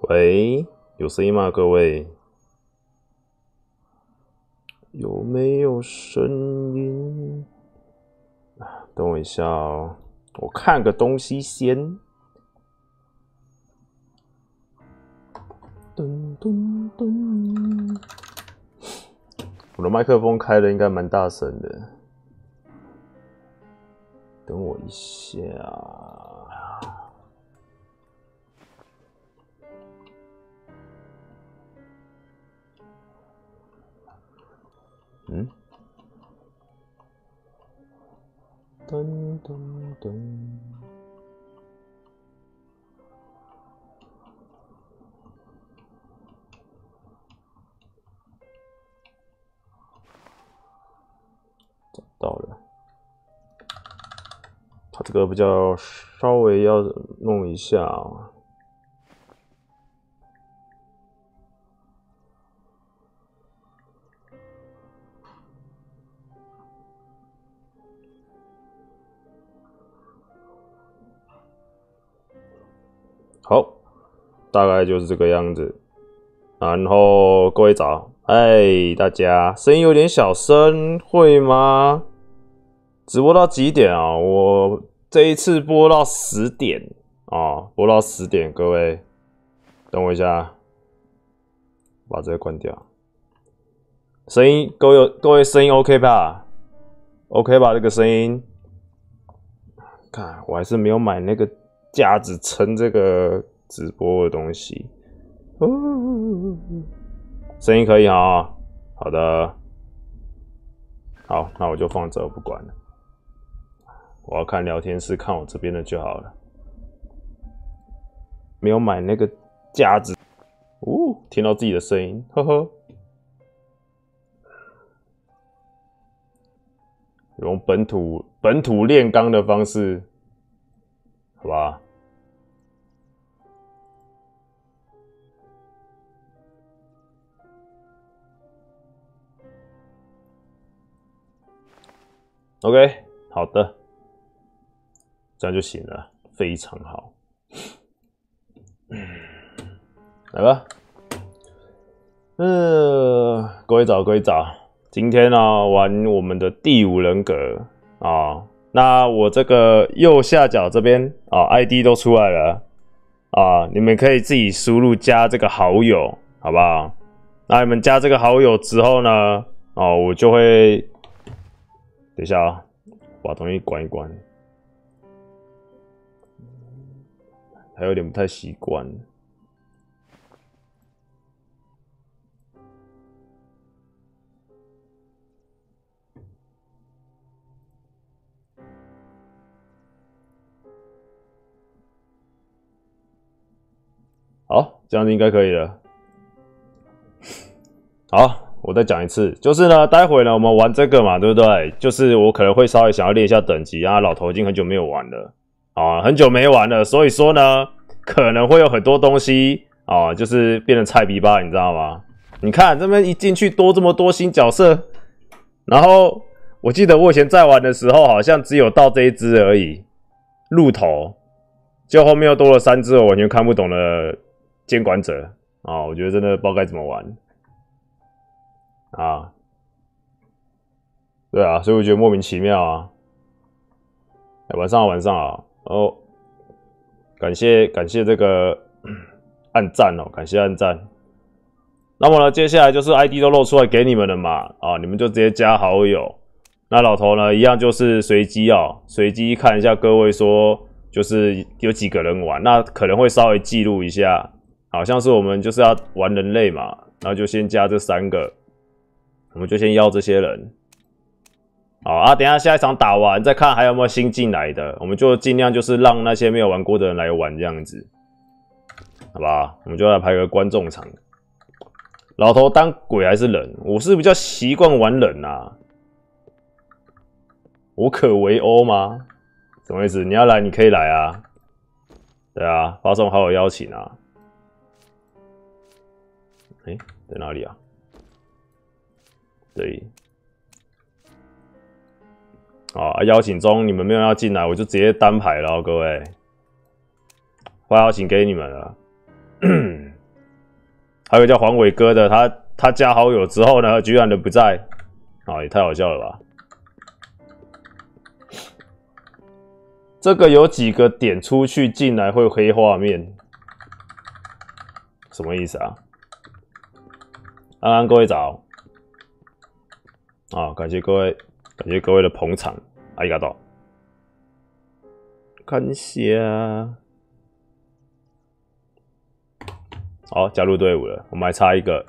喂，有声音吗？各位，有没有声音？等我一下哦，我看个东西先。噔噔噔，我的麦克风开的应该蛮大声的。等我一下。噔噔噔。找到了。它这个比较稍微要弄一下哦。好，大概就是这个样子。然后各位早，大家声音有点小声，会吗？直播到几点啊？我这一次播到10点啊，播到10点，各位等我一下，把这个关掉。声音各位声音 OK 吧 ？OK 吧？这个声音，看我还是没有买那个架子撑这个直播的东西。声音可以啊，好的，好，那我就放这，我不管了。我要看聊天室，看我这边的就好了。没有买那个架子，听到自己的声音，呵呵。用本土炼钢的方式，好吧？OK， 好的，这样就行了，非常好。来吧，各位早，各位早。今天呢，玩我们的第5人格啊。那我这个右下角这边啊 ，ID 都出来了啊，你们可以自己输入加这个好友，好不好？那你们加这个好友之后呢，我就会等一下啊，把东西关一关，还有点不太习惯。好，这样子应该可以了。好，我再讲一次，就是呢，待会呢我们玩这个嘛，对不对？就是我可能会稍微想要练一下等级啊，老头已经很久没有玩了啊，很久没玩了，所以说呢，可能会有很多东西啊，就是变成菜逼吧，你知道吗？你看这边一进去多这么多新角色，然后我记得我以前在玩的时候，好像只有到这一只而已，鹿头，就后面又多了3只我完全看不懂的监管者啊，我觉得真的不知道该怎么玩。啊，对啊，所以我觉得莫名其妙啊。晚上啊，哦，感谢这个按赞哦，感谢按赞。那么呢，接下来就是 ID 都露出来给你们了嘛，啊，你们就直接加好友。那老头呢，一样就是随机随机看一下各位说，就是有几个人玩，那可能会稍微记录一下，好像是我们就是要玩人类嘛，然后就先加这3个。我们就先邀这些人，好啊。等一下下一场打完再看还有没有新进来的，我们就尽量就是让那些没有玩过的人来玩这样子，好吧？我们就来排个观众场。老头当鬼还是人？我是比较习惯玩人啊。我可为欧吗？什么意思？你要来你可以来啊。对啊，发送好友邀请啊。在哪里啊？对，邀请中，你们没有要进来，我就直接单排了，各位，发邀请给你们了。 还有个叫黄伟哥的，他加好友之后呢，居然人不在，啊，也太好笑了吧！这个有几个点出去进来会黑画面，什么意思啊？安安各位早，啊，感谢各位的捧场，ありがとう。看下，好，加入队伍了，我们还差一个，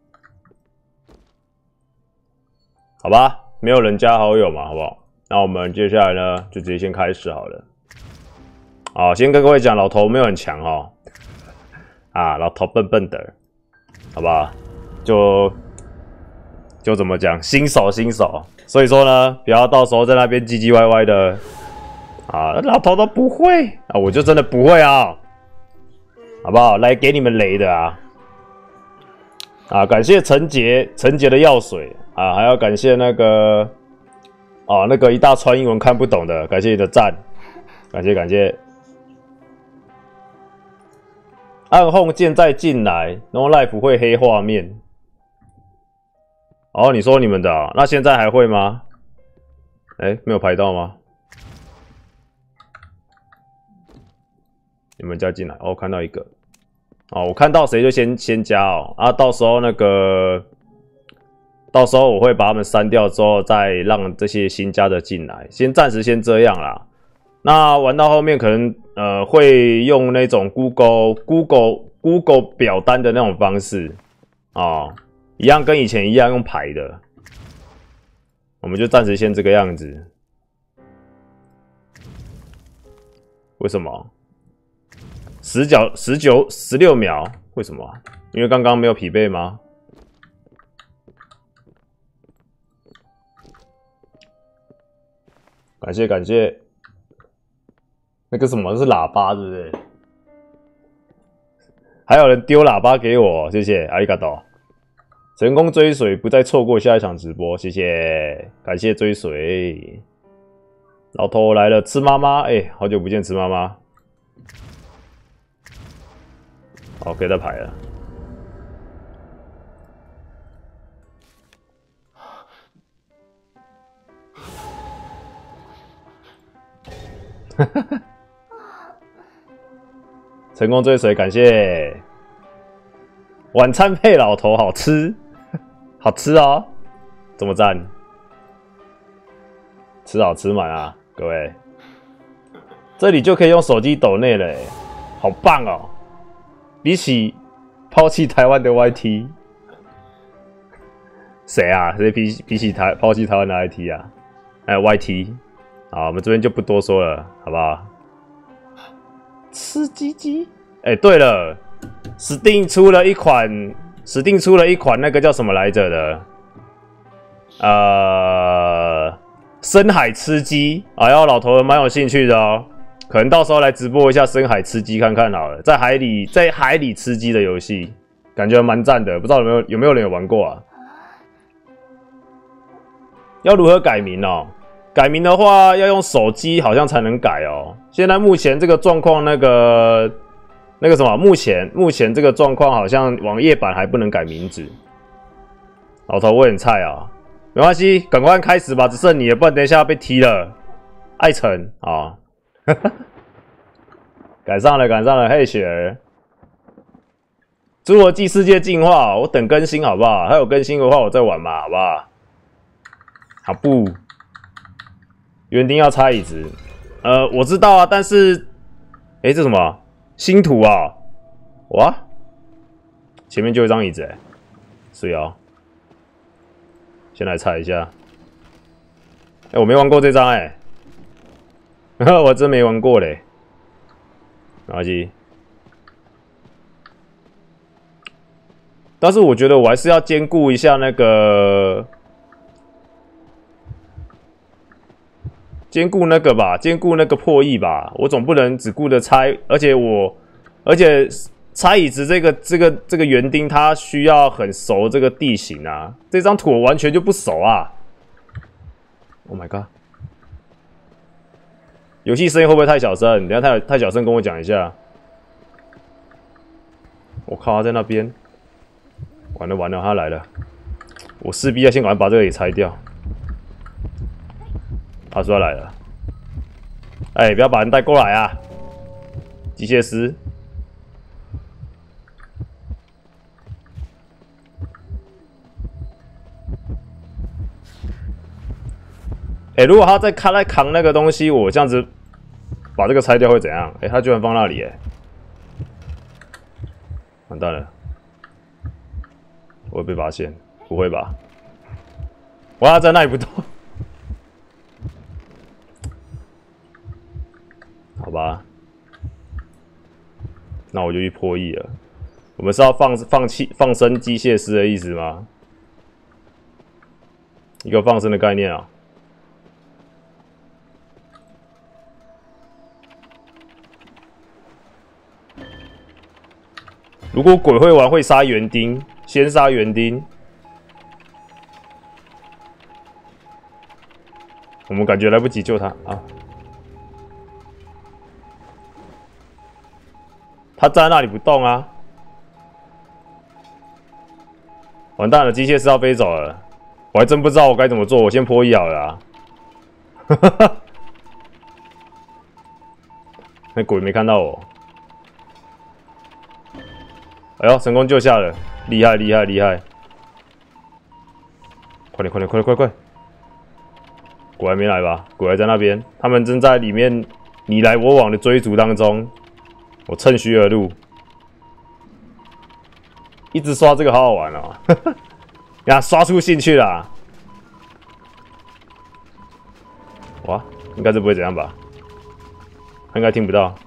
好吧？没有人加好友嘛，好不好？那我们接下来呢，就直接先开始好了。好，先跟各位讲，老头没有很强哦，啊，老头笨笨的，好不好？就怎么讲，新手，所以说呢，不要到时候在那边唧唧歪歪的，啊，老头都不会啊，我就真的不会啊，好不好？来给你们雷的啊，啊，感谢陈杰的药水啊，还要感谢那个。哦，那个一大串英文看不懂的，感谢你的赞，感谢。暗红现在进来 ，No Life 会黑画面。哦，你说你们的、啊，那现在还会吗？哎，没有排到吗？你们加进来，哦，看到一个，哦，我看到谁就先加哦，啊，到时候我会把他们删掉之后，再让这些新加的进来。暂时先这样啦。那玩到后面可能会用那种 Google 表单的那种方式啊，一样跟以前一样用排的。我们就暂时先这个样子。为什么？16秒？为什么？因为刚刚没有匹配吗？感谢，那个什么是喇叭，是不是？还有人丢喇叭给我，谢谢，阿里嘎多。成功追随，不再错过下一场直播，谢谢，感谢追随。老头来了，吃妈妈，哎，好久不见，吃妈妈。好，可以再排了。成功追随，感谢。晚餐配老头，好吃，好吃哦！怎么赞？吃好吃满啊，各位。这里就可以用手机抖内了，好棒哦！比起抛弃台湾的 YT， 谁啊？谁比起抛弃台湾的 IT 啊？YT。好，我们这边就不多说了，好不好？吃鸡鸡。哎，对了，Steam 出了一款那个叫什么来着的？深海吃鸡。哎呦，老头蛮有兴趣的哦，可能到时候来直播一下深海吃鸡看看好了，在海里吃鸡的游戏，感觉蛮赞的，不知道有没有人有玩过啊？要如何改名哦？改名的话，要用手机好像才能改哦。现在目前这个状况，那个什么，目前这个状况好像网页版还不能改名字。老头，我很菜啊，没关系，赶快开始吧，只剩你了，不然等一下要被踢了。艾辰啊，赶上了，嘿雪儿。侏罗纪世界进化，我等更新好不好？还有更新的话，我再玩嘛，好不好？好不？园丁要拆椅子，我知道啊，但是，这什么新图啊？哇，前面就有一张椅子，是哦。先来拆一下，我没玩过这张我真没玩过嘞，没关系。但是我觉得我还是要兼顾一下那个。兼顾那个破译吧，我总不能只顾着拆，而且拆椅子这个园丁他需要很熟这个地形啊，这张图我完全就不熟啊 ！Oh my god！ 游戏声音会不会太小声？等一下太小声跟我讲一下。我靠，他在那边， 完了完了，他来了，我势必要先赶快把这个也拆掉。他说要来了，哎，不要把人带过来啊！机械师。哎，如果他在扛那个东西，我这样子把这个拆掉会怎样？哎，他居然放那里，哎，完蛋了，我会被发现？不会吧？哇，在那里不动，好吧，那我就去破译了。我们是要放生机械师的意思吗？一个放生的概念啊。如果鬼会玩，会杀园丁，先杀园丁。我们感觉来不及救他啊！他站在那里不动啊！完蛋了，机械师要飞走了，我还真不知道我该怎么做，我先破译好了啊！哈哈哈！那鬼没看到我。哎呦，成功救下了，厉害厉害厉害！快点快点快点快快！鬼还没来吧？鬼还在那边，他们正在里面你来我往的追逐当中，我趁虚而入，一直刷这个好好玩哦，呀，刷出兴趣啦！哇，应该是不会怎样吧？他应该听不到。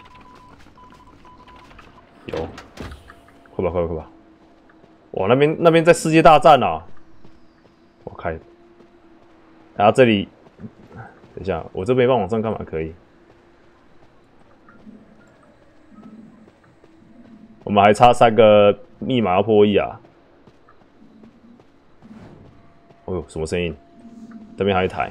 有。快吧，快吧，快吧！哇，那边在世界大战啊！我开，然后这里，等一下，我这边帮往上干嘛？可以。我们还差3个密码要破译啊！哦呦，什么声音？这边还有一台，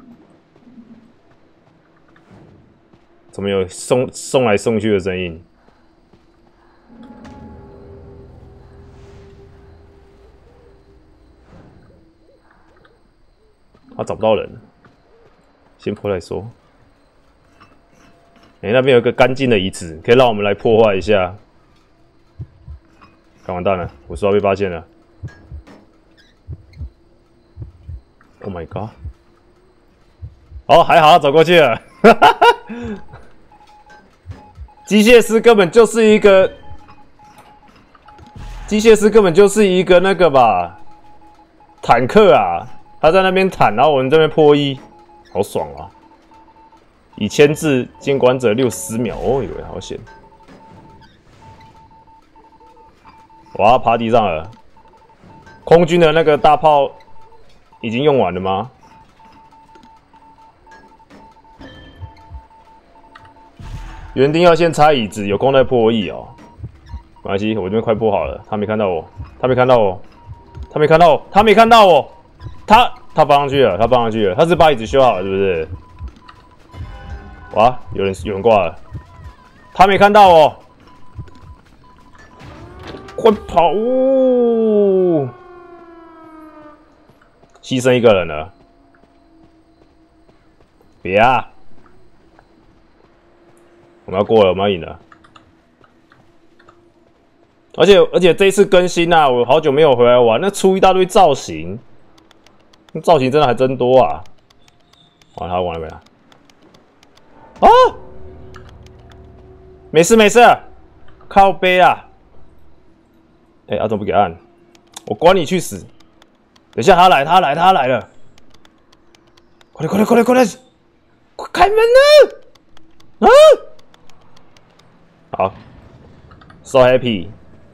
怎么有送来送去的声音？他找不到人，先破再说。哎，那边有一个干净的遗址，可以让我们来破坏一下。看完蛋了，我说要被发现了。Oh my god！ 哦，还好，走过去了。机械师根本就是一个，那个吧，坦克啊。他在那边坦，然后我们这边破译，好爽啊！已牵制监管者60秒，哦，以为好险。哇，爬地上了。空军的那个大炮已经用完了吗？园丁要先拆椅子，有空再破译哦。没关系，我这边快破好了。他没看到我，他没看到我，他没看到我，他没看到我。他搬上去了，他是把椅子修好了，是不是？哇，有人挂了，他没看到我，快跑！牺牲一个人了，别啊！我们要过了，我们要赢了。而且这一次更新啊，我好久没有回来玩，那出一大堆造型。造型真的还真多啊！完了，他完了没啊？啊！没事没事，靠背啊！哎，阿总不给按，我管你去死！等一下他来了！快点！快开门啊！啊！好 ，so happy。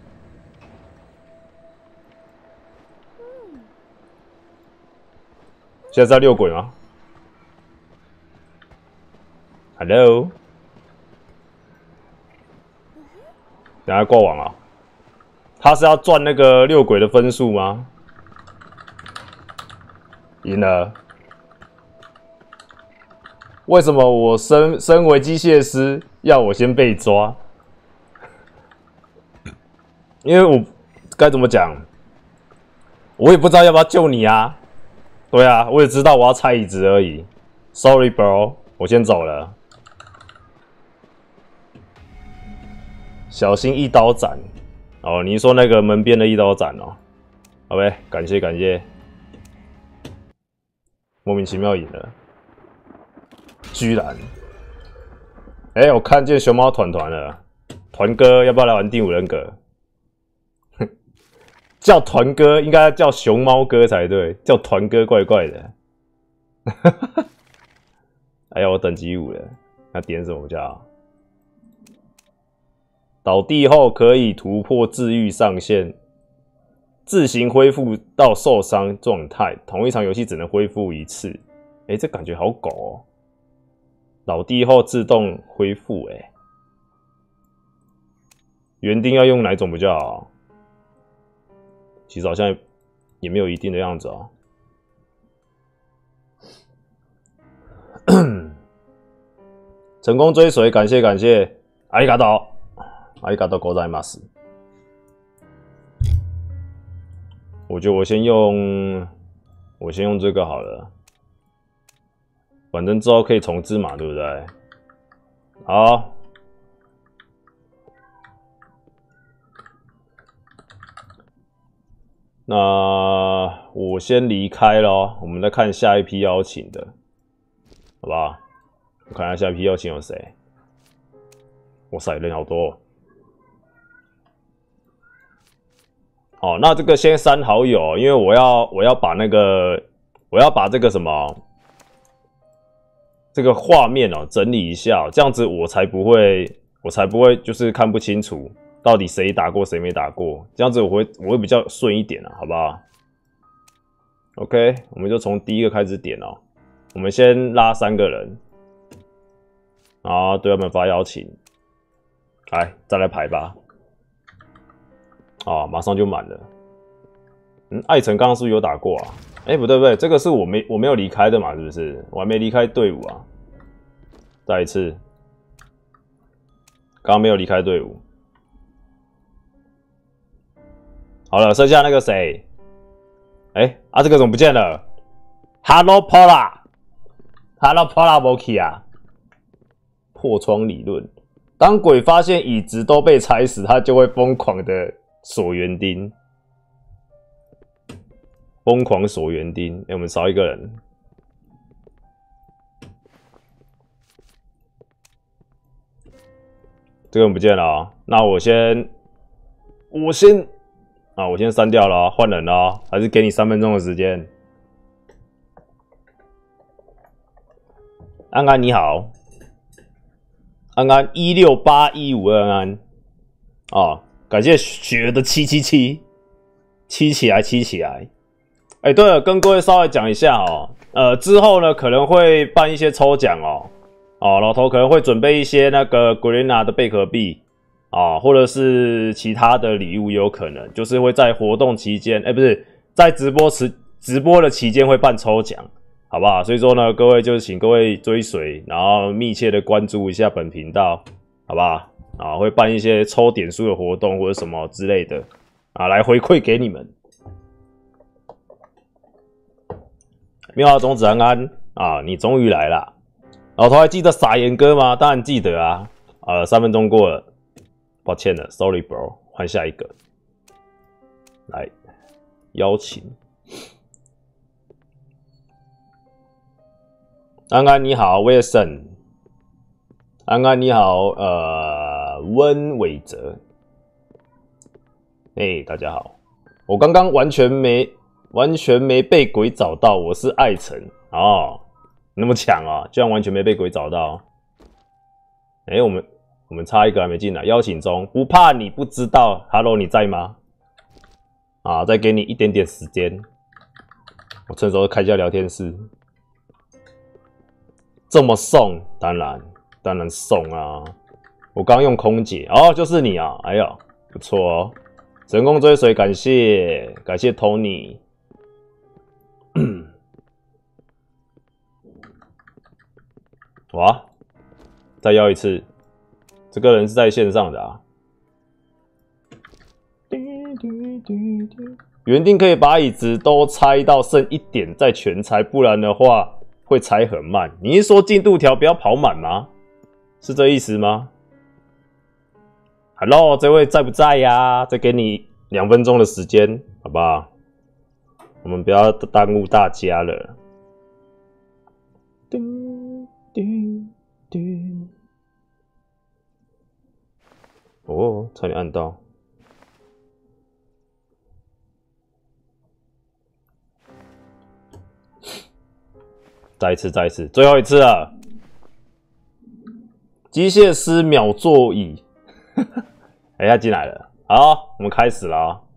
现在是要遛鬼吗 ？Hello， 等下挂网啊？他是要赚那个遛鬼的分数吗？赢了。为什么我身为机械师要我先被抓？因为我该怎么讲？ 我也不知道要不要救你啊。对啊，我也知道我要拆椅子而已。Sorry, bro， 我先走了。小心一刀斩。哦，你说那个门边的一刀斩哦。好呗，感谢感谢。莫名其妙赢了，居然。哎，我看见熊猫团团了，团哥要不要来玩第5人格？叫团哥应该叫熊猫哥才对，叫团哥怪怪的。哎呀，我等级5了，那点什么叫？倒地后可以突破治愈上限，自行恢复到受伤状态，同一场游戏只能恢复1次。哎，这感觉好狗哦！倒地后自动恢复，哎，园丁要用哪种比较好？其实好像也没有一定的样子哦。成功追随，感谢感谢，阿里嘎多，阿里嘎多ございます。我觉得我先用这个好了，反正之后可以重置嘛，对不对？好。那我先离开咯，我们再看下一批邀请的，好不好？我看一下下一批邀请有谁。哇塞，人好多哦。好，那这个先删好友，因为我要把那个这个什么这个画面哦整理一下，这样子我才不会就是看不清楚到底谁打过谁没打过，这样子我会比较顺一点啊，好不好 ？OK， 我们就从第一个开始点哦。我们先拉3个人，然后对他们发邀请，来再来排吧。啊，马上就满了。艾辰刚刚是不是有打过啊？哎，不对，这个是我没有离开的嘛，是不是？我还没离开队伍啊。再一次，刚刚没有离开队伍。好了，剩下那个谁？哎，这个怎么不见了 ？Hello Paula，Hello Paula 没去啊？破窗理论，当鬼发现椅子都被拆死，他就会疯狂的锁园丁。疯狂锁园丁，我们少一个人。这个人不见了哦，那我先删掉了，换人了，还是给你3分钟的时间。安安你好，安安168152安安，哦，感谢雪儿的777，七起来。哎，对了，跟各位稍微讲一下哦，之后呢可能会办一些抽奖哦，老头可能会准备一些那个 Greenna 的贝壳币啊，或者是其他的礼物也有可能，就是会在活动期间，不是在直播的期间会办抽奖，好不好？所以说呢，各位就是请各位追随，然后密切的关注一下本频道，好不好？啊，会办一些抽点数的活动或者什么之类的啊，来回馈给你们。妙华种子安安啊，你终于来了！老头还记得撒盐哥吗？当然记得啊。3分钟过了，抱歉了 ，sorry bro， 换下一个。来，邀请。安安你好，威尔森。安安你好，温伟哲。大家好，我刚刚完全没被鬼找到，我是艾辰哦，那么强啊，居然完全没被鬼找到。我们差一个还没进来，邀请中，不怕你不知道 ，Hello 你在吗？啊，再给你一点点时间，我趁手开一下聊天室。这么送，当然送啊！我刚用空姐哦，就是你啊！哎呀，不错哦，成功追随，感谢 Tony。哇，再要一次，这个人是在线上的啊。 园丁可以把椅子都拆到剩1点再全拆，不然的话会拆很慢。你是说进度条不要跑满吗？是这意思吗 ？Hello， 这位在不在呀？再给你2分钟的时间，好不好？我们不要耽误大家了。叮叮叮！哦，差点按到。再一次，最后一次了。机械师秒座椅，哎，他进来了。好，我们开始了啊。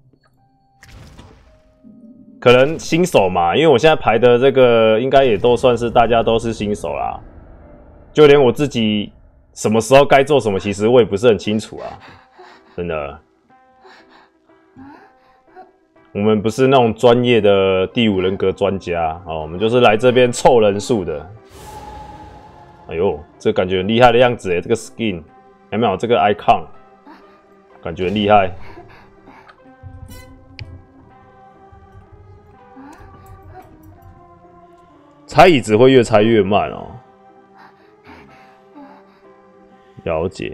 可能新手嘛，因为我现在排的这个应该也都算是大家都是新手啦，就连我自己什么时候该做什么，其实我也不是很清楚啊，真的。我们不是那种专业的第5人格专家哦，我们就是来这边凑人数的。哎呦，这感觉很厉害的样子诶，这个 skin 有没有？这个 icon 感觉很厉害。拆椅子会越拆越慢哦。了解。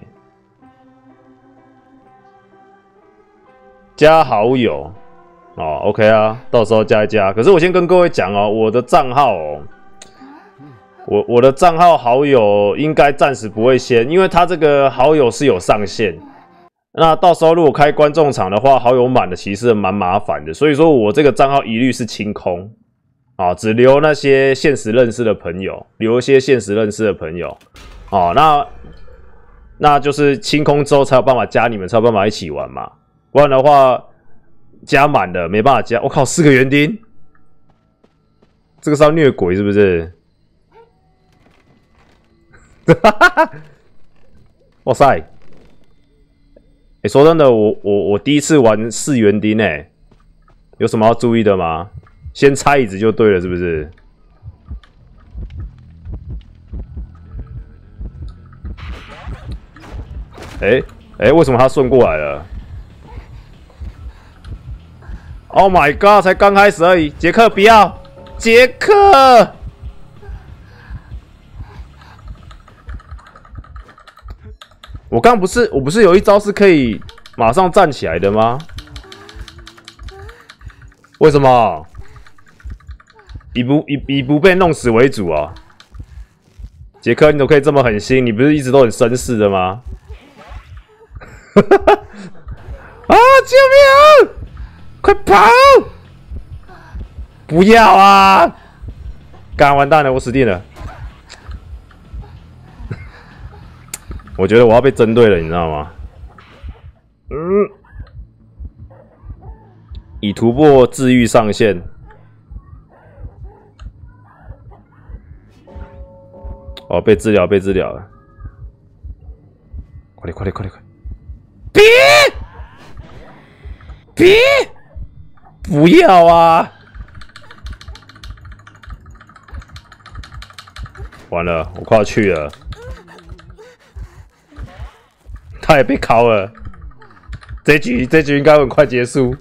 加好友。哦 ，OK 啊，到时候加一加。可是我先跟各位讲哦，我的账号哦，我的账号好友应该暂时不会先，因为他这个好友是有上限。那到时候如果开观众场的话，好友满的其实蛮麻烦的，所以说我这个账号一律是清空啊，只留那些现实认识的朋友，留一些现实认识的朋友。哦，那就是清空之后才有办法加你们，才有办法一起玩嘛，不然的话。加满了没办法加，我靠，4个园丁，这个是要虐鬼是不是？哇塞！说真的，我第一次玩4园丁有什么要注意的吗？先拆椅子就对了，是不是？为什么他顺过来了？ Oh my god！ 才刚开始而已，杰克不要，杰克！我不是有一招是可以马上站起来的吗？为什么？以不被弄死为主啊！杰克，你怎么可以这么狠心？你不是一直都很绅士的吗？啊！救命！ 快跑！不要啊！干完蛋了，我死定了。我觉得我要被针对了，你知道吗？已突破治愈上限。哦，被治疗了。快点！别！ 不要啊！完了，我快要去了。他也被烤了。这局应该很快结束。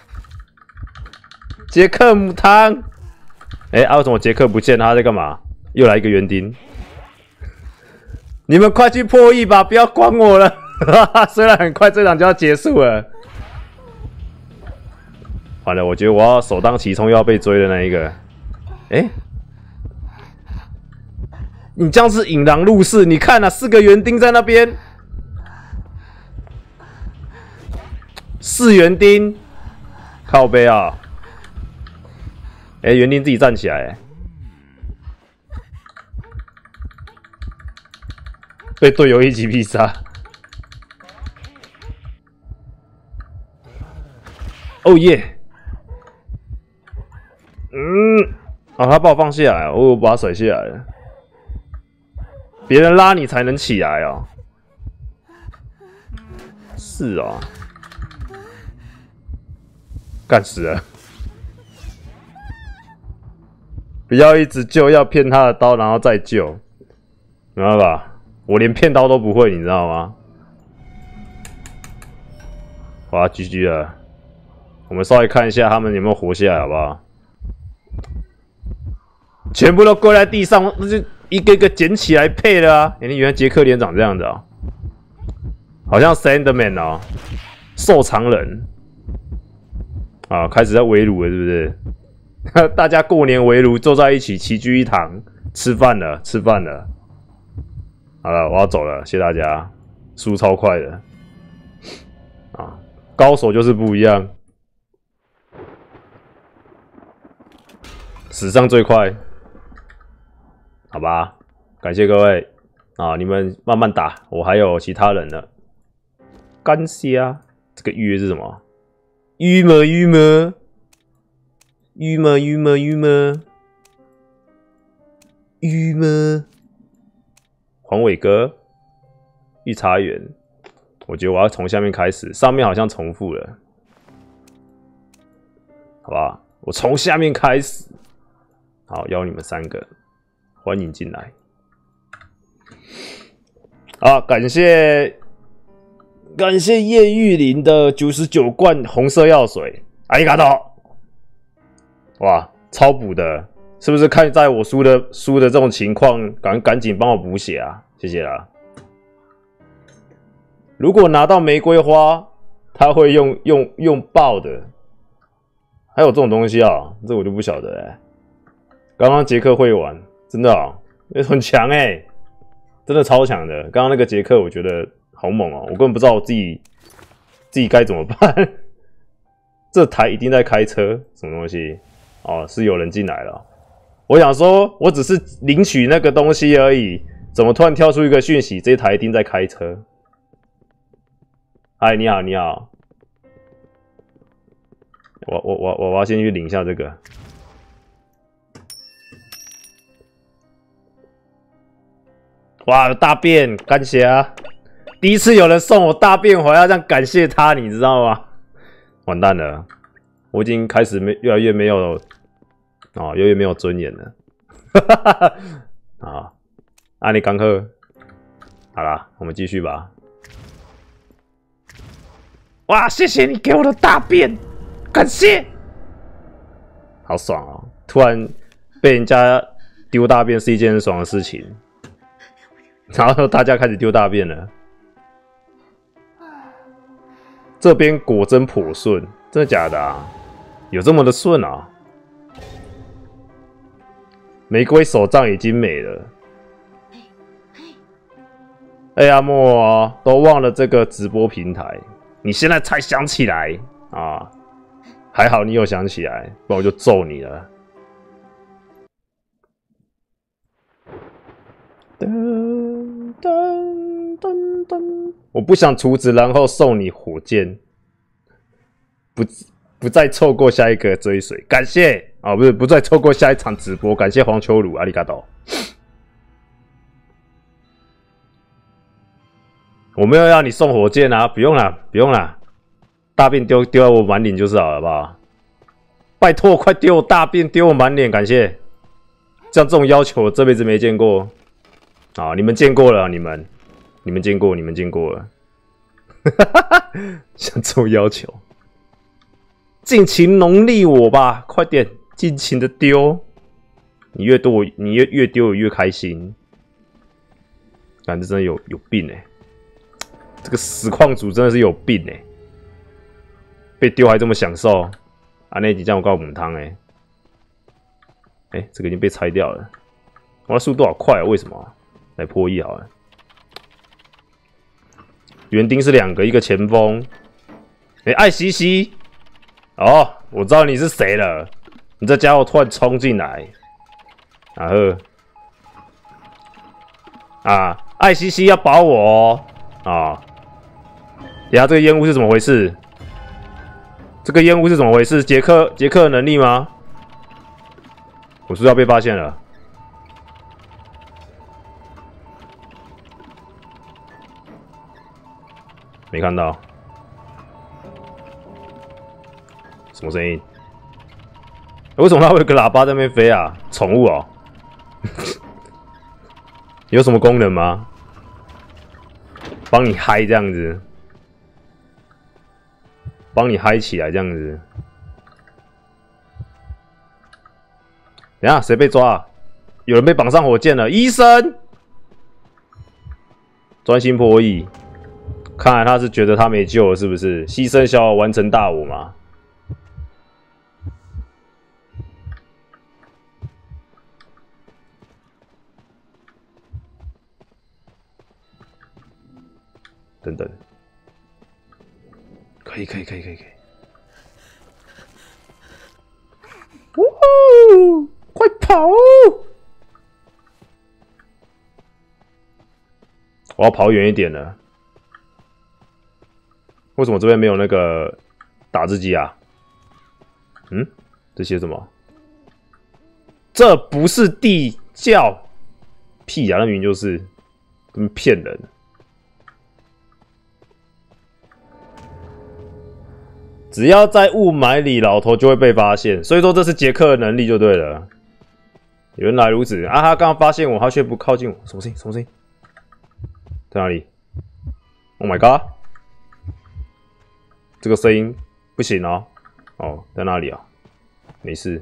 杰克母汤。为什么杰克不见？他在干嘛？又来一个园丁。你们快去破译吧，不要管我了。虽然很快这场就要结束了。 完了，我觉得我要首当其冲又要被追的那一个。你这样是引狼入室，你看啊，4个园丁在那边，4园丁，靠背啊！园丁自己站起来，被队友一起必杀。哦耶！ 他把我放下来，我把他甩下来了。别人拉你才能起来哦。是哦。干死了！不要一直救，要骗他的刀，然后再救。明白吧？我连骗刀都不会，你知道吗？哇，GG 了！ 我们稍微看一下他们有没有活下来，好不好？全部都跪在地上，那就一个一个捡起来配了啊！你原来杰克脸长这样子啊，好像 Sandman 哦，瘦长人啊，开始在围炉了，是不是？大家过年围炉，坐在一起，齐聚一堂，吃饭了，吃饭了。好了，我要走了，谢谢大家，输超快的啊，高手就是不一样，史上最快。好吧，感谢各位啊！你们慢慢打，我还有其他人呢。感谢啊！这个鱼是什么？鱼么？黄伟哥，御茶园。我觉得我要从下面开始，上面好像重复了，好吧？我从下面开始。好，邀你们3个。欢迎进来！好，感谢叶玉林的99罐红色药水，阿里嘎多！哇，超补的，是不是？看在我输的这种情况，赶紧帮我补血啊！谢谢啦。如果拿到玫瑰花，他会用爆的，还有这种东西啊？这我就不晓得欸。刚刚杰克会玩。真的啊、哦，很强欸，真的超强的。刚刚那个杰克，我觉得好猛哦，我根本不知道我自己该怎么办。这台一定在开车，什么东西？哦，是有人进来了。我想说，我只是领取那个东西而已，怎么突然跳出一个讯息？这台一定在开车。嗨，你好，你好。我要先去领一下这个。哇，大便，感谢啊！第一次有人送我大便，我要这样感谢他，你知道吗？完蛋了，我已经开始越来越没有哦，越来越没有尊严了。啊，阿里刚克，好啦，我们继续吧。哇，谢谢你给我的大便，感谢，好爽哦！突然被人家丢大便是一件很爽的事情。然后大家开始丢大便了，这边果真颇顺，真的假的啊？有这么的顺啊？玫瑰手杖已经没了。哎呀，莫都忘了这个直播平台，你现在才想起来啊？还好你有想起来，不然我就揍你了。我不想储值，然后送你火箭，不再错过下一个追随，感谢啊！不再错过下一场直播，感谢黄秋如，阿里嘎多。我没有要你送火箭啊，不用啦，不用啦，大便丢在我满脸就是好了，好不好？拜托，快丢我大便，丢我满脸，感谢。像这种要求，我这辈子没见过。啊，你们见过了，你们见过，你们见过了。像这种要求，尽情农力我吧，快点，尽情的丢。你越多，你越丢我越开心。感觉真的有病欸！这个实况主真的是有病欸！被丢还这么享受啊！那几酱我告母汤欸！哎，这个已经被拆掉了。我的速度好快啊！为什么啊？来破1好了。园丁是2个，一个前锋。哎，艾西西，哦，我知道你是谁了。你这家伙突然冲进来，然后啊，艾西西要保我哦，啊，呀，这个烟雾是怎么回事？这个烟雾是怎么回事？杰克的能力吗？我是不是要被发现了？没看到，什么声音？为什么它会有个喇叭在那边飞啊？宠物哦，有什么功能吗？帮你嗨这样子，帮你嗨起来这样子。 等一下谁被抓啊？有人被绑上火箭了，医生！专心破译，看来他是觉得他没救了，是不是？牺牲小我，完成大我嘛。等等，可以。呜，快跑！我要跑远一点了。为什么这边没有那个打字机啊？嗯，这写什么？这不是地窖，屁呀、啊！那明明就是，他们骗人。只要在雾霾里，老头就会被发现。所以说这是杰克的能力就对了。原来如此啊！他刚刚发现我，他却不靠近我。什么声音？什么声音？在哪里 ？Oh my god！ 这个声音不行哦。哦，在哪里啊？没事，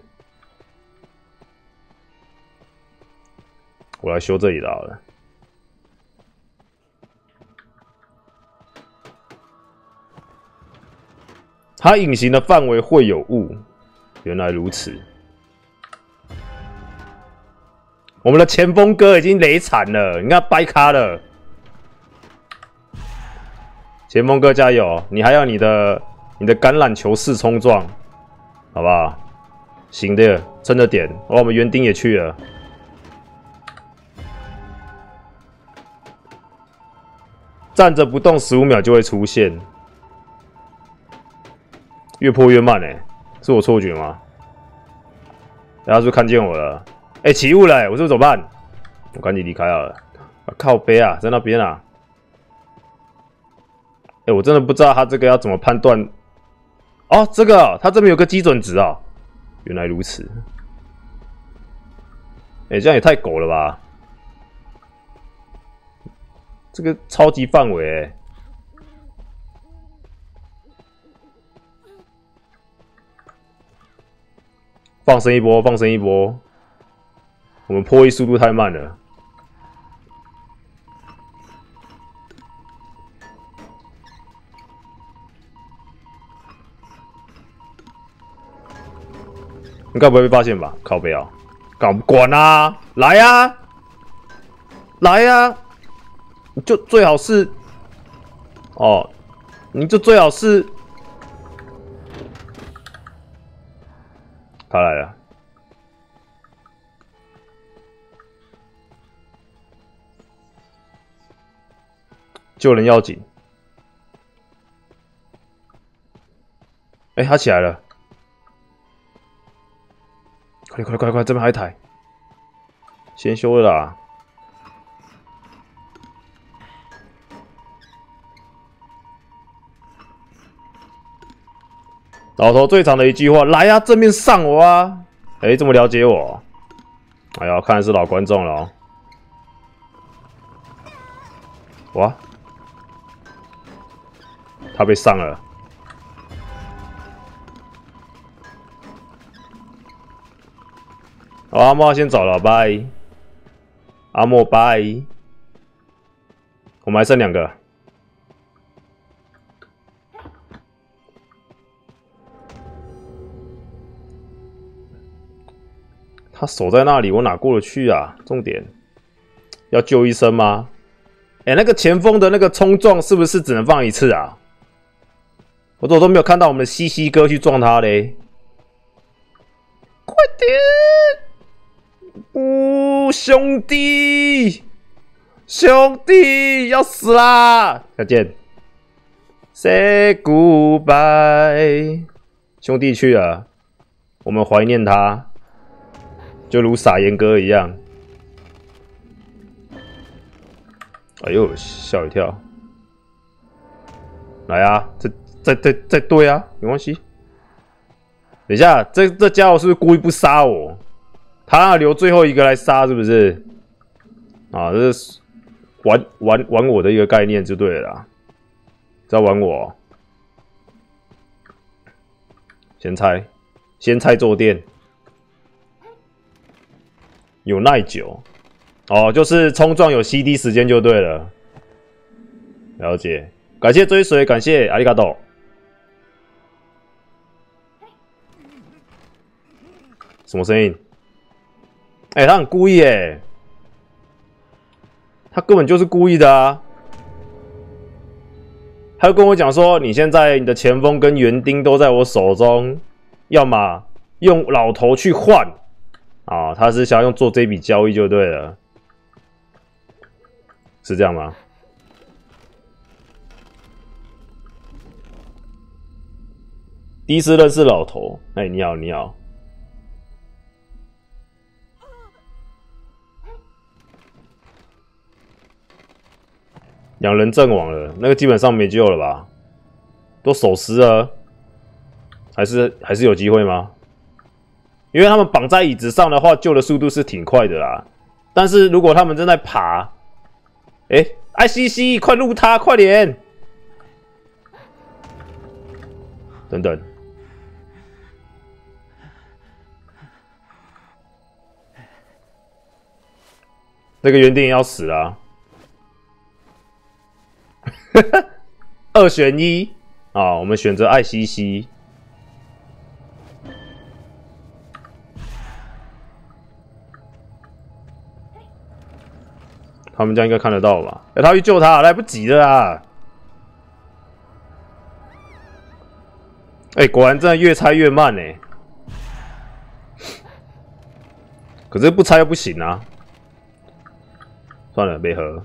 我来修这里的好了。它隐形的范围会有雾，原来如此。我们的前锋哥已经雷惨了，你看掰咖了。前锋哥加油！你还要你的橄榄球式冲撞，好不好？行的，撑着点。哦，我们园丁也去了。站着不动15秒就会出现。越破越慢是我错觉吗？大家是不是看见我了？起雾了我是不是怎么办？我赶紧离开好了。靠背啊，在那边啊。我真的不知道他这个要怎么判断。哦，这个他这边有个基准值啊。原来如此。这样也太狗了吧？这个超级范围放生一波，放生一波！我们破译速度太慢了。应该不会被发现吧？靠北啊！搞不管啊！来呀、啊！来呀、啊！你就最好是哦，你就最好是他来了。救人要紧。他起来了。快！这边还有一台，先修了啦。老头最长的一句话：“来啊，正面上我啊！”这么了解我？哎呀，看来是老观众了哦。哇，他被上了。好，阿莫先走了，拜。阿莫拜。我们还剩2个。他守在那里，我哪过得去啊？重点要救医生吗？那个前锋的那个冲撞是不是只能放1次啊？我怎么都没有看到我们的西西哥去撞他嘞！快点！兄弟，要死啦！再见 ，Say goodbye， 兄弟去了，我们怀念他，就如撒盐哥一样。哎呦，吓我一跳！来啊，再对啊，没关系。等一下，这家伙是不是故意不杀我？他要留最后一个来杀，是不是？啊，这是玩我的一个概念就对了啦。在玩我，先猜坐垫。 有耐久哦，就是冲撞有 CD 时间就对了。了解，感谢追随，感谢阿里嘎多。什么声音？哎、欸，他很故意哎，他根本就是故意的啊！他就跟我讲说，你现在你的前锋跟园丁都在我手中，要么用老头去换啊，他是想要用做这笔交易就对了，是这样吗？第一次认识老头，哎、欸，你好，你好。两人阵亡了，那个基本上没救了吧？都手撕了，还是有机会吗？因为他们绑在椅子上的话，救的速度是挺快的啦。但是如果他们正在爬，哎、艾希希，快录他，快点！等等，那个园丁也要死了、啊。2选1啊！我们选择艾希希。他们家应该看得到吧？欸、他去救他，来不及了啊！哎、欸，果然真的越拆越慢哎、欸。可是不拆又不行啊。算了，没合。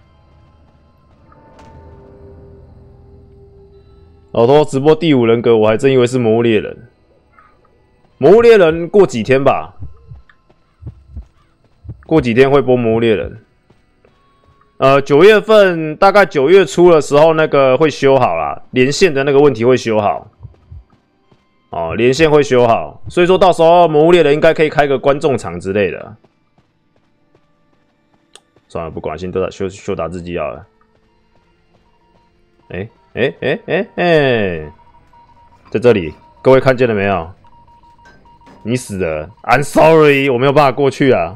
老头直播第5人格，我还真以为是魔物猎人。魔物猎人过几天吧，过几天会播魔物猎人。9月份大概9月初的时候，那个会修好啦，连线的那个问题会修好。哦，连线会修好，所以说到时候魔物猎人应该可以开个观众场之类的。算了，不管，先都打修打字机好了。在这里，各位看见了没有？你死了 ，I'm sorry， 我没有办法过去啊。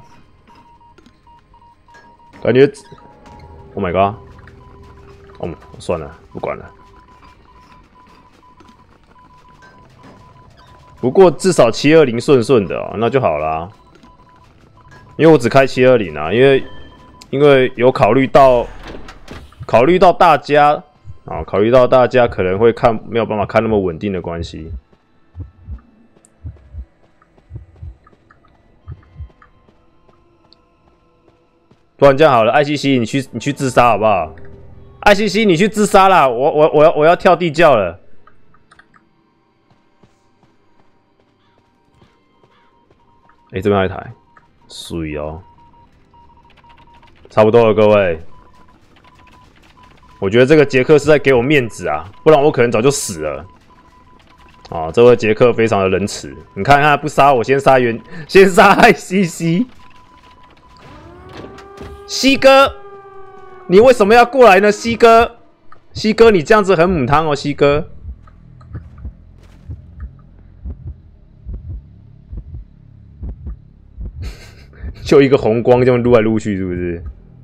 感觉 ，Oh my god， 哦，算了，不管了。不过至少720顺顺的哦，那就好啦。因为我只开720啊，因为有考虑到大家。啊，考虑到大家可能会没有办法看那么稳定的关系，不然这样好了，艾希希，你去自杀好不好？艾希希，你去自杀啦！我要跳地窖了。哎、欸，这边还有一台，水哦，差不多了，各位。我觉得这个杰克是在给我面子啊，不然我可能早就死了。啊，这位杰克非常的仁慈，你看他不杀我，先杀艾希希。西哥，你为什么要过来呢？西哥，你这样子很母汤哦，西哥。就一个红光这样撸来撸去，是不是？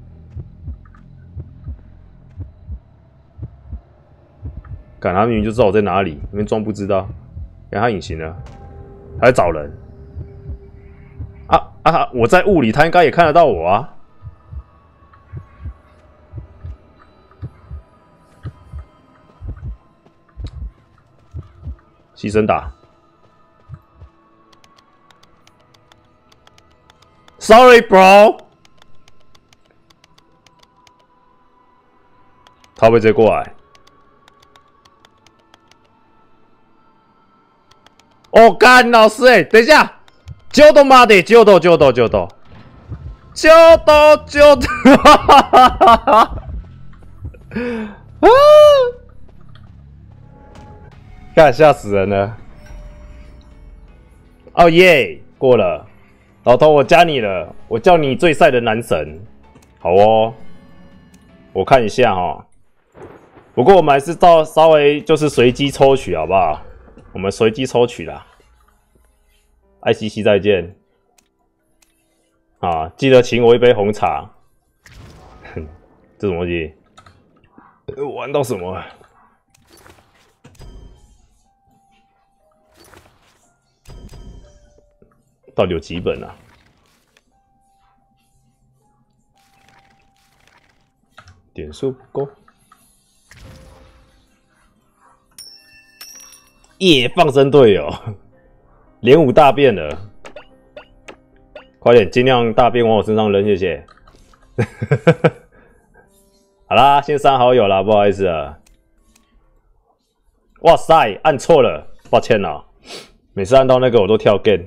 干，他明明就知道我在哪里，你们装不知道。看他隐形了，还在找人。我在雾里，他应该也看得到我啊。牺牲打。Sorry, bro。他会不会直接过来？哦，干老师哎、欸，等一下，就都妈的，就都，啊！干，吓死人了！哦耶，过了，老头，我加你了，我叫你最帅的男神，好哦，我看一下哈。不过我们还是稍微就是随机抽取，好不好？我们随机抽取啦。艾希希再见。 啊，记得请我一杯红茶。这什么东西？玩到什么？到底有几本啊？点数不够。耶！放生队友，连五大便了，快点，尽量大便往我身上扔，谢谢。好啦，先删好友啦，不好意思啊。哇塞，按错了，抱歉啦。每次按到那个我都跳 game。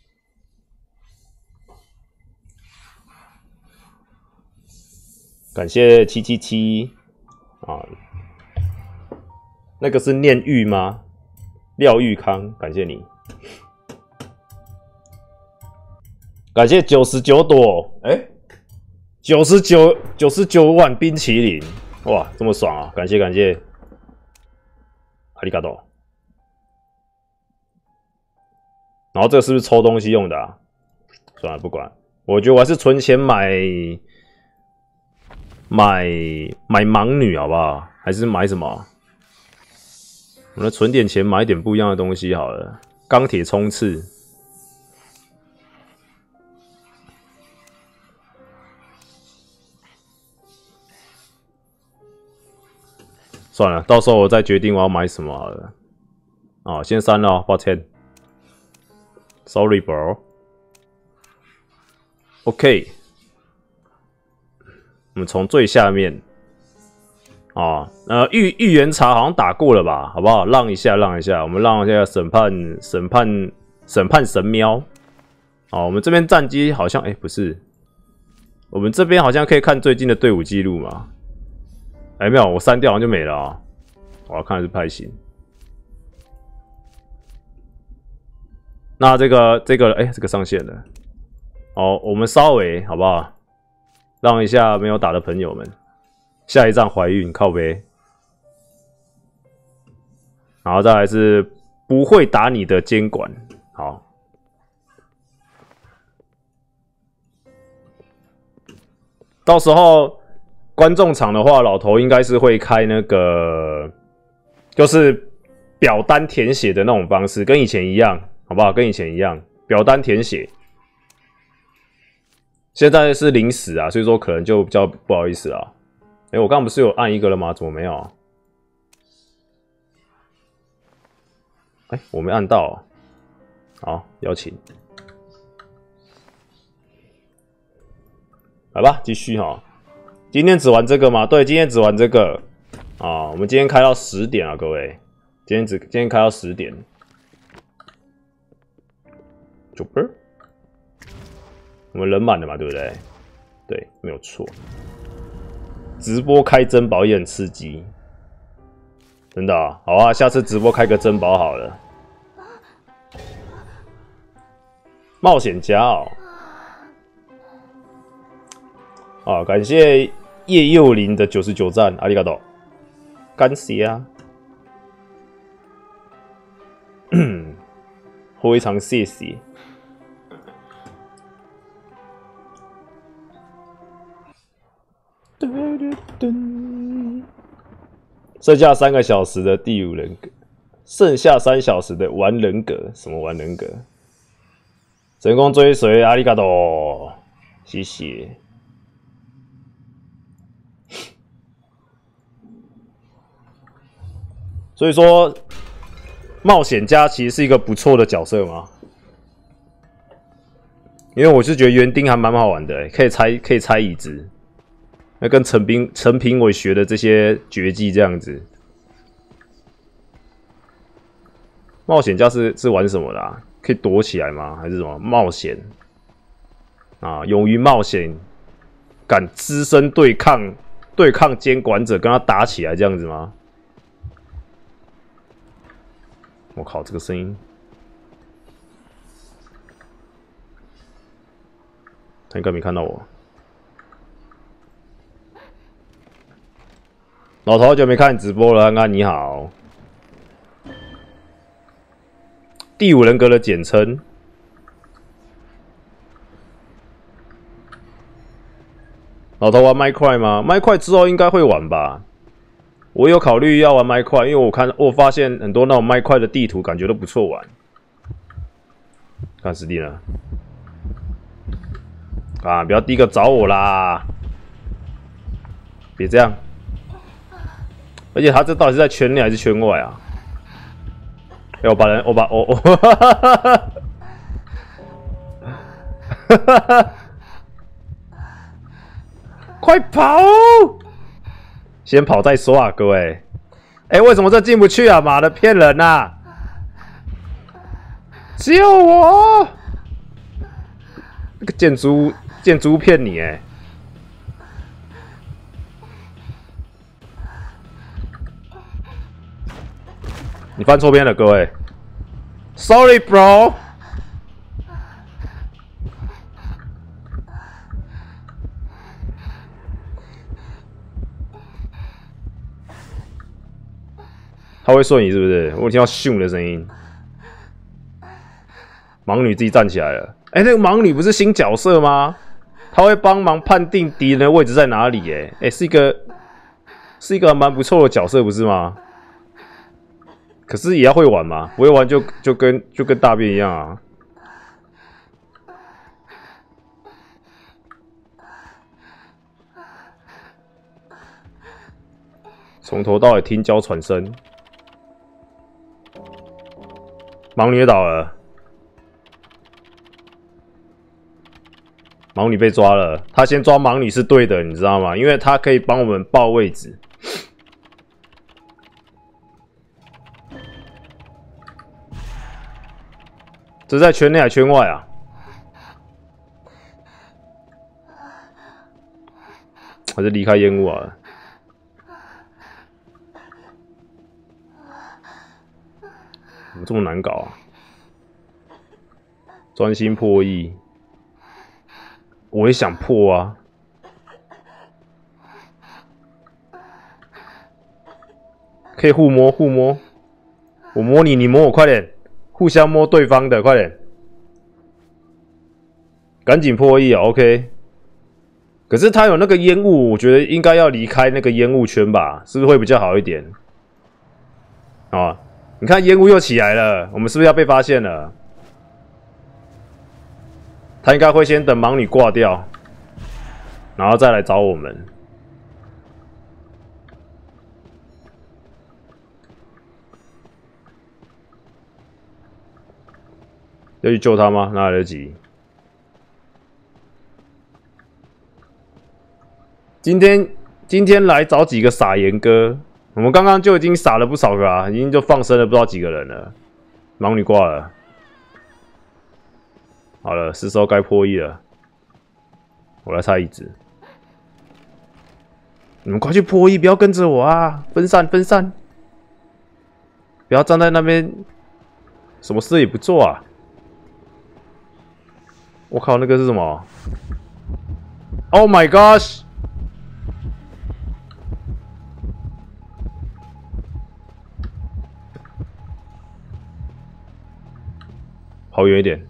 感谢777啊，那个是念玉吗？廖玉康，感谢你。感谢99朵，99碗冰淇淋，哇，这么爽啊！感谢，阿里嘎多。然后这个是不是抽东西用的啊？算了，不管，我觉得我还是存钱买盲女好不好？还是买什么？我们存点钱买点不一样的东西好了。钢铁冲刺。算了，到时候我再决定我要买什么好了。啊，先删了哦，抱歉。Sorry, bro. OK， 我们从最下面。预言茶好像打过了吧？好不好？让一下，我们让一下审判神喵。我们这边战绩好像不是，我们这边好像可以看最近的队伍记录嘛。没有，我删掉好像就没了啊。我要看的是派型。那这个上线了。我们稍微好不好？让一下没有打的朋友们。下一站怀孕靠北，然后再来是不会打你的监管，好，到时候观众场的话，老头应该是会开那个，就是表单填写的那种方式，跟以前一样，好不好？跟以前一样，表单填写。现在是临时啊，所以说可能就比较不好意思啊。我刚刚不是有按一个了吗？怎么没有啊？我没按到。好，邀请。来吧，继续哈。今天只玩这个吗？对，今天只玩这个。我们今天开到10点啊，各位。今天开到10点。9%。我们人满了嘛，对不对？对，没有错。直播开珍宝也很刺激，真的啊！好啊，下次直播开个珍宝好了。冒险家感谢叶佑林的99赞，阿里嘎多，感谢啊！非常谢谢。剩下3个小时的第5人格，剩下3小时的玩人格，什么玩人格？成功追随阿里嘎多，谢谢。所以说，冒险家其实是一个不错的角色嘛，因为我是觉得园丁还蛮好玩的，可以拆椅子。那跟陈评委学的这些绝技这样子，冒险家是玩什么的啊？可以躲起来吗？还是什么冒险啊？勇于冒险，敢只身对抗监管者，跟他打起来这样子吗？我靠，这个声音，他应该没看到我。老头好久没看直播了，安安你好。第5人格的简称， 老头玩麦块吗？麦块之后应该会玩吧。我有考虑要玩麦块，因为我发现很多那种麦块的地图感觉都不错玩。看实地呢？啊，不要第一个找我啦！别这样。而且他这到底是在圈内还是圈外啊？哎、我快跑！先跑再说啊，各位。哎、为什么这进不去啊？妈的，骗人啊！救我！那个贱猪骗你哎！你翻错边了，各位。Sorry, bro。他会瞬移是不是？我听到咻的声音。盲女自己站起来了。哎、那个盲女不是新角色吗？她会帮忙判定敌人的位置在哪里。哎，是一个蛮不错的角色，不是吗？可是也要会玩嘛，不会玩就跟大便一样啊。从头到尾听脚喘声，盲女也倒了，盲女被抓了。他先抓盲女是对的，你知道吗？因为他可以帮我们报位置。这是在圈内还是圈外啊？还是离开烟雾啊？怎么这么难搞啊？专心破译，我也想破啊。可以互摸，我摸你，你摸我，快点！互相摸对方的，快点！赶紧破译啊 ，OK。可是他有那个烟雾，我觉得应该要离开那个烟雾圈吧，是不是会比较好一点？啊，你看烟雾又起来了，我们是不是要被发现了？他应该会先等盲女挂掉，然后再来找我们。要去救他吗？哪来得及？今天来找几个撒盐哥，我们刚刚就已经撒了不少个啊，已经就放生了不知道几个人了。盲女挂了，好了，是时候该破译了。我来拆椅子，你们快去破译，不要跟着我啊！分散，不要站在那边，什么事也不做啊！我靠，那个是什么 ？Oh my gosh！ 跑远一点。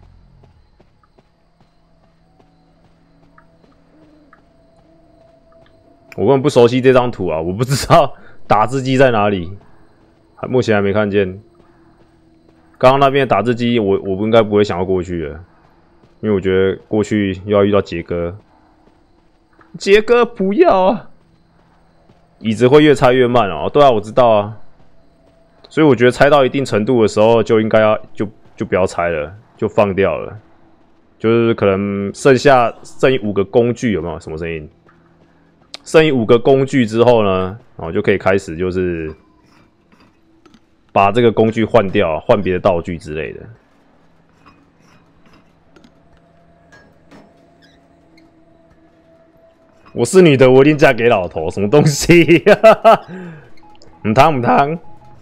我根本不熟悉这张图啊，我不知道打字机在哪里，目前还没看见。刚刚那边的打字机，我应该不会想要过去的，因为我觉得过去又要遇到杰哥。杰哥不要啊！椅子会越拆越慢哦。对啊，我知道啊。所以我觉得拆到一定程度的时候，就应该要就不要拆了，就放掉了。就是可能剩余5个工具，有没有什么声音？剩余5个工具之后呢，就可以开始就是把这个工具换掉，换别的道具之类的。我是女的，我一定嫁给老头，什么东西？母汤，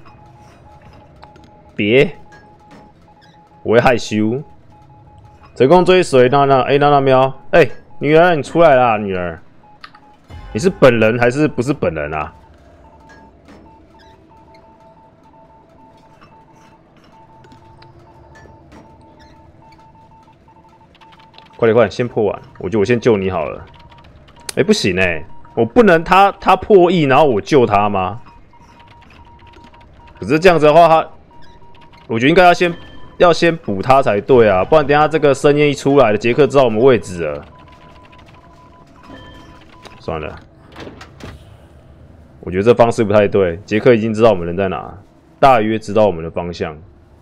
别，我会害羞。成功追随娜娜喵，哎，女儿你出来啦，女儿，你是本人还是不是本人啊？快点，先破完，我觉得我先救你好了。 哎，不行哎，我不能他破亿，然后我救他吗？可是这样子的话，我觉得应该要先补他才对啊，不然等一下这个深渊一出来了，杰克知道我们位置了。算了，我觉得这方式不太对。杰克已经知道我们人在哪，大约知道我们的方向。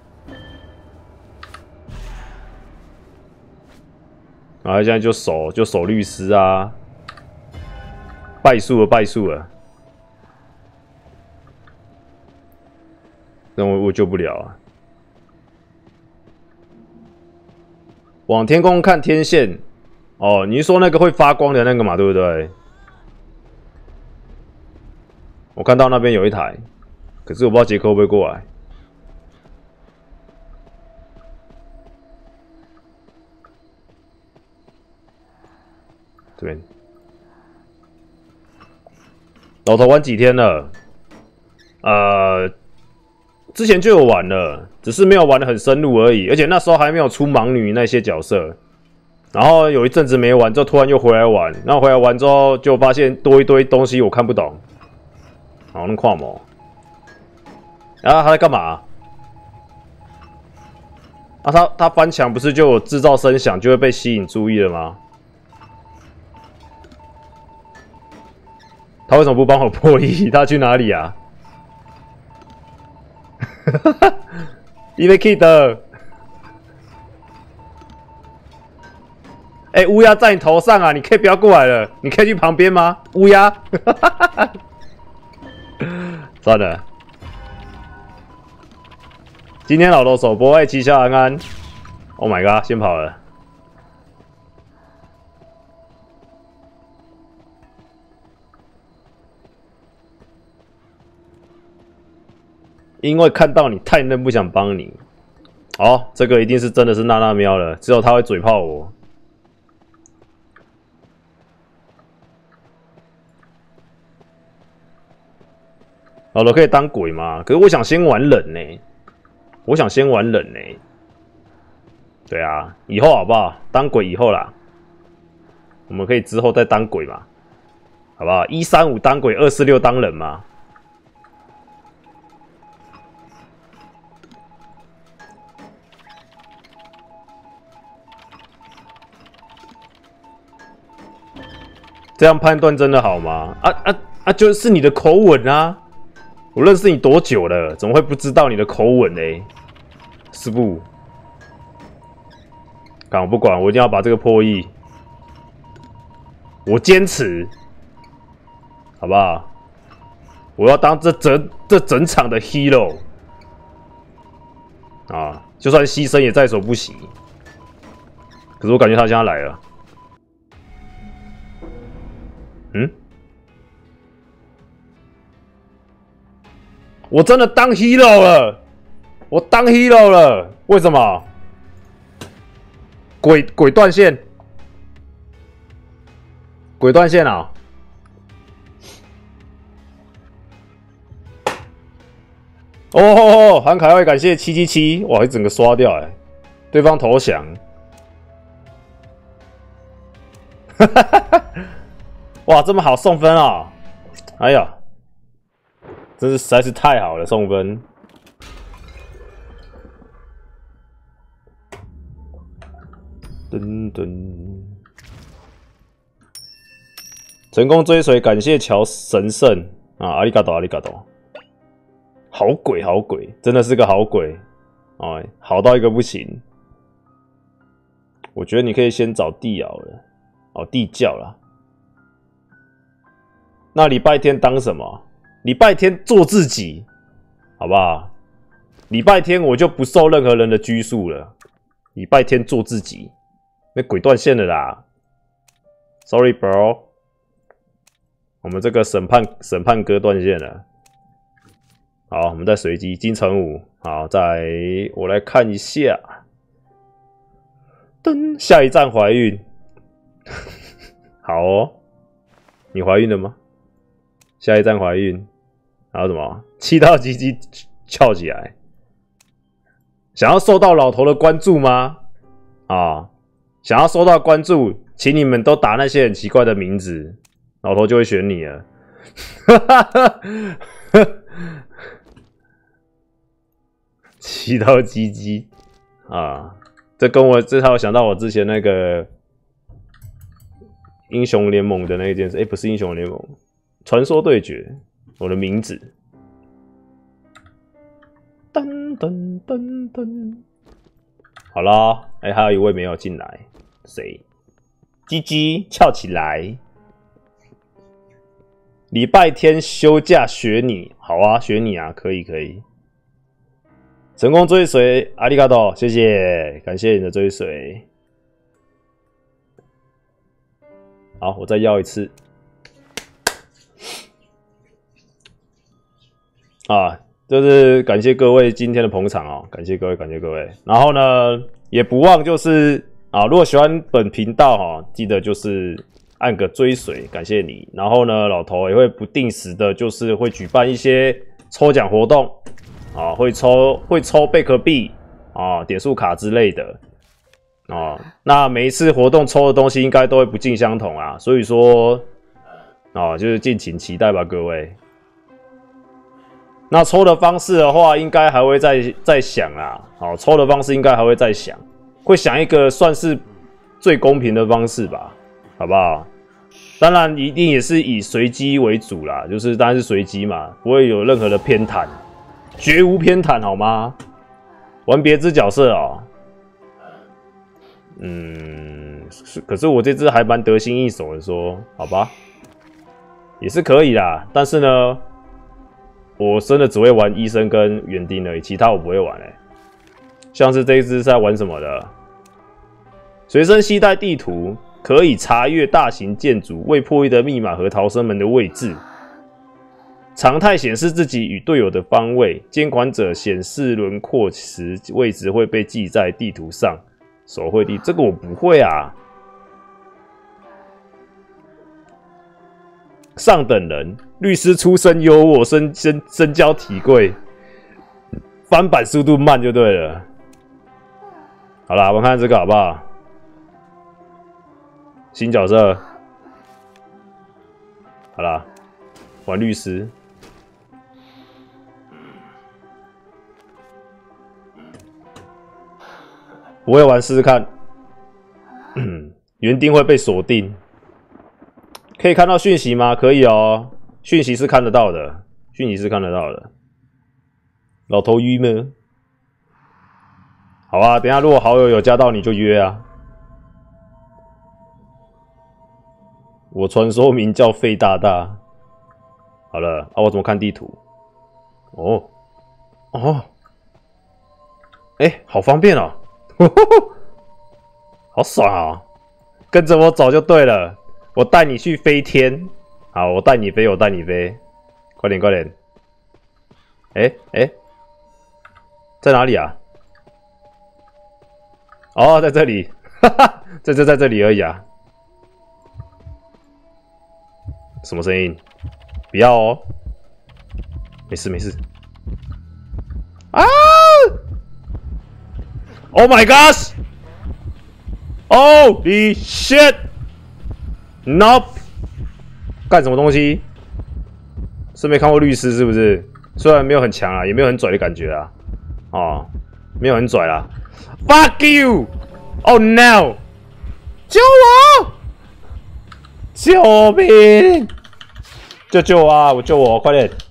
然后现在就守律师啊，败诉了，那我救不了啊。往天空看天线，哦，你是说那个会发光的那个嘛，对不对？我看到那边有一台，可是我不知道杰克会不会过来。这边，老头玩几天了？之前就有玩了，只是没有玩得很深入而已。而且那时候还没有出盲女那些角色。然后有一阵子没玩，之后突然又回来玩。然后回来玩之后，就发现多一堆东西我看不懂。好，那跨模。然后他在干嘛？啊，他翻墙不是就有制造声响，就会被吸引注意了吗？他为什么不帮我破译？他去哪里啊？因为 Kid， 哎，乌鸦在你头上啊！你可以不要过来了，你可以去旁边吗？乌鸦，算了。今天老头首播，七霄安安 ，Oh my god， 先跑了。因为看到你太嫩，不想帮你。哦，这个一定是真的是娜娜喵了，只有他会嘴炮我。老头可以当鬼吗？可是我想先玩冷呢、我想先玩冷呢、对啊，以后好不好？当鬼以后啦，我们可以之后再当鬼嘛，好不好？135当鬼，246当人嘛。这样判断真的好吗？就是你的口吻啊！我认识你多久了？怎么会不知道你的口吻呢？师傅，干我不管，我一定要把这个破译。我坚持，好不好？我要当这整场的 hero 啊！就算牺牲也在所不惜。可是我感觉他现在来了。嗯，我真的当 hero 了，我当 hero 了，为什么？鬼断线，鬼断线啊！哦，韩凯威感谢777，哇，一整个刷掉哎，对方投降，哈哈哈哈。哇，这么好送分啊！哎呀，真是实在是太好了，送分。噔噔，成功追随，感谢乔神圣啊！阿里嘎多，阿里嘎多，好鬼，好鬼，真的是个好鬼，哎，好到一个不行。我觉得你可以先找地爻了，哦，地窖啦。那礼拜天当什么？礼拜天做自己，好不好？礼拜天我就不受任何人的拘束了。礼拜天做自己，那鬼断线了啦 ！Sorry, bro， 我们这个审判哥断线了。好，我们再随机金城武。好，再我来看一下。噔，下一站怀孕。好哦，你怀孕了吗？下一站怀孕，还有什么？气到鸡鸡翘起来，想要受到老头的关注吗？啊，想要受到关注， 请你们都打那些很奇怪的名字，老头就会选你了。哈哈哈，祈祷鸡鸡啊！这让我想到我之前那个英雄联盟的那一件事，不是英雄联盟，传说对决，我的名字。噔噔噔噔，好啦，还有一位没有进来，谁？鸡鸡翘起来。礼拜天休假学你，好啊，学你啊，可以可以。成功追随，阿里嘎多，谢谢，感谢你的追随。好，我再要一次。啊，就是感谢各位今天的捧场哦，感谢各位，感谢各位。然后呢，也不忘就是啊，如果喜欢本频道哈，记得就是按个追随，感谢你。然后呢，老头也会不定时的，就是会举办一些抽奖活动。啊，会抽贝壳币啊、点数卡之类的啊。那每一次活动抽的东西应该都会不尽相同啊，所以说啊，就是敬请期待吧，各位。那抽的方式的话，应该还会再想啦。好，抽的方式应该还会再想，会想一个算是最公平的方式吧，好不好？当然，一定也是以随机为主啦，就是当然是随机嘛，不会有任何的偏袒。绝无偏袒，好吗？玩别只角色哦。可是我这只还蛮得心应手的说，好吧，也是可以啦。但是呢，我真的只会玩医生跟园丁而已，其他我不会玩像是这一只是在玩什么的？随身携带地图，可以查阅大型建筑、未破译的密码和逃生门的位置。常态显示自己与队友的方位，监管者显示轮廓时位置会被记在地图上。手绘地，这个我不会啊。上等人，律师出身优渥，身娇体贵，翻版速度慢就对了。好啦，我们看这个好不好？新角色，好啦，玩律师。不会玩试试看。园丁会被锁定，可以看到讯息吗？可以哦，讯息是看得到的，讯息是看得到的。老头约吗？好啊，等一下如果好友有加到你就约啊。我传说名叫费大大。好了啊，我怎么看地图？哦，好方便哦。好爽啊！跟着我走就对了，我带你去飞天。好，我带你飞，我带你飞，快点快点！在哪里啊？哦，在这里，哈哈，就在这里而已啊。什么声音？不要哦，没事没事。啊！ Oh my gosh! Holy shit! Nope! 干什么东西？是没看过律师是不是？虽然没有很强啊，也没有很拽的感觉啊。哦，没有很拽啦。Fuck you! Oh no! 救我！救命！救我啊！救我！快点！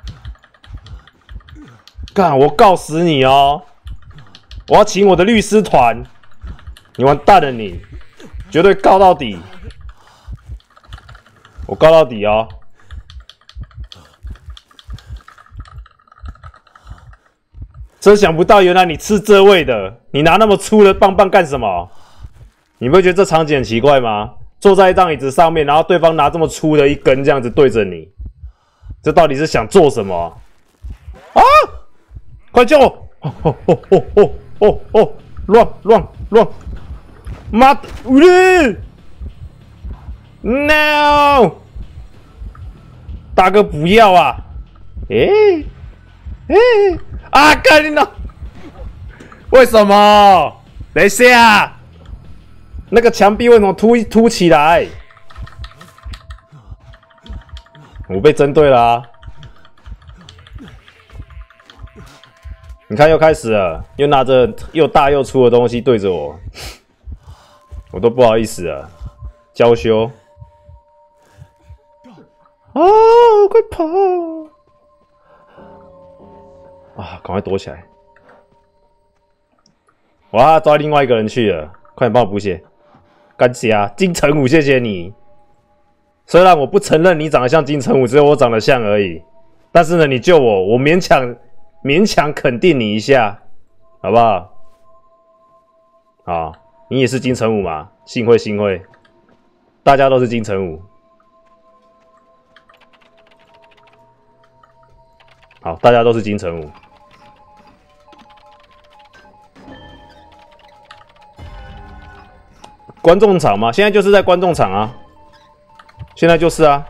干！我告死你哦！我要请我的律师团，你完蛋了你，绝对告到底，我告到底哦！真想不到，原来你吃这味的，你拿那么粗的棒棒干什么？你不会觉得这场景很奇怪吗？坐在一张椅子上面，然后对方拿这么粗的一根这样子对着你，这到底是想做什么？啊！快救我！乱！妈的！No！ 大哥不要啊！啊！干你呢？为什么？等一下！ 那个墙壁为什么凸起来？我被针对了啊！你看，又开始了，又拿着又大又粗的东西对着我，我都不好意思了。娇羞啊！快跑！啊，赶快躲起来！我要抓另外一个人去了，快点帮我补血！感谢啊，金城武，谢谢你。虽然我不承认你长得像金城武，只有我长得像而已，但是呢，你救我，我勉强肯定你一下，好不好？好，你也是金城武嘛？幸会，大家都是金城武。好，大家都是金城武。观众场吗？现在就是在观众场啊，现在就是啊。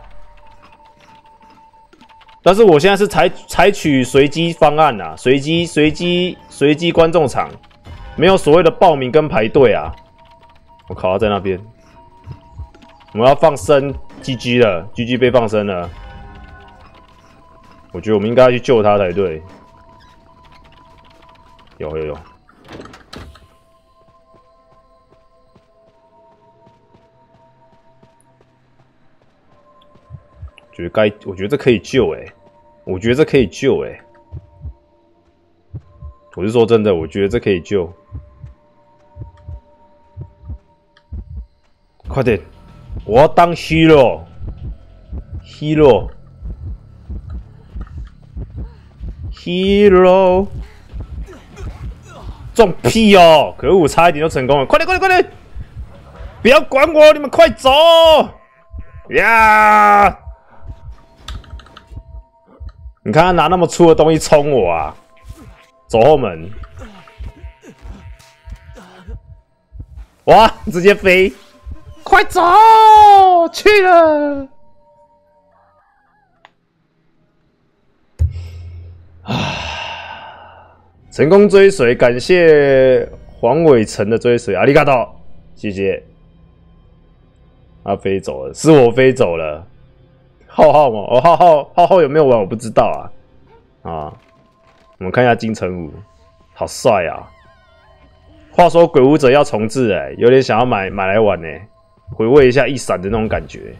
但是我现在是采取随机方案呐、啊，随机观众场，没有所谓的报名跟排队啊。我靠，他在那边，我们要放生 GG 了 ，GG 被放生了。我觉得我们应该要去救他才对。有。我觉得这可以救我觉得这可以救我是说真的，我觉得这可以救。快点，我要当 hero， 中屁哦！可恶，差一点就成功了！快点！不要管我，你们快走！呀！你看他拿那么粗的东西冲我啊！走后门！哇，直接飞！快走！去了！成功追随，感谢黄伟成的追随，阿里嘎多，谢谢。他飞走了，是我飞走了。浩吗？哦，浩有没有玩？我不知道啊。啊，我们看一下金城武，好帅啊！话说鬼武者要重置有点想要买来玩回味一下一闪的那种感觉。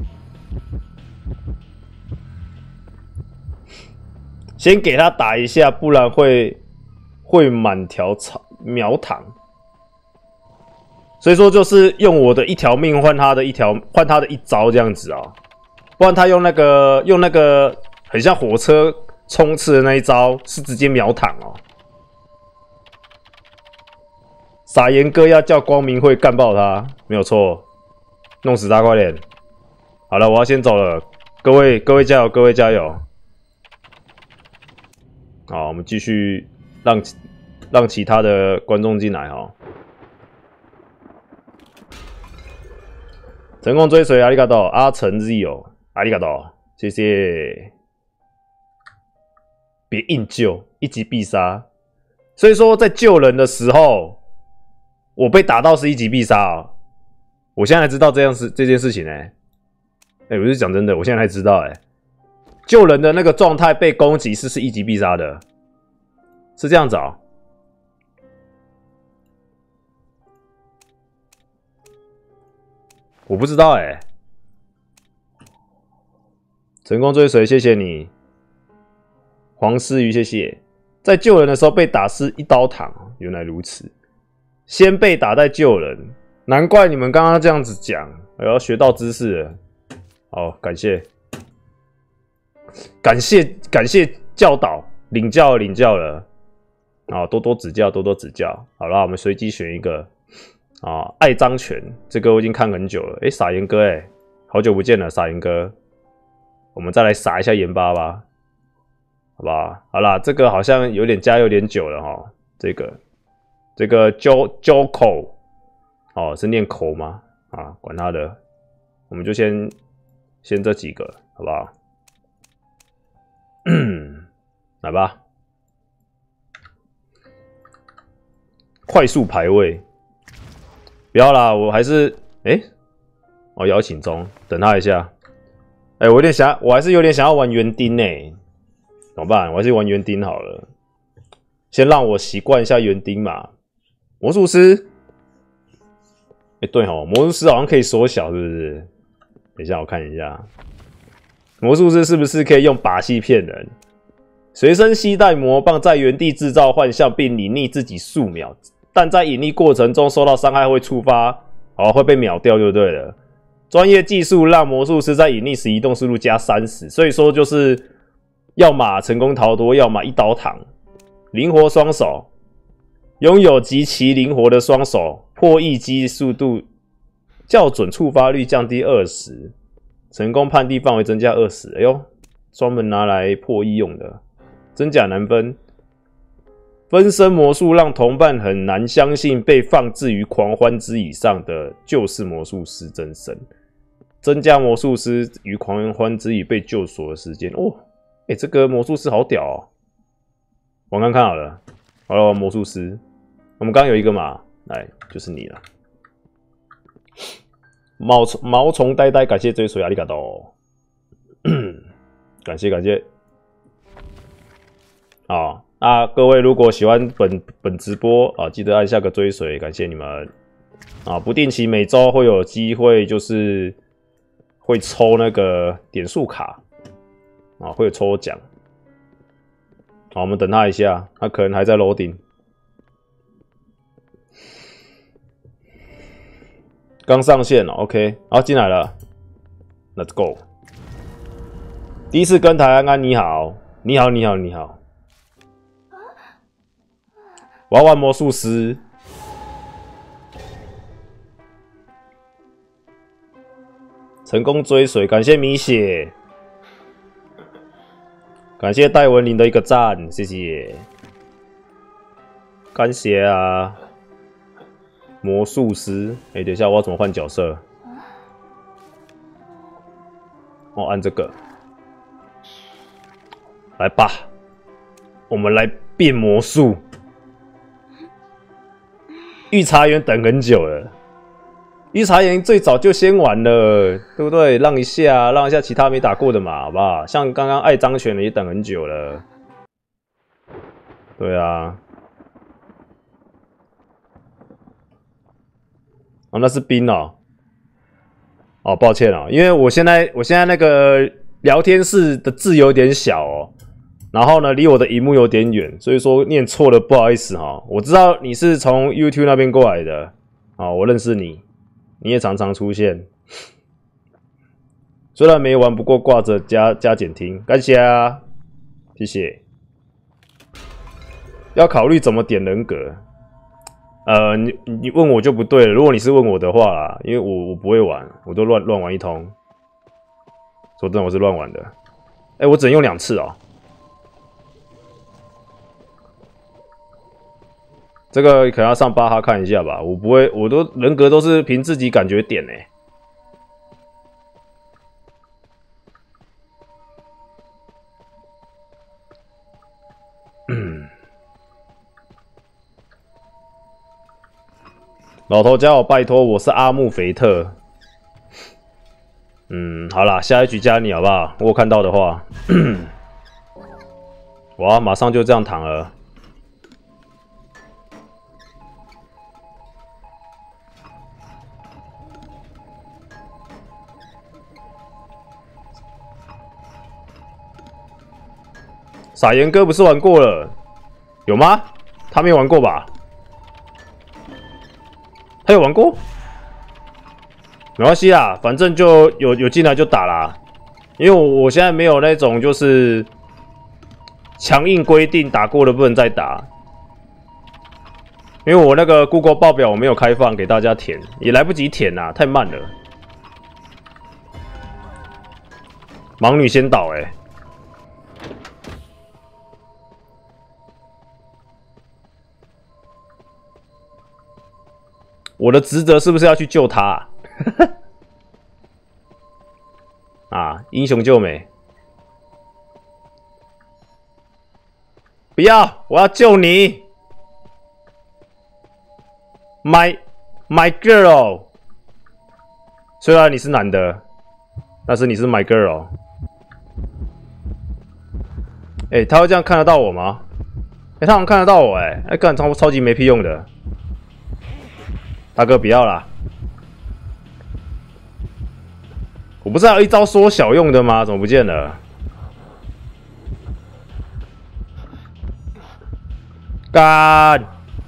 先给他打一下，不然会满条秒躺。所以说就是用我的一条命换他的一招这样子啊。不然他用那个很像火车冲刺的那一招是直接秒躺哦。撒盐哥要叫光明会干爆他，没有错，弄死他快点。好了，我要先走了，各位加油，各位加油。好，我们继续让其他的观众进来哈。成功追随，阿里嘎多，阿成 Zio。阿里嘎多，谢谢。别硬救，一击必杀。所以说，在救人的时候，我被打到是一击必杀哦。我现在才知道这件事情我是讲真的，我现在才知道救人的那个状态被攻击是一击必杀的，是这样子哦。我不知道成功追随，谢谢你，黄思瑜，谢谢。在救人的时候被打是一刀躺，原来如此。先被打再救人，难怪你们刚刚这样子讲，我要学到知识了。好，感谢教导，领教了。好，多多指教，多多指教。好了，我们随机选一个爱张全，这个我已经看很久了。撒盐哥好久不见了，撒盐哥。我们再来撒一下盐巴吧，好不好？好啦，这个好像有点久了哈。这个揪口是念口吗？啊，管他的，我们就先这几个，好不好？来吧，快速排位。 不要啦，我还是哦，邀请中，等他一下。我还是有点想要玩园丁呢，怎么办？我还是玩园丁好了，先让我习惯一下园丁嘛。魔术师，对哦，魔术师好像可以缩小，是不是？等一下我看一下，魔术师是不是可以用把戏骗人？随身携带魔棒，在原地制造幻象，并隐匿自己数秒，但在隐匿过程中受到伤害会触发，会被秒掉就对了。专业技术让魔术师在隐匿时移动速度加30，所以说就是要么成功逃脱，要么一刀躺。灵活双手，拥有极其灵活的双手，破译机速度校准，触发率降低20%，成功判定范围增加20%。哎呦，专门拿来破译用的，真假难分。分身魔术让同伴很难相信被放置于狂欢之椅上的就是魔术师真身。增加魔术师于狂欢之椅被救赎的时间哦，这个魔术师好屌哦！玩看看好了，好了，魔术师，我们刚刚有一个嘛，来就是你了。毛虫呆呆，感谢追随阿里嘎多，感谢。好，那各位如果喜欢本直播啊，记得按下个追随，感谢你们啊！不定期每周会有机会，就是会抽那个点数卡啊，会有抽奖。好，我们等他一下，他可能还在楼顶。刚上线了 ，OK， 好，进来了 ，Let's go。第一次跟台安安，你好。我要玩魔术师。成功追随，感谢米血，感谢戴文林的一个赞，谢谢，感谢啊！魔术师，等一下我要怎么换角色？按这个，来吧，我们来变魔术。御茶园等很久了。御茶园最早就先玩了，对不对？让一下其他没打过的嘛，好不好？像刚刚爱张选的也等很久了，对啊。哦，那是冰哦。哦，抱歉哦，因为我现在那个聊天室的字有点小哦，然后呢，离我的萤幕有点远，所以说念错了，不好意思哈。我知道你是从 YouTube 那边过来的，我认识你。你也常常出现，虽然没玩，不过挂着加减听，感谢啊，谢谢。要考虑怎么点人格，你问我就不对了。如果你是问我的话啦，因为我不会玩，我都乱玩一通。说真的，我是乱玩的。我只能用2次哦。这个可能要上巴哈看一下吧，我不会，我都人格都是凭自己感觉点欸。老头加我拜托，我是阿木肥特。好啦，下一局加你好不好？我有看到的话，哇，马上就这样躺了。傻严哥不是玩过了，有吗？他没有玩过吧？他有玩过？没关系啦，反正就有进来就打啦。因为我现在没有那种就是强硬规定打过的不能再打，因为我那个 Google 报表我没有开放给大家填，也来不及填啦，太慢了。盲女先倒我的职责是不是要去救他啊？英雄救美，不要！我要救你！My My girl， 虽然你是男的，但是你是 my girl。哎，他会这样看得到我吗？哎，他好像看得到我哎，干超级没屁用的。大哥不要啦，我不是还有一招缩小用的吗？怎么不见了？干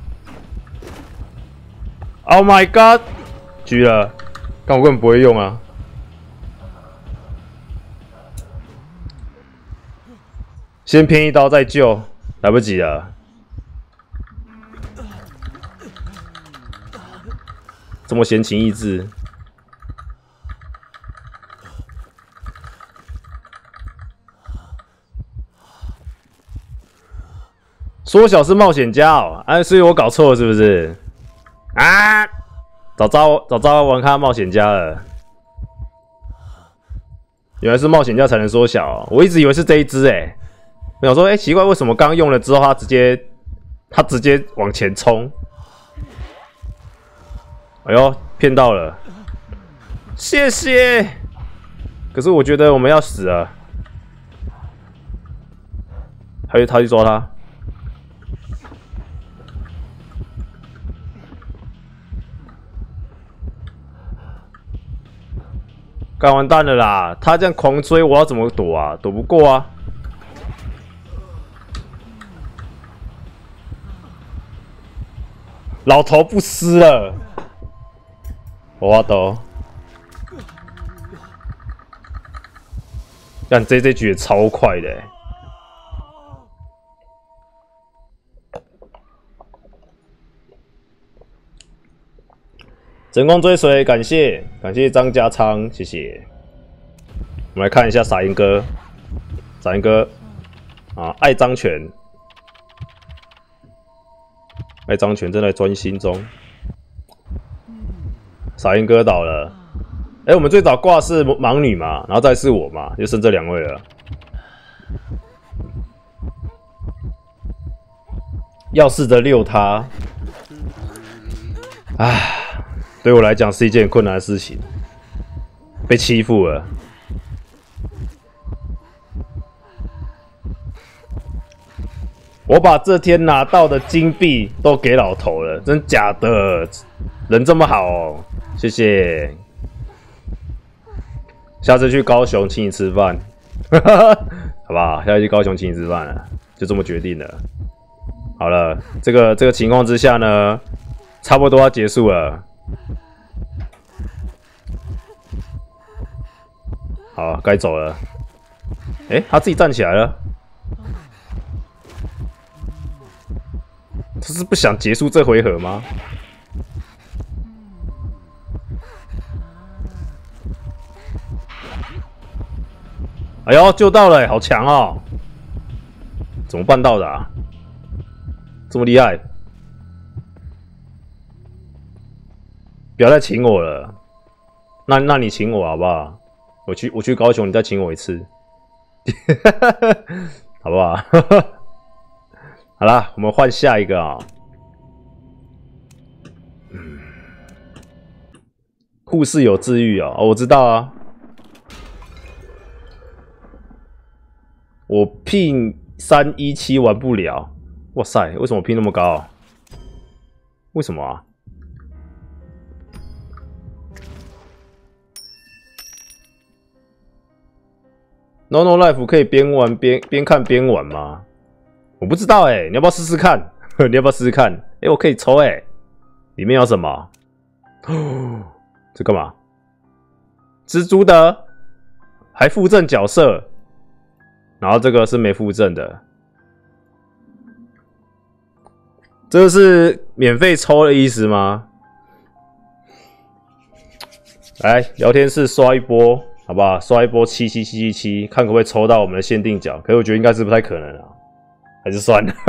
！Oh my god！ 狙了，但我根本不会用啊。先偏一刀再救，来不及了。这么闲情逸致，缩小是冒险家哦，哎，所以我搞错了是不是？啊！早知道玩看冒险家了，原来是冒险家才能缩小哦，我一直以为是这一只哎。我想说，哎，奇怪，为什么刚用了之后，他直接往前冲？哎呦，骗到了，谢谢。可是我觉得我们要死了，他去抓他。干完蛋了啦！他这样狂追，我要怎么躲啊？躲不过啊！老头不撕了，我懂。但这局也超快的欸。成功追随，感谢张家昌，谢谢。我们来看一下傻鹰哥啊，爱张权正在专心中。傻鹰哥倒了，我们最早挂是盲女嘛，然后再是我嘛，就剩这2位了。要试着溜他，唉。对我来讲是一件很困难的事情，被欺负了。我把这天拿到的金币都给老头了，真假的？人这么好哦，谢谢。下次去高雄请你吃饭，好不好？下次去高雄请你吃饭了，就这么决定了。好了，这个情况之下呢，差不多要结束了。好，该走了。他自己站起来了。他是不想结束这回合吗？哎呦，救到了，好强哦！怎么办到的啊？这么厉害！不要再请我了。那你请我好不好？我去高雄，你再请我一次，好不好？好啦，我们换下一个啊。护士有治愈啊，我知道啊。我聘317玩不了，哇塞，为什么聘那么高啊？为什么啊？No Life 可以边玩边看边玩吗？我不知道你要不要试试看？你要不要试试看？我可以抽里面有什么？这干嘛？蜘蛛的，还附赠角色，然后这个是没附赠的，这个是免费抽的意思吗？来聊天室刷一波。好不好？刷一波77777，看可不可以抽到我们的限定角？可是我觉得应该是不太可能啊，还是算了。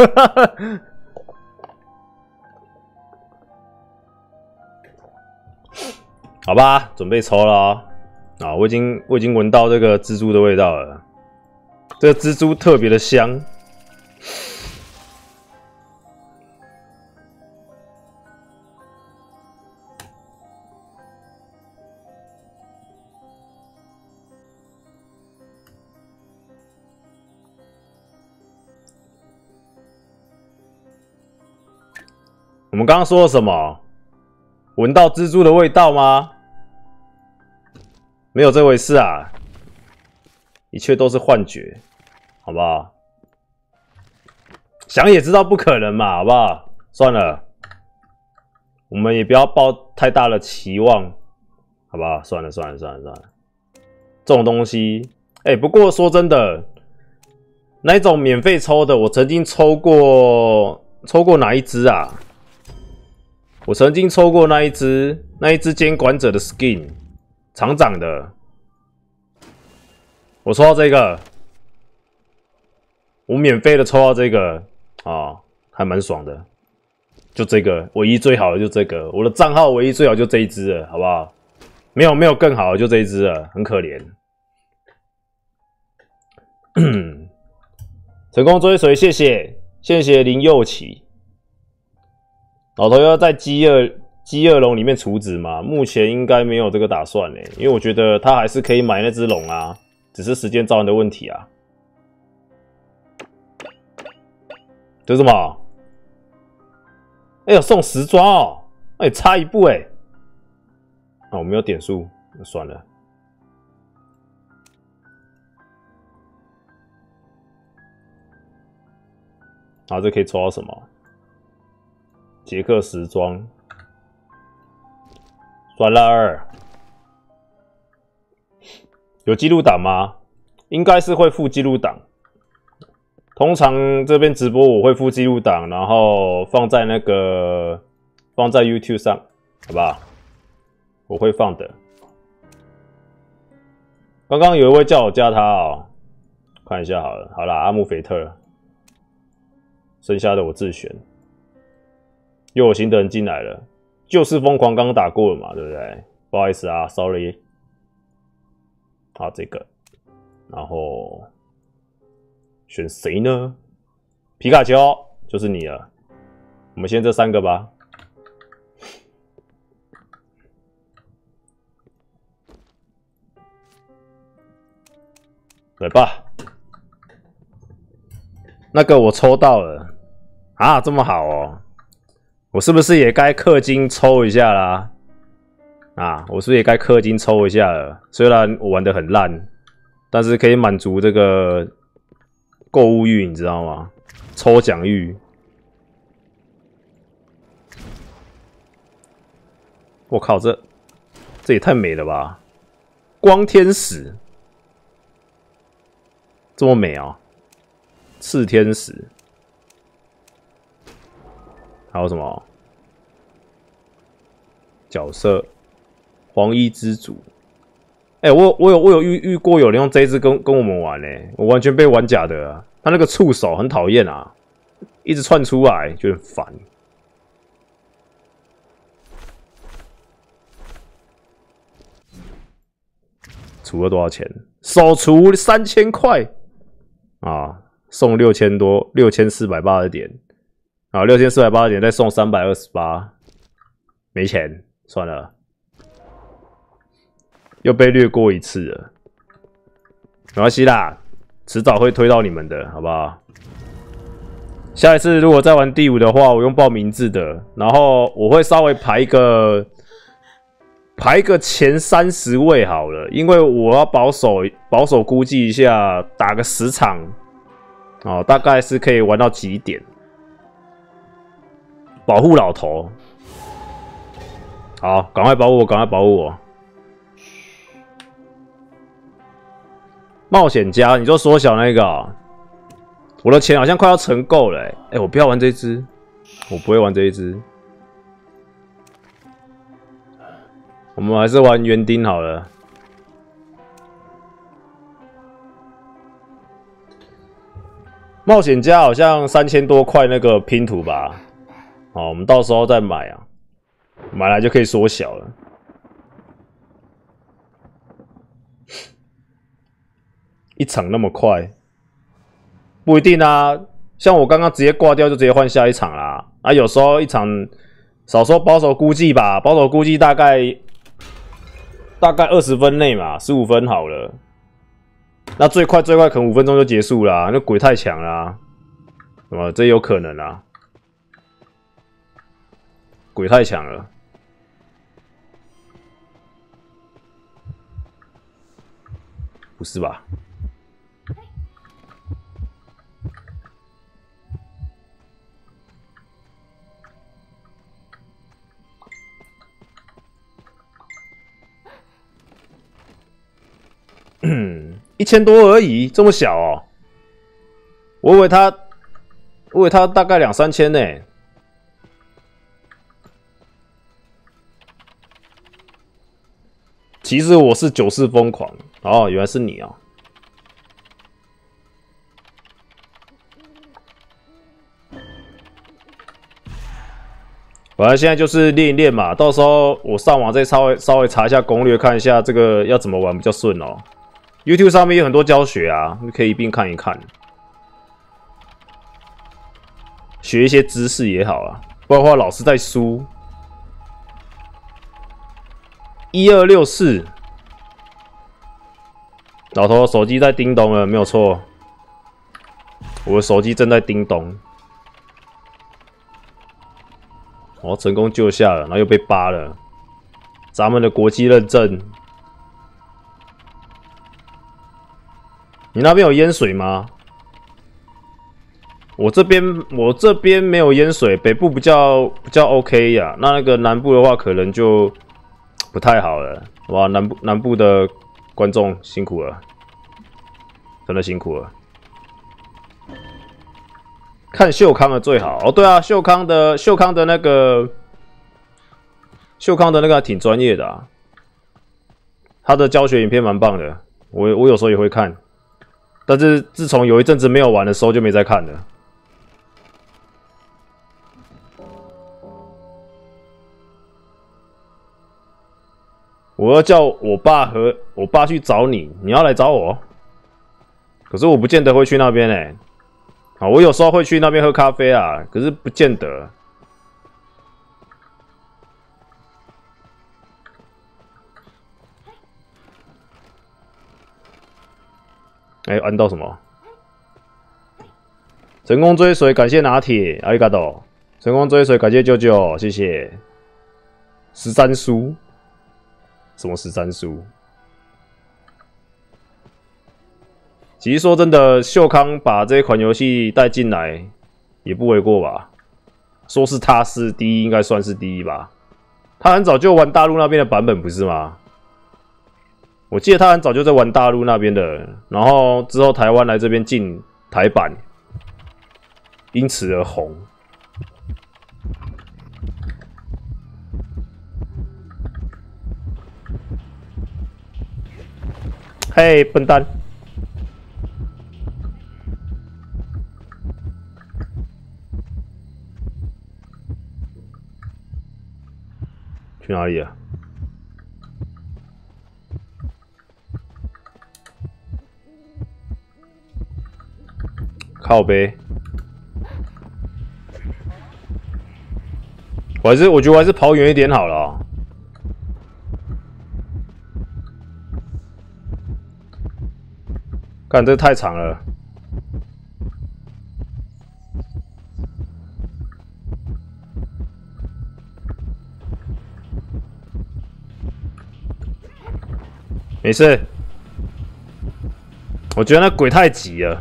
好吧，准备抽了啊！我已经闻到这个蜘蛛的味道了，这个蜘蛛特别的香。 我们刚刚说了什么？闻到蜘蛛的味道吗？没有这回事啊！一切都是幻觉，好不好？想也知道不可能嘛，好不好？算了，我们也不要抱太大的期望，好不好？算了。这种东西，不过说真的，那一种免费抽的，我曾经抽过哪一只啊？我曾经抽过那一只监管者的 skin， 厂长的。我抽到这个，我免费的抽到这个啊，还蛮爽的。就这个，唯一最好的就这个，我的账号唯一最好就这一只了，好不好？没有更好的，就这一只了，很可怜。成功追随，谢谢林佑启。老头要在饥饿笼里面储值吗？目前应该没有这个打算呢，因为我觉得他还是可以买那只笼啊，只是时间早晚的问题啊。这是什么？有送时装哦，差一步我没有点数，那算了。好，这可以抽到什么？杰克时装，算了。有记录档吗？应该是会附记录档。通常这边直播我会附记录档，然后放在YouTube 上，好不好？我会放的。刚刚有一位叫我加他哦，看一下好了。好啦，阿姆菲特，剩下的我自选。又有新的人进来了，就是疯狂刚打过了嘛，对不对？不好意思啊 ，sorry。好，这个，然后选谁呢？皮卡丘就是你了。我们先这3个吧。来吧，那个我抽到了啊，这么好哦。我是不是也该氪金抽一下啦？我是不是也该氪金抽一下了？虽然我玩得很烂，但是可以满足这个购物欲，你知道吗？抽奖欲。我靠，这也太美了吧！光天使，这么美啊！炽天使。还有什么角色？黄衣之主。我有遇过有人用这一只跟我们玩我完全被玩假的啊！他那个触手很讨厌啊，一直窜出来就很烦。除了多少钱？首除3000块啊，送6000多，6480点。6480点再送328，没钱，算了，又被略过一次了，没关系啦，迟早会推到你们的，好不好？下一次如果再玩第5的话，我用报名字的，然后我会稍微排一个前30位好了，因为我要保守估计一下，打个10场，大概是可以玩到几点。保护老头，好，赶快保护我！冒险家，你就缩小那个我的钱好像快要存够了我不要玩这一只，我不会玩这一只，我们还是玩园丁好了。冒险家好像3000多块那个拼图吧。好，我们到时候再买啊，买来就可以缩小了。一场那么快，不一定啊。像我刚刚直接挂掉就直接换下一场啦。有时候一场，少说保守估计吧，保守估计大概20分内嘛，15分好了。那最快可能5分钟就结束啦，那鬼太强啦，这有可能啊。 鬼太强了。不是吧？1000多而已，这么小哦。我以为他大概2、3千呢。其实我是九世疯狂哦，原来是你哦。反正现在就是练一练嘛，到时候我上网再稍微查一下攻略，看一下这个要怎么玩比较顺哦。YouTube 上面有很多教学啊，可以一并看一看，学一些知识也好啊。不然的话，老师在输。1264，老头手机在叮咚了，没有错，我的手机正在叮咚。哦，成功救下了，然后又被扒了。咱们的国际认证。你那边有淹水吗？我这边没有淹水，北部比较 OK 呀。那个南部的话，可能就不太好了。哇，南部的观众辛苦了，真的辛苦了。看秀康的最好哦，对啊，秀康的那个挺专业的啊，他的教学影片蛮棒的，我有时候也会看。但是自从有一阵子没有玩的时候，就没再看了。我要叫我爸去找你，你要来找我？可是我不见得会去那边欸。啊，我有时候会去那边喝咖啡啊，可是不见得。哎，按到什么？成功追随，感谢拿铁，阿里嘎多。成功追随，感谢舅舅，谢谢。13书，什么13书？其实说真的，秀康把这款游戏带进来也不为过吧？说是他是第一，应该算是第一吧？他很早就玩大陆那边的版本，不是吗？我记得他很早就在玩大陆那边的，然后之后台湾来这边进台版，因此而红。嘿，笨蛋！去哪里啊？靠北！我觉得我还是跑远一点好了哦。干，这太长了。没事，我觉得那鬼太急了。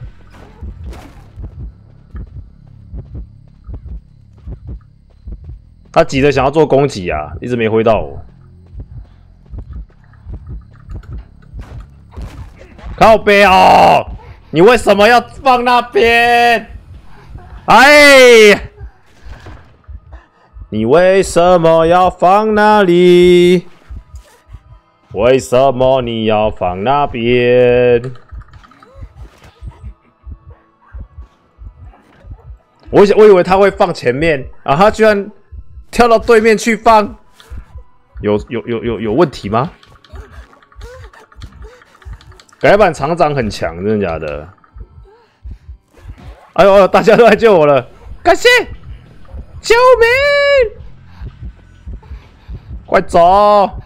他急着想要做攻击啊，一直没挥到我。靠北哦！你为什么要放那边？哎！你为什么要放那里？为什么你要放那边？我以为他会放前面啊，他居然跳到对面去放，有问题吗？改版厂长很强，真的假的？哎呦，大家都来救我了，感谢！救命！快走！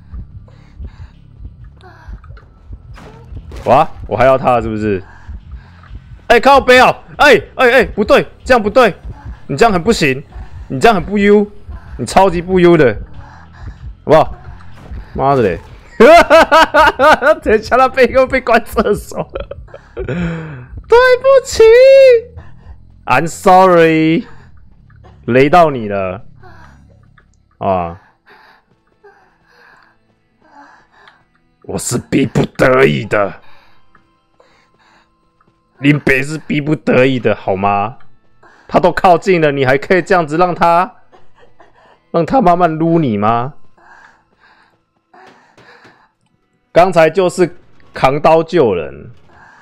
哇，我还要他是不是？哎，靠背哦！哎，不对，这样不对，你这样很不行，你这样很不优， 你超级不优的，好不好？妈的嘞！等一下他又被关厕所，对不起 ，I'm sorry， 雷到你了啊！我是逼不得已的，林北是逼不得已的，好吗？他都靠近了，你还可以这样子让他慢慢撸你吗？刚才就是扛刀救人，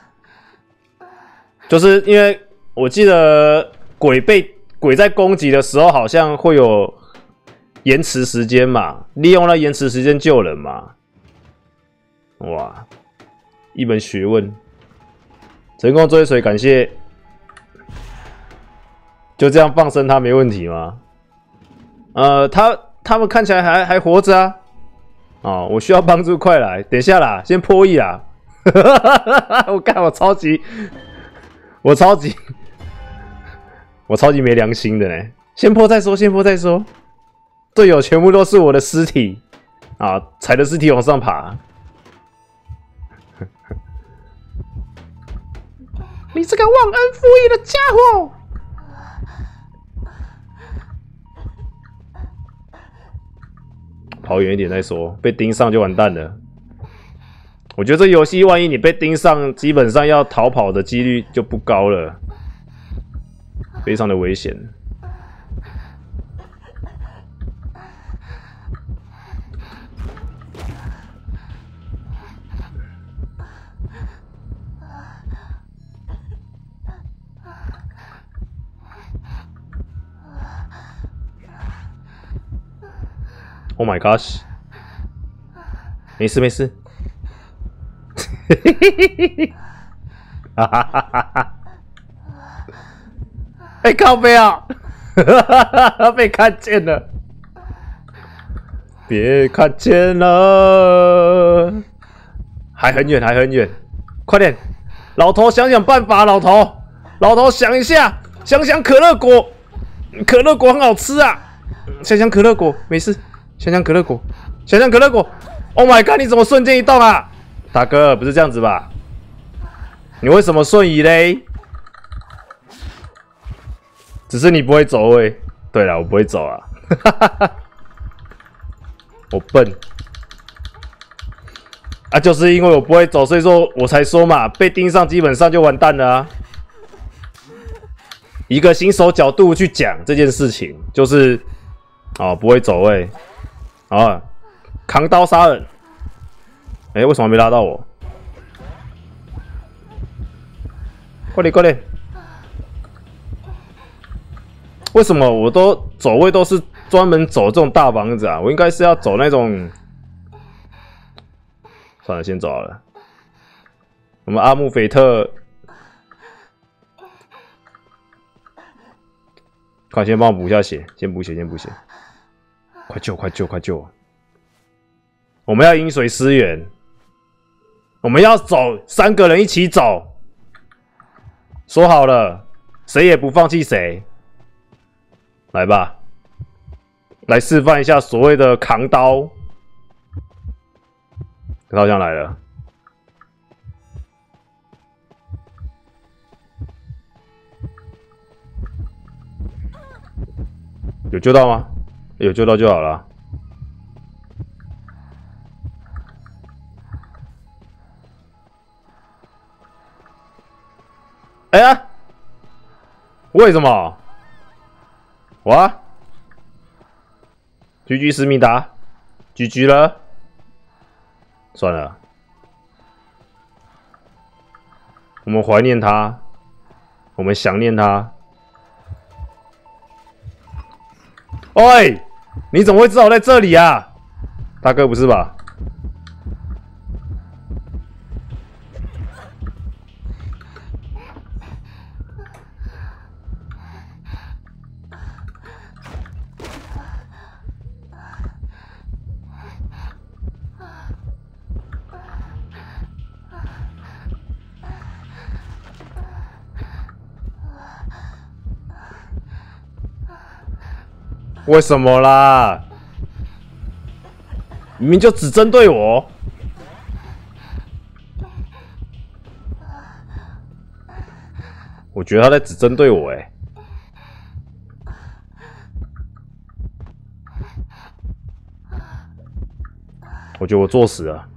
就是因为我记得鬼在攻击的时候好像会有延迟时间嘛，利用那延迟时间救人嘛。哇，一门学问，成功追随，感谢。就这样放生他没问题吗？他们看起来还活着啊。哦，我需要帮助，快来！等一下啦，先破译啦！我超级没良心的呢！先破再说，先破再说。队友全部都是我的尸体啊，踩着尸体往上爬。你这个忘恩负义的家伙！跑远一点再说，被盯上就完蛋了。我觉得这游戏万一你被盯上，基本上要逃跑的几率就不高了，非常的危险。Oh my gosh！ 没事没事，哈哈哈哈哈！哎，靠背啊！被看见了，别看见了，还很远，还很远，快点，老头想想办法，老头想一下，想想可乐果，可乐果很好吃啊，想想可乐果，没事。想想可乐果，想想可乐果 ！Oh my god！ 你怎么瞬间移动啊？大哥，不是这样子吧？你为什么瞬移嘞？只是你不会走位。对了，我不会走啊，我笨啊！就是因为我不会走，所以说我才说嘛，被盯上基本上就完蛋了啊！一个新手角度去讲这件事情，就是哦，不会走位。啊！扛刀杀人！哎，为什么没拉到我？快点，快点！为什么我都走位都是专门走这种大房子啊？我应该是要走那种……算了，先走好了。我们阿姆菲特，快先帮我补一下血，先补血，先补血。快救！快救！快救！我们要饮水思源，我们要走，3个人一起走。说好了，谁也不放弃谁。来吧，来示范一下所谓的扛刀。他好像来了，有救到吗？有救到就好了。哎呀，为什么？哇 ！GG 思密达 ，GG 了。算了，我们怀念他，我们想念他。喂！你怎么会知道我在这里啊？大哥不是吧？ 为什么啦？明明就只针对我。我觉得他在只针对我哎。我觉得我作死了。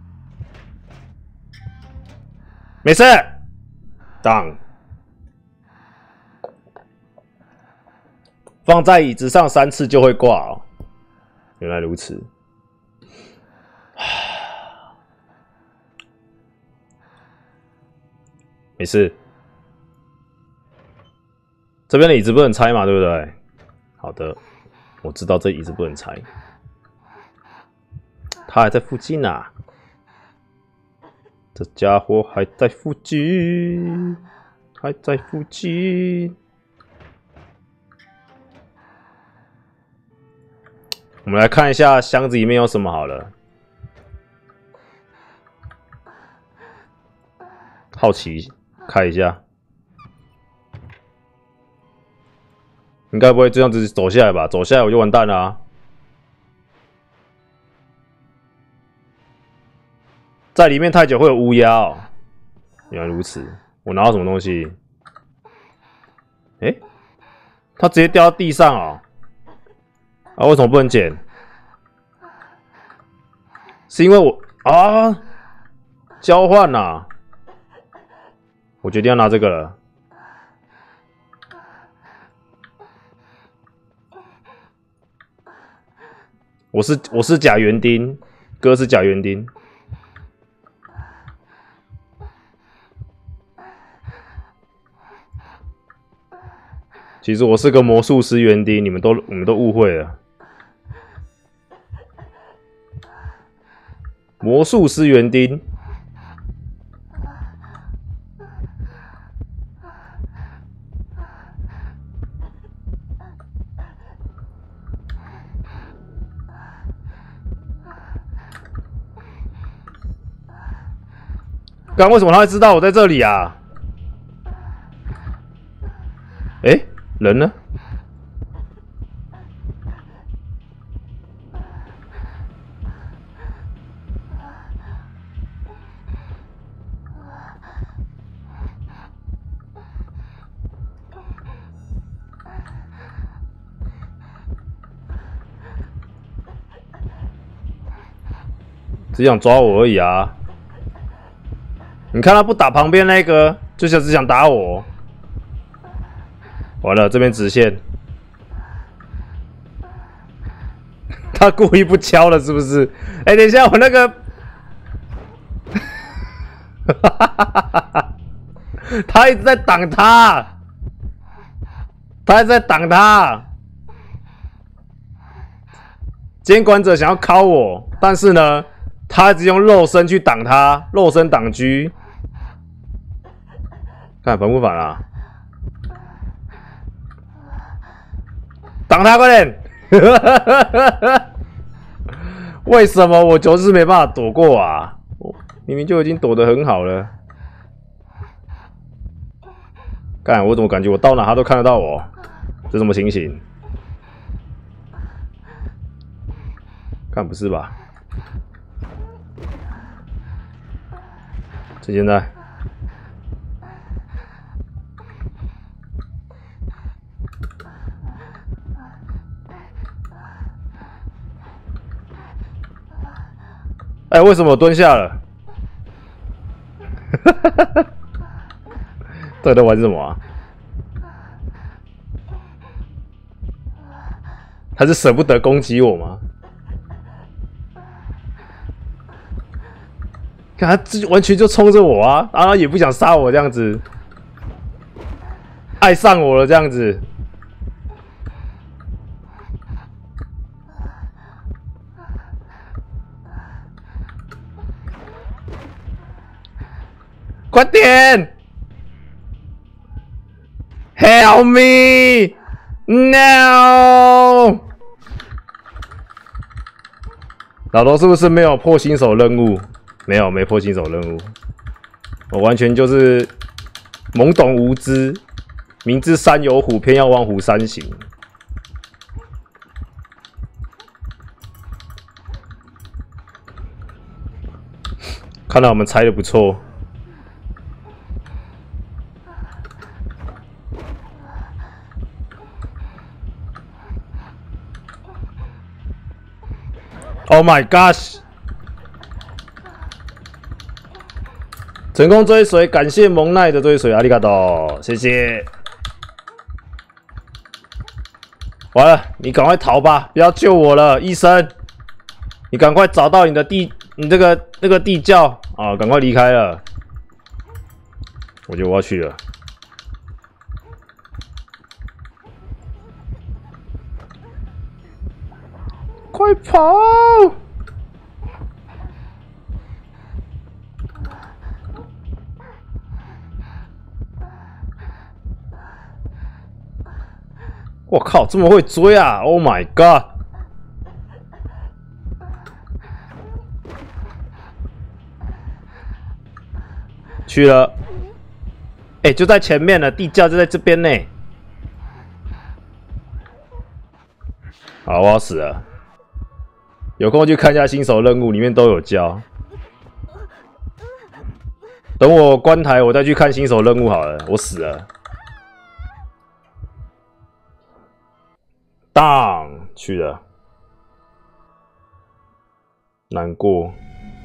没事。当。放在椅子上3次就会挂哦。原来如此。没事。这边的椅子不能拆嘛，对不对？好的，我知道这椅子不能拆。他还在附近啊！这家伙还在附近，还在附近。我们来看一下箱子里面有什么好了。好奇，看一下。应该不会这样子走下来吧？走下来我就完蛋了啊！在里面太久会有乌鸦哦。原来如此，我拿到什么东西？欸，它直接掉到地上哦。啊，为什么不能捡？是因为我啊，交换啊！我决定要拿这个了。我是假园丁，哥是假园丁。其实我是个魔术师园丁，你们都误会了。魔术师园丁，刚为什么他会知道我在这里啊？欸，人呢？只想抓我而已啊！你看他不打旁边那个，就只想打我。完了，这边直线，他故意不敲了，是不是？哎，等一下，我那个，他一直在挡他，他一直在挡他。监管者想要敲我，但是呢，他一直用肉身去挡他，肉身挡狙。看反不反啊？挡他，快点！为什么我就是没办法躲过啊？我明明就已经躲得很好了。干，我怎么感觉我到哪他都看得到我？这什么情形？干不是吧？这现在。哎，为什么我蹲下了？到底在玩什么啊？他是舍不得攻击我吗？看他完全就冲着我啊，然后也不想杀我这样子，爱上我了这样子。快点 ！Help me now！ 老头是不是没有破新手任务？没破新手任务。我完全就是懵懂无知，明知山有虎，偏要往虎山行。 看来我们猜的不错。Oh my gosh！ 成功追随，感谢蒙奈的追随，阿里嘎多，谢谢。完了，你赶快逃吧，不要救我了，医生！你赶快找到你那个地窖啊，赶快离开了。我觉得我要去了。快跑！我靠，这么会追啊 ！Oh my god！ 去了，哎，就在前面了，地窖就在这边呢。好，我要死了。有空去看一下新手任务，里面都有教。等我关台，我再去看新手任务好了。我死了。当去了，难过。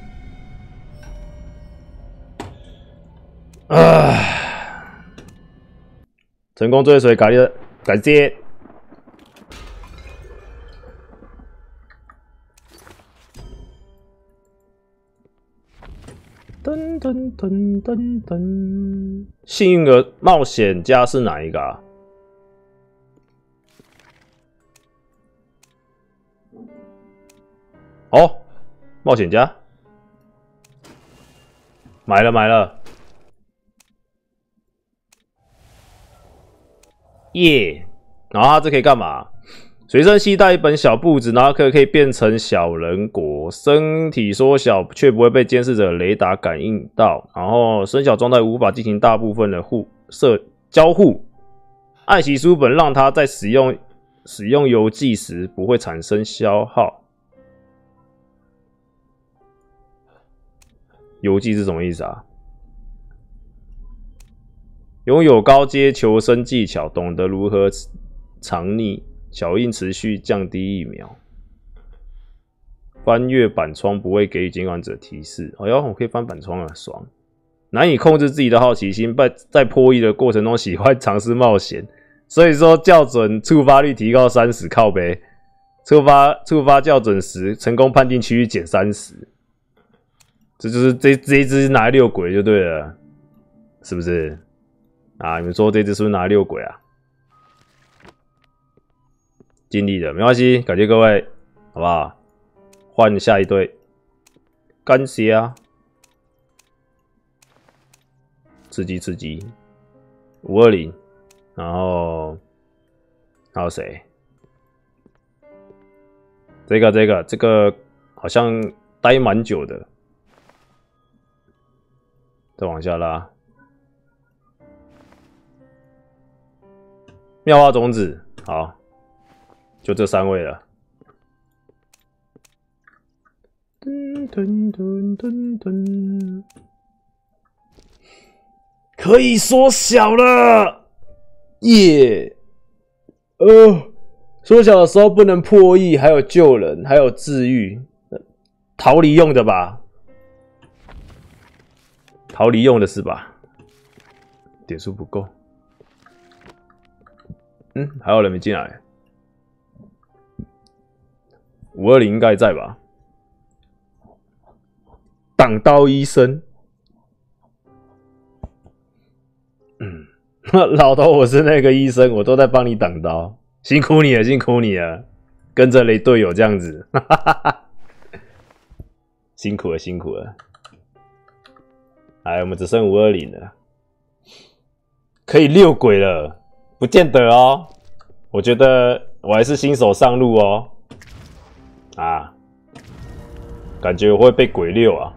成功追随，感谢。噔噔噔噔噔，幸运儿冒险家是哪一个啊？哦，冒险家，买了，耶！然后它这可以干嘛？随身携带一本小簿子，然后可以变成小人国，身体缩小却不会被监视者雷达感应到。然后身小状态无法进行大部分的交互。爱惜书本让它在使用邮寄时不会产生消耗。邮寄是什么意思啊？拥有高阶求生技巧，懂得如何藏匿。脚印持续降低1秒，翻越板窗不会给予监管者提示。哎呦，我可以翻板窗了，爽！难以控制自己的好奇心，在破译的过程中喜欢尝试冒险，所以说校准触发率提高30，靠北。触发校准时，成功判定区域减30。这就是这一只拿6轨就对了，是不是？啊，你们说这只是不是拿6轨啊？尽力了，没关系，感谢各位，好不好？换下一队，感谢啊！吃鸡520，然后还有谁？这个好像待蛮久的，再往下拉，妙蛙种子，好。就这3位了。可以缩小了，耶！缩小的时候不能破译，还有救人，还有治愈，逃离用的吧？逃离用的是吧？点数不够。还有人没进来。520应该在吧？挡刀医生，老头，我是那个医生，我都在帮你挡刀，辛苦你了，跟着雷队友这样子，辛苦了。哎，我们只剩520了，可以6轨了，不见得哦。我觉得我还是新手上路哦。啊，感觉我会被鬼溜啊！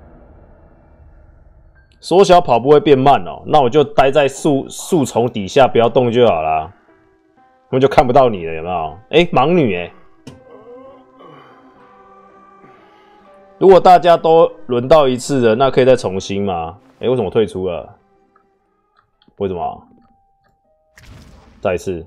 缩小跑步会变慢哦，那我就待在树丛底下不要动就好啦，我们就看不到你了，有没有？盲女如果大家都轮到一次了，那可以再重新吗？为什么退出了？为什么？再一次。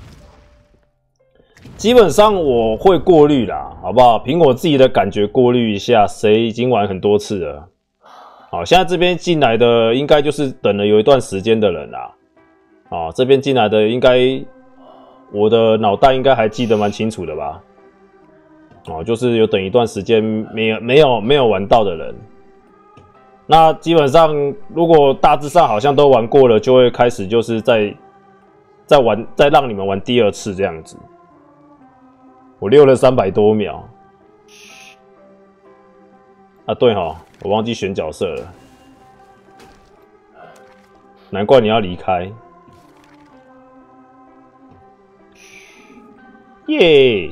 基本上我会过滤啦，好不好？凭我自己的感觉过滤一下，谁已经玩很多次了。好，现在这边进来的应该就是等了有一段时间的人啦。这边进来的应该，我的脑袋应该还记得蛮清楚的吧？就是有等一段时间没有玩到的人。那基本上如果大致上好像都玩过了，就会开始就是再让你们玩第二次这样子。我溜了300多秒。对齁，我忘记选角色了，难怪你要离开。耶！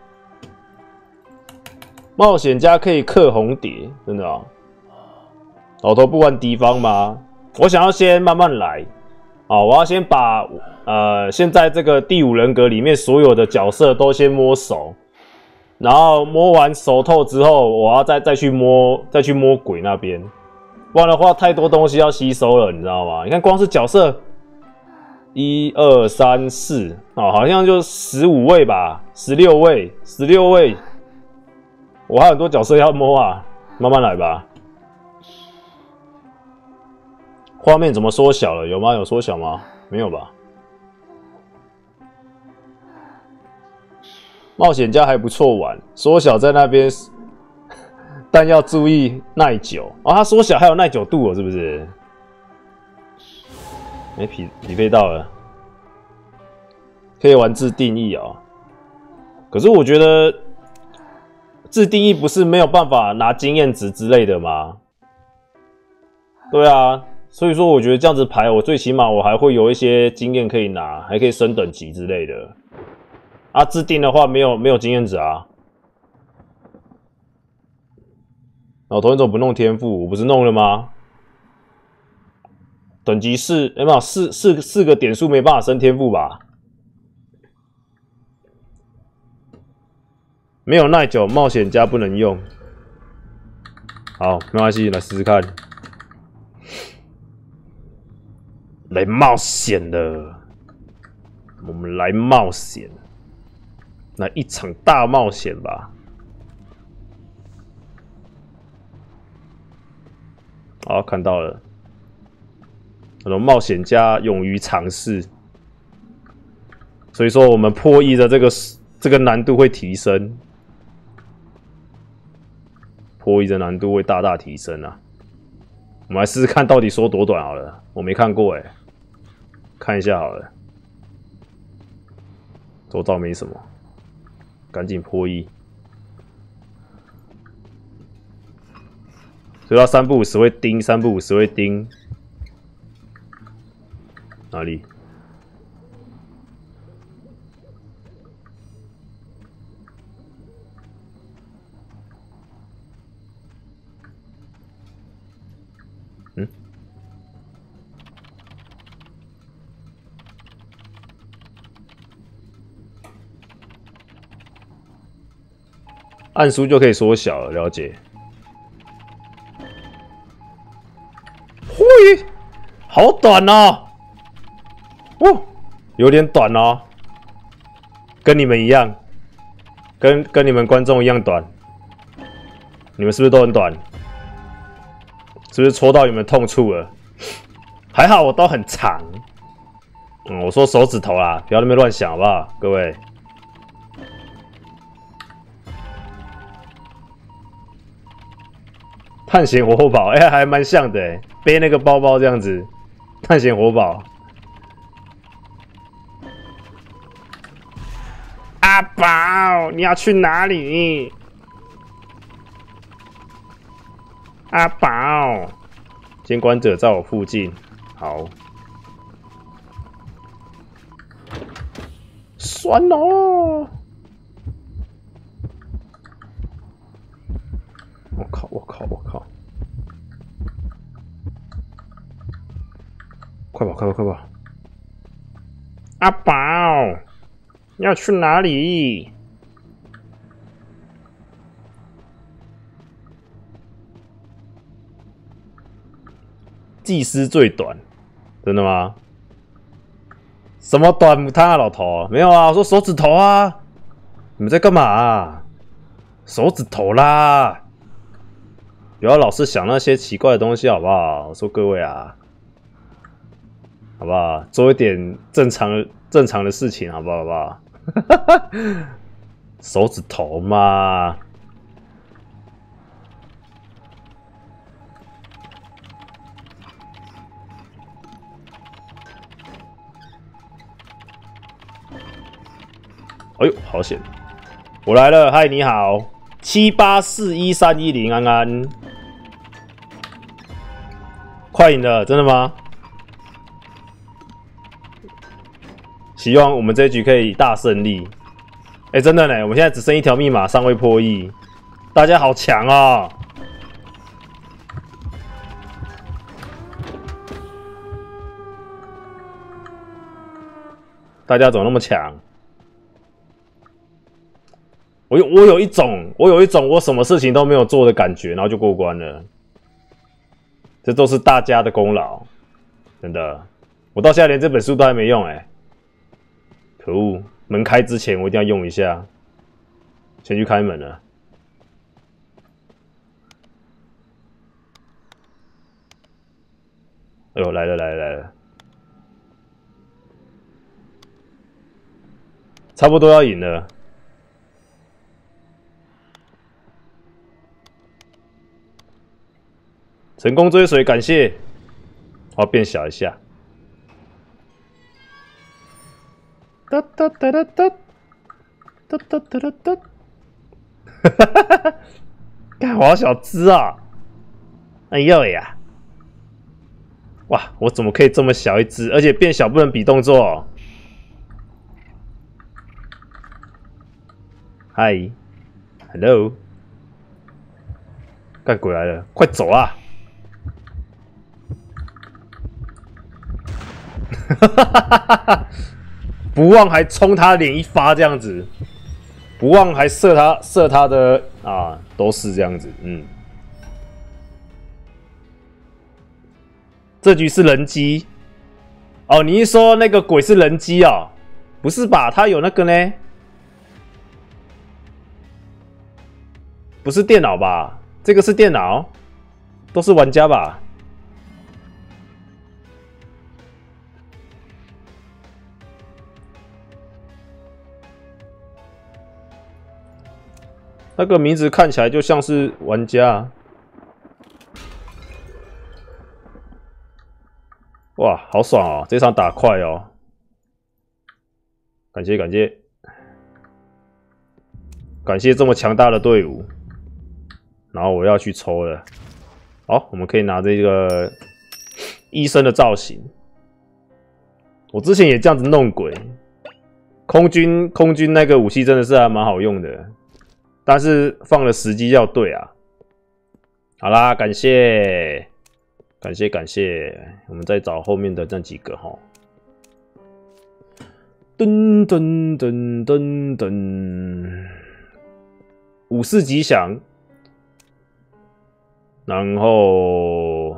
冒险家可以克红蝶，真的啊？老头不玩敌方吗？我想要先慢慢来。我要先把现在这个第5人格里面所有的角色都先摸熟，然后摸完熟透之后，我要再去摸鬼那边，不然的话太多东西要吸收了，你知道吗？你看光是角色1、2、3、4，好像就15位吧，16位，我还有很多角色要摸啊，慢慢来吧。画面怎么缩小了？有吗？有缩小吗？没有吧。冒险家还不错玩，缩小在那边，但要注意耐久。它缩小还有耐久度是不是？匹配到了，可以玩自定义哦。可是我觉得自定义不是没有办法拿经验值之类的吗？对啊。所以说，我觉得这样子排，我最起码我还会有一些经验可以拿，还可以升等级之类的。自定的话没有经验值啊。老头你怎么不弄天赋？我不是弄了吗？等级4，没有4个点数没办法升天赋吧？没有耐久，冒险家不能用。好，没关系，来试试看。来冒险了，我们来冒险，来一场大冒险吧！好，看到了，那种冒险家勇于尝试，所以说我们破译的这个难度会提升，破译的难度会大大提升啊！我们来试试看到底缩多短好了，我没看过看一下好了，周遭没什么，赶紧破译。所以他3不50会盯，3不50会盯。哪里？按输就可以缩小了，了解。嘿，好短哦，有点短哦，跟你们一样，跟你们观众一样短。你们是不是都很短？是不是戳到你们痛处了？还好我都很长。我说手指头啦，不要在那边乱想好不好，各位。探险活宝，还蛮像的背那个包包这样子。探险活宝，阿宝，你要去哪里？阿宝，监管者在我附近。好，酸哦！我靠！快跑！阿宝，你要去哪里？ 技师最短，真的吗？什么短母汤啊，老头？没有啊，我说手指头啊！你们在干嘛啊？手指头啦！不要老是想那些奇怪的东西，好不好？我说各位啊，好不好？做一点正常的事情，好不好？好不好？手指头嘛。哎呦，好险！我来了，嗨，你好，78413110，安安，快赢了，真的吗？希望我们这一局可以大胜利。哎，真的呢，我们现在只剩一条密码，尚未破亿，大家好强哦！大家怎么那么强？我有一种我什么事情都没有做的感觉，然后就过关了。这都是大家的功劳，真的。我到现在连这本书都还没用可恶！门开之前我一定要用一下。先去开门了。哎呦，来了！差不多要赢了。成功追随，感谢。我要变小一下。哒哒哒哒哒哒哒哒哒哒。哈哈哈哈！干，我好小只啊！哎呦呀！哇，我怎么可以这么小一只？而且变小不能比动作。嗨 ，Hello， 干鬼来了，快走啊！不忘还冲他脸一发这样子，不忘还射他的啊，都是这样子，这局是人机哦，你一说那个鬼是人机哦？不是吧？他有那个呢？不是电脑吧？这个是电脑，都是玩家吧？那个名字看起来就像是玩家。哇，好爽哦！这场打快哦，感谢这么强大的队伍。然后我要去抽了。好，我们可以拿这个医生的造型。我之前也这样子弄鬼。空军那个武器真的是还蛮好用的。但是放的时机要对啊！好啦，感谢，我们再找后面的那几个哈。噔噔噔噔噔，武士吉祥，然后，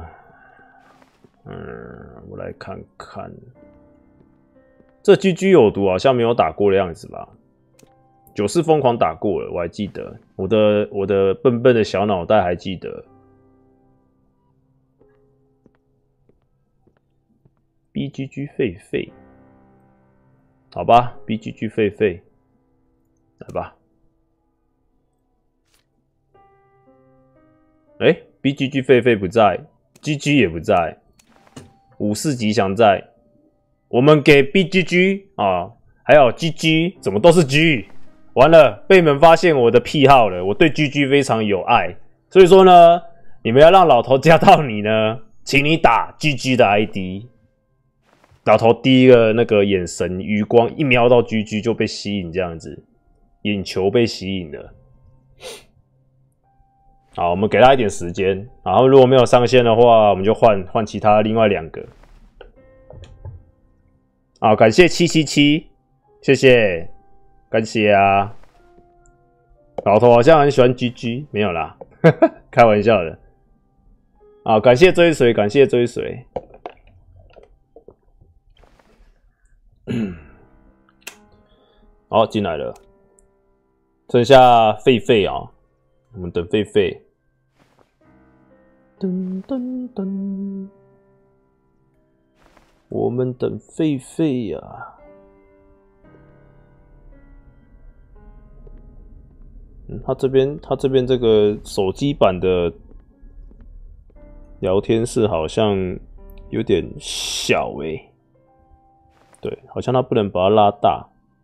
我来看看，这 GG 有毒好像没有打过的样子吧？九世疯狂打过了，我还记得，我的笨笨的小脑袋还记得。BGG 狒狒，好吧 ，BGG 狒狒，来吧。BGG 狒狒不在 ，GG 也不在，武士吉祥在，我们给 BGG 啊，还有 GG， 怎么都是 G？ 完了，被你们发现我的癖好了，我对 GG 非常有爱，所以说呢，你们要让老头加到你呢，请你打 GG 的 ID。老头第一个那个眼神余光一瞄到 GG 就被吸引，这样子，眼球被吸引了。好，我们给他一点时间，然后如果没有上线的话，我们就换其他另外2个。好，感谢777，谢谢，感谢啊。老头好像很喜欢 GG， 没有啦，开玩笑的。 啊！感谢追随，感谢追随。好，进来了，剩下狒狒啊，我们等狒狒。噔噔噔，我们等狒狒呀。他这边这个手机版的聊天室好像有点小欸，对，好像他不能把它拉大。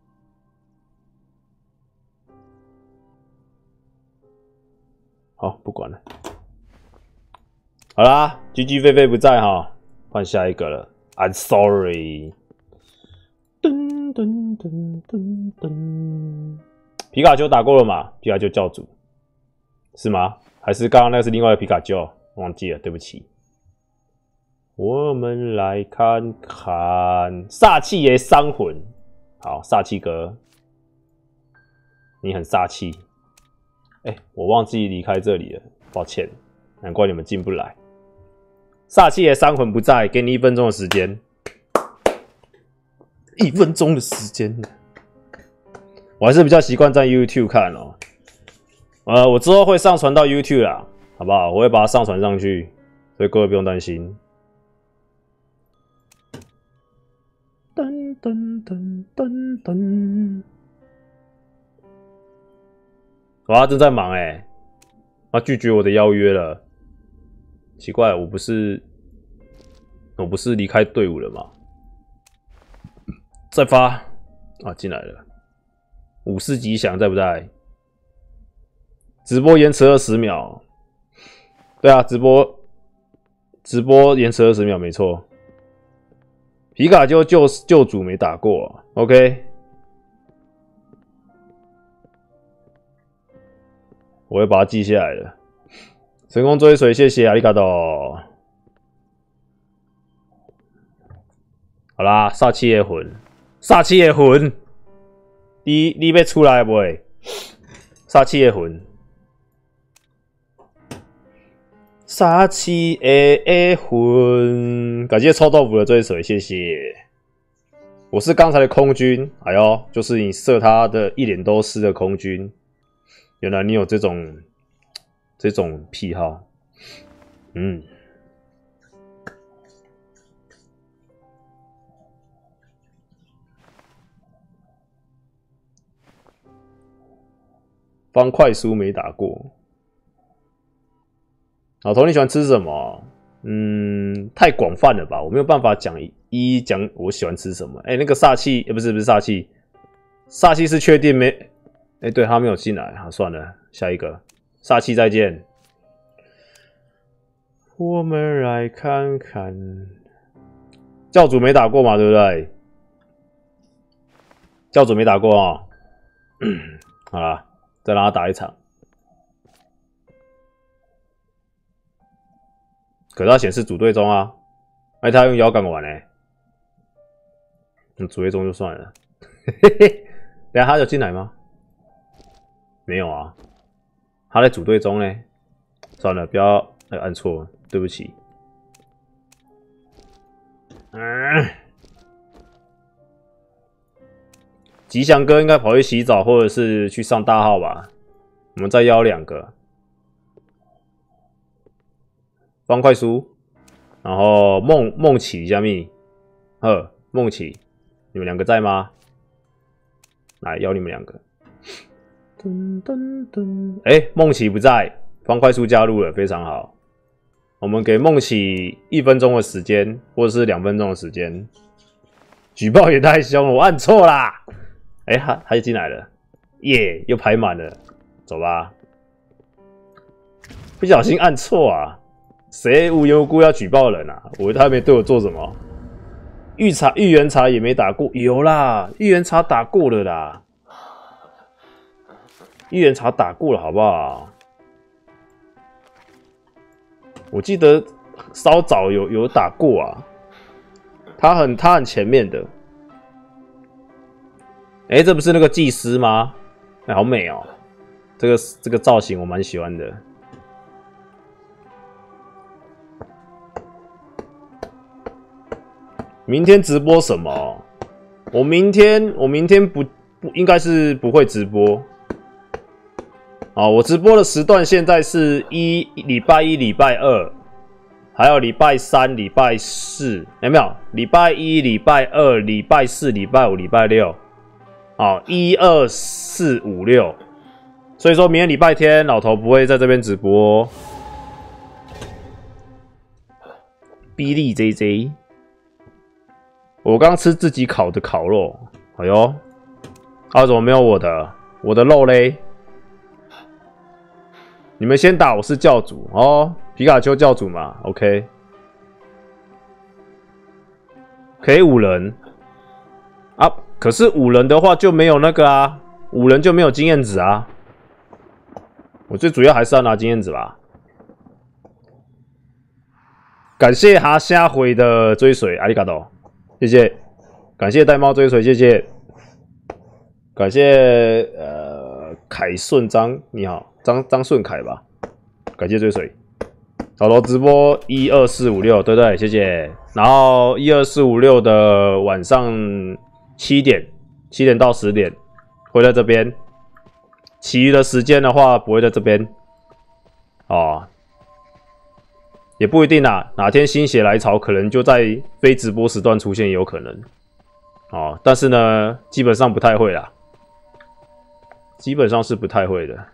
好，不管了。好啦 ，GG 狒狒不在哈，换下一个了。I'm sorry。噔噔噔噔噔。皮卡丘打过了嘛？皮卡丘教主是吗？还是刚刚那是另外的皮卡丘？忘记了，对不起。我们来看看煞气爷伤魂。好，煞气哥，你很煞气。我忘记离开这里了，抱歉，难怪你们进不来。煞气爷伤魂不在，给你1分钟的时间。1分钟的时间。我还是比较习惯在 YouTube 看哦。我之后会上传到 YouTube 啦，好不好？我会把它上传上去，所以各位不用担心。噔噔噔噔噔，他正在忙他拒绝我的邀约了。奇怪，我不是离开队伍了吗？再发啊，进来了。武士吉祥在不在？直播延迟20秒。对啊，直播延迟20秒，没错。皮卡丘救主没打过 ，OK。我会把它记下来的。成功追随，谢谢阿里卡多。好啦，煞气的魂，煞气的魂。你要出来不？煞气的魂，煞气的魂，感谢臭豆腐的追随，谢谢。我是刚才的空军，哎呦，就是你射他的一脸都是的空军。原来你有这种癖好，方块酥没打过。老头，你喜欢吃什么？太广泛了吧，我没有办法讲讲我喜欢吃什么。那个煞气，不是煞气，煞气是确定没？对，他没有进来，好，算了，下一个煞气再见。我们来看看，教主没打过嘛，对不对？教主没打过啊，好啦。再让他打一场，可是他显示组队中啊，他用摇杆玩组队中就算了，嘿嘿，等下他有进来吗？没有啊，他在组队中呢，算了，不要按错了，对不起。吉祥哥应该跑去洗澡，或者是去上大号吧。我们再邀2个方块酥，然后梦起加密，梦起，你们2个在吗？来邀你们2个。噔噔噔，梦起不在，方块酥加入了，非常好。我们给梦起1分钟的时间，或者是2分钟的时间。举报也太凶了，我按错啦。他就进来了，耶，又排满了，走吧。不小心按错啊，谁无缘无故要举报人啊？他没对我做什么。预言茶也没打过，有啦，预言茶打过了啦，预言茶打过了，好不好？我记得稍早有打过啊，他很前面的。这不是那个祭司吗？好美哦！这个造型我蛮喜欢的。 明天直播什么？我明天不应该是不会直播。啊，我直播的时段现在是礼拜一、礼拜二，还有礼拜三、礼拜四，有没有？礼拜一、礼拜二、礼拜四、礼拜五、礼拜六。啊，1、2、4、5、6。所以说明天礼拜天，老头不会在这边直播。比利 JJ， 我刚吃自己烤的烤肉，哎呦，啊怎么没有我的？我的肉嘞？你们先打，我是教主哦，皮卡丘教主嘛 ，OK， 可以5人啊，可是5人的话就没有那个啊，5人就没有经验值啊。我最主要还是要拿经验值吧。感谢哈虾回的追随，阿里嘎多，谢谢。感谢玳瑁追随，谢谢。感谢凯顺张，你好，张顺凯吧，感谢追随。老罗直播1、2、4、5、6，对对，谢谢。然后1、2、4、5、6的晚上7点到10点会在这边。其余的时间的话不会在这边哦，也不一定啦，哪天心血来潮，可能就在非直播时段出现也有可能哦。但是呢，基本上不太会啦，基本上是不太会的。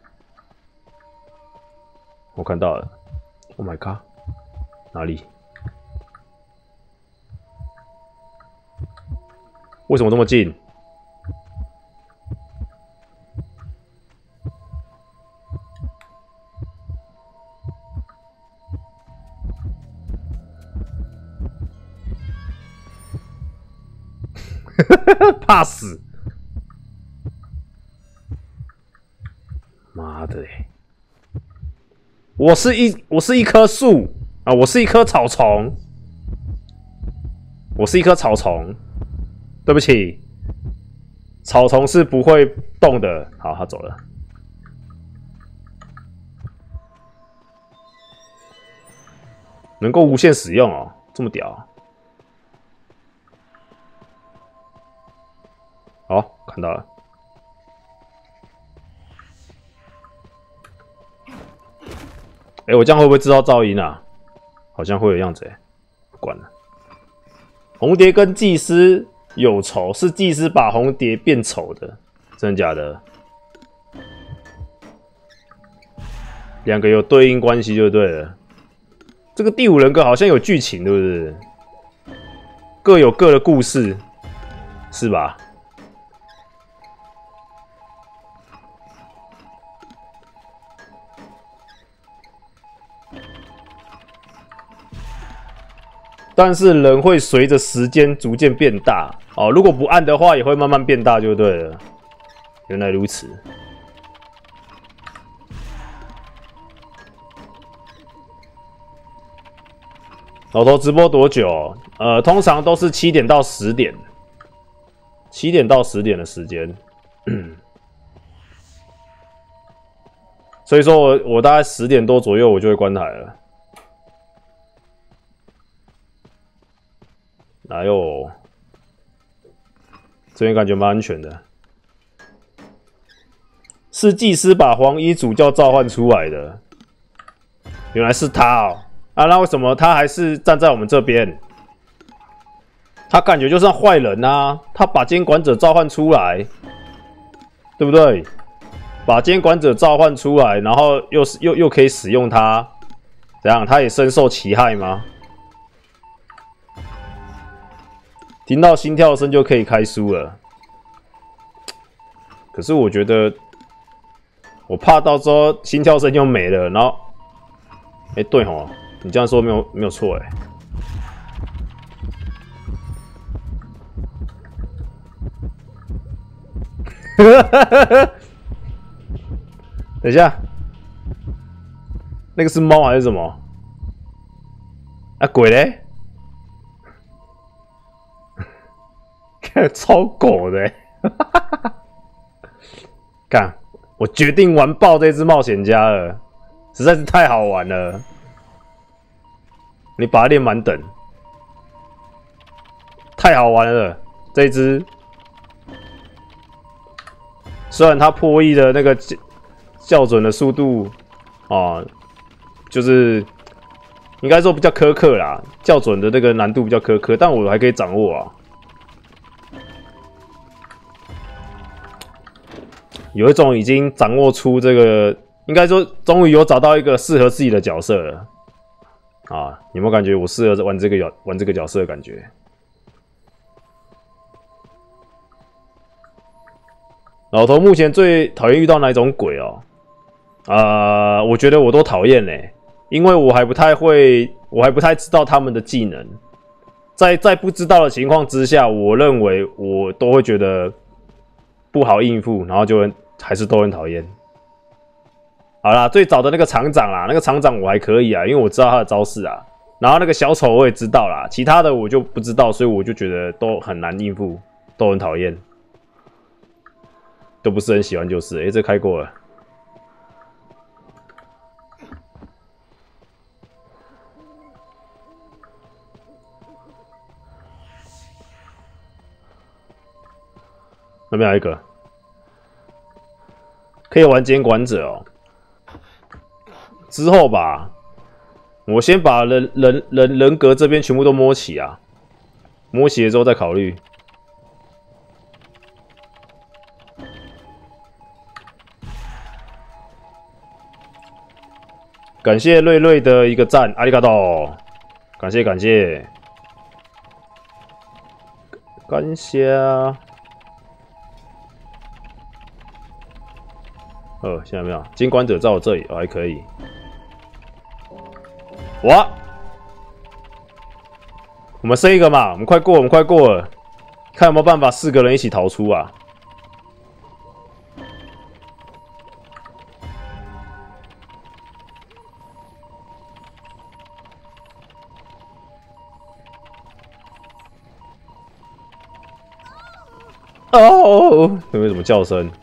我看到了 ，Oh my god， 哪里？为什么这么近？怕死！妈的嘞！我是一棵树啊，我是一棵草丛，我是一棵草丛。对不起，草丛是不会动的。好，他走了。能够无限使用哦，这么屌！好，看到了。哎，我这样会不会制造噪音啊？好像会有样子哎，不管了。红蝶跟祭司有仇，是祭司把红蝶变丑的，真的假的？两个有对应关系就对了。这个第5人格好像有剧情，对不对？各有各的故事，是吧？但是人会随着时间逐渐变大哦，如果不按的话，也会慢慢变大，就对了。原来如此。老头直播多久？通常都是7点到10点，7点到10点的时间。所以说我大概10点多左右我就会关台了。哪有？这边感觉蛮安全的。是祭司把黄衣主教召唤出来的，原来是他哦！啊，那为什么他还是站在我们这边？他感觉就像坏人啊！他把监管者召唤出来，对不对？把监管者召唤出来，然后又可以使用它，怎样？他也深受其害吗？听到心跳声就可以开书了，可是我觉得，我怕到时候心跳声就没了，然后，哎，对吼，你这样说没有错哎。等一下，那个是猫还是什么？啊，鬼嘞！超狗的、欸，干！我决定完爆这只冒险家了，实在是太好玩了。你把它练满等， 太好玩了！这一只，虽然它破译的那个校准的速度啊，就是应该说比较苛刻啦，校准的那个难度比较苛刻，但我还可以掌握啊。有一种已经掌握出这个，应该说终于有找到一个适合自己的角色了啊！有没有感觉我适合玩这个角色的感觉？老头目前最讨厌遇到哪一种鬼哦？我觉得我都讨厌嘞，因为我还不太会，我还不太知道他们的技能。在不知道的情况之下，我认为我都会觉得不好应付，然后就还是都很讨厌。好啦，最早的那个厂长啦，那个厂长我还可以啊，因为我知道他的招式啊。然后那个小丑我也知道啦，其他的我就不知道，所以我就觉得都很难应付，都很讨厌，都不是很喜欢就是。这开过了。那边还有一个，可以玩监管者哦。之后吧，我先把人格这边全部都摸齐啊，摸齐了之后再考虑。感谢瑞瑞的一个赞，阿里嘎多，感谢感谢，感谢啊。现在没有监管者在我这里，还可以。哇，我们剩一个嘛，我们快过了，看有没有办法4个人一起逃出啊？哦，有没有什么叫声？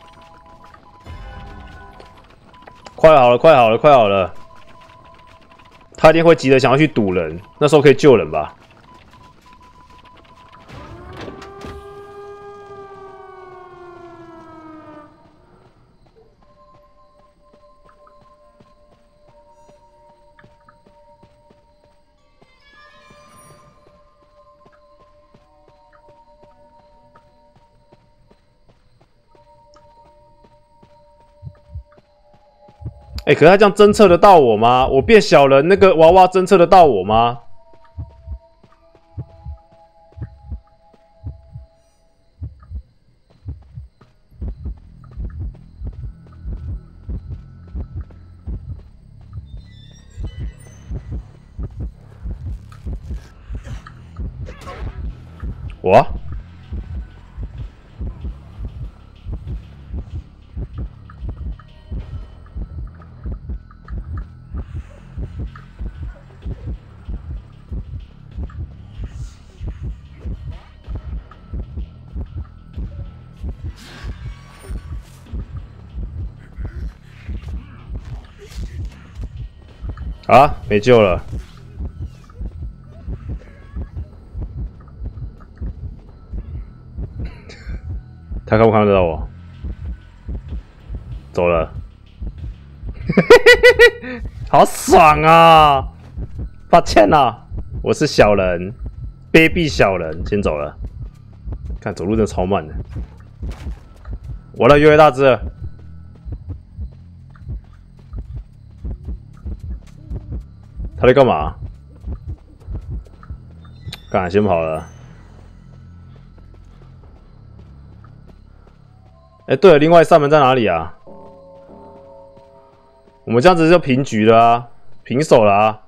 快好了！他一定会急着想要去堵人，那时候可以救人吧？可是他这样侦测得到我吗？我变小人，那个娃娃侦测得到我吗？我？啊，没救了！他看不看得到我？走了，好爽啊！抱歉啊，我是小人，卑鄙小人，先走了。看走路真的超慢的。我的越来越大只了。他在干嘛？干，先跑了。对了，另外一扇门在哪里啊？我们这样子就平局了啊，平手了啊。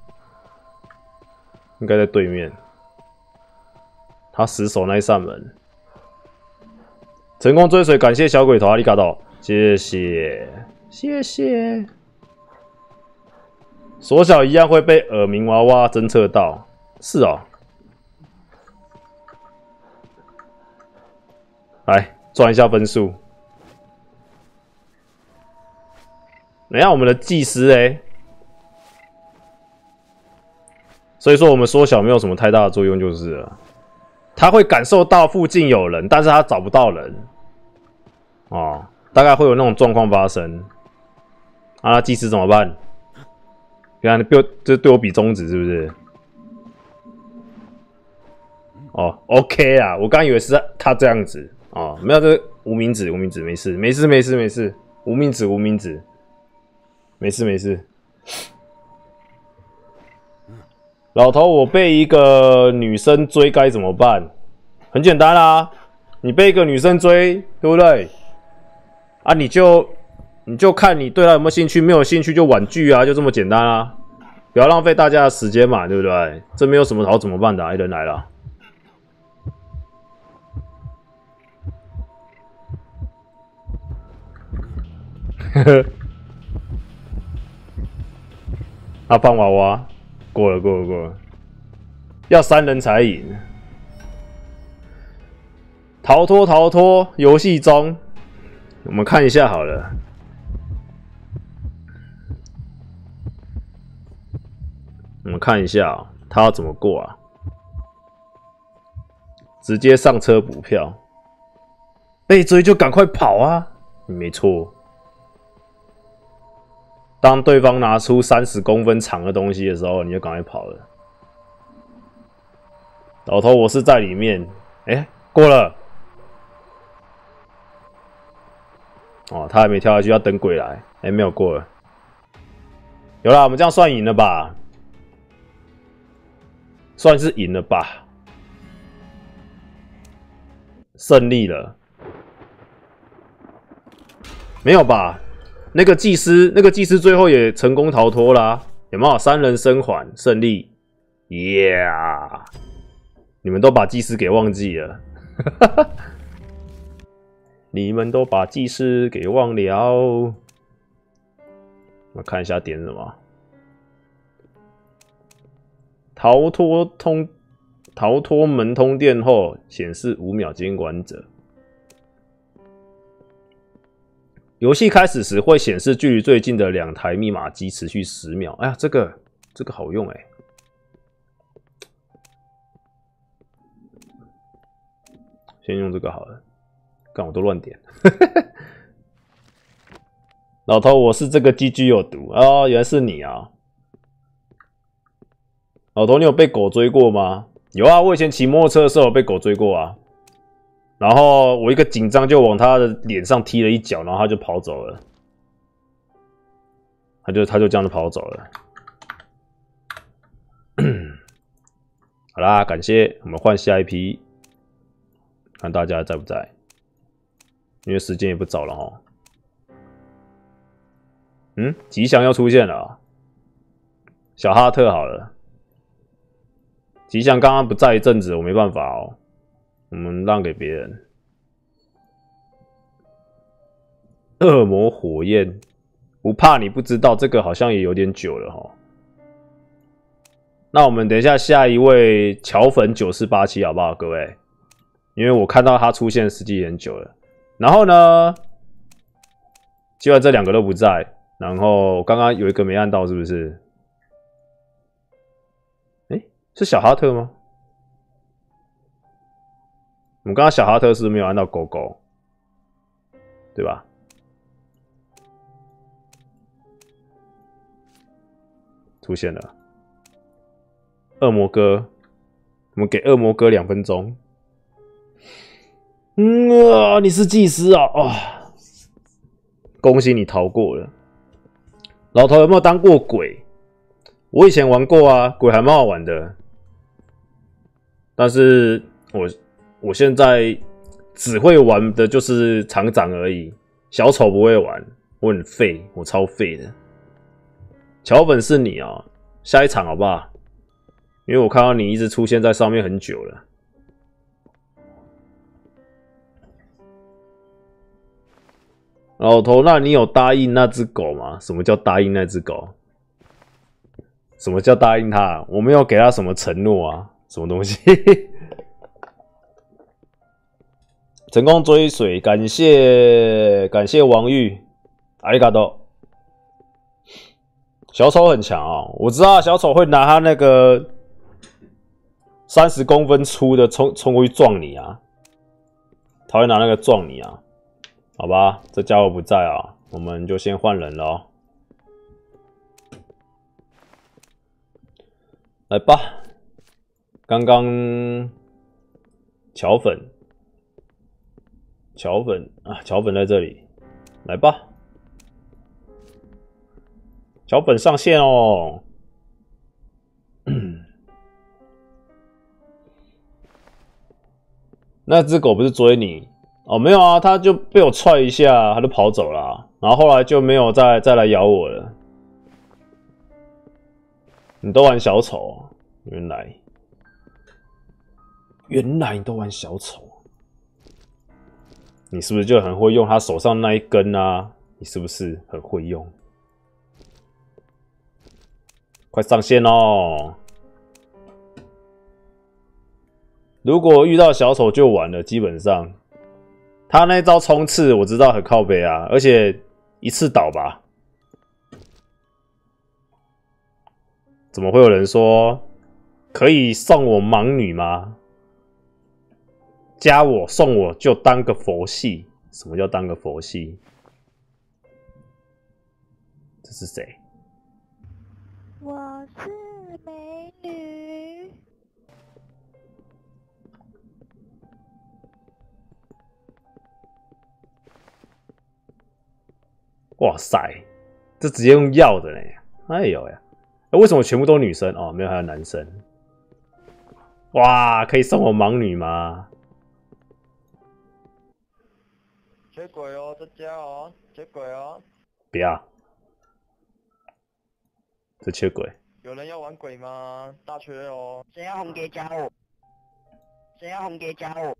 应该在对面。他死守那一扇门。成功追随，感谢小鬼头阿里嘎多，谢谢。缩小一样会被耳鸣娃娃侦测到，是哦。来赚一下分数。等一下我们的祭司所以说我们缩小没有什么太大的作用就是了。 他会感受到附近有人，但是他找不到人。哦，大概会有那种状况发生。啊，那祭司怎么办？你看，这对我比中指是不是？哦 ，OK 啊，我刚以为是他这样子哦，没有，这无名指，没事，无名指，没事。老头，我被一个女生追该怎么办？很简单啦，你被一个女生追，对不对？啊，你就看你对她有没有兴趣，没有兴趣就婉拒啊，就这么简单啊，不要浪费大家的时间嘛，对不对？这没有什么好怎么办的啊，人来了。他放娃娃，过了，要3人才赢。逃脱，游戏中，我们看一下好了。我们看一下、哦、他要怎么过啊？直接上车补票，被追就赶快跑啊！没错。当对方拿出30公分长的东西的时候，你就赶快跑了。老头，我是在里面。过了。哦，他还没跳下去，要等鬼来。没有过了。有啦，我们这样算赢了吧？算是赢了吧？胜利了？没有吧？那个祭司最后也成功逃脱啦，有没有？3人生还，胜利 ，Yeah！ 你们都把祭司给忘记了，你们都把祭司给忘了。我看一下点什么，逃脱门通电后显示5秒监管者。游戏开始时会显示距离最近的2台密码机，持续10秒。哎呀，这个好用哎。先用这个好了，干我都乱点。老头，我是这个 GG 有毒哦，原来是你啊！老头，你有被狗追过吗？有啊，我以前骑摩托车的时候有被狗追过啊。然后我一个紧张就往他的脸上踢了一脚，然后他就跑走了。他就这样子跑走了。好啦，感谢，我们换下一批，看大家在不在，因为时间也不早了齁。吉祥要出现了啊！小哈特好了，吉祥刚刚不在一阵子，我没办法哦。我们让给别人。恶魔火焰，不怕你不知道，这个好像也有点久了齁。那我们等一下下一位乔粉9487好不好，各位？因为我看到他出现时间很久了。然后呢，既然这2个都不在，然后刚刚有一个没按到，是不是？是小哈特吗？我们刚刚小哈特是没有按到勾勾，对吧？出现了，恶魔哥，我们给恶魔哥2分钟。你是祭司啊！恭喜你逃过了。老头有没有当过鬼？我以前玩过啊，鬼还蛮好玩的。但是我现在只会玩的就是厂长而已，小丑不会玩，我很废，我超废的。乔本是你啊，下一场好不好？因为我看到你一直出现在上面很久了。老头，那你有答应那只狗吗？什么叫答应那只狗？什么叫答应他？我没有给他什么承诺啊，什么东西？成功追随，感谢王玉，阿里嘎多。小丑很强哦，我知道小丑会拿他那个 30公分粗的冲过去撞你啊！他会拿那个撞你啊！好吧，这家伙不在啊，我们就先换人了哦。来吧，刚刚巧粉啊，巧粉在这里，来吧，巧粉上线哦。那只狗不是追你哦？没有啊，它就被我踹一下，它就跑走了啊，然后后来就没有再来咬我了。你都玩小丑，原来你都玩小丑，你是不是就很会用他手上那一根啊？你是不是很会用？快上线哦！如果遇到小丑就完了，基本上他那招冲刺我知道很靠北啊，而且一次倒吧？怎么会有人说可以送我盲女吗？加我送我就当个佛系？什么叫当个佛系？这是谁？ 我是美女。 哇塞，这直接用要的嘞！哎呦呀，为什么全部都女生？哦，没有还有男生。哇，可以送我盲女吗？ 缺鬼哦，这家哦，缺鬼哦！ 不要，这缺鬼。 有人要玩鬼吗？大缺哦！ 谁要红蝶加我？谁要红蝶加我？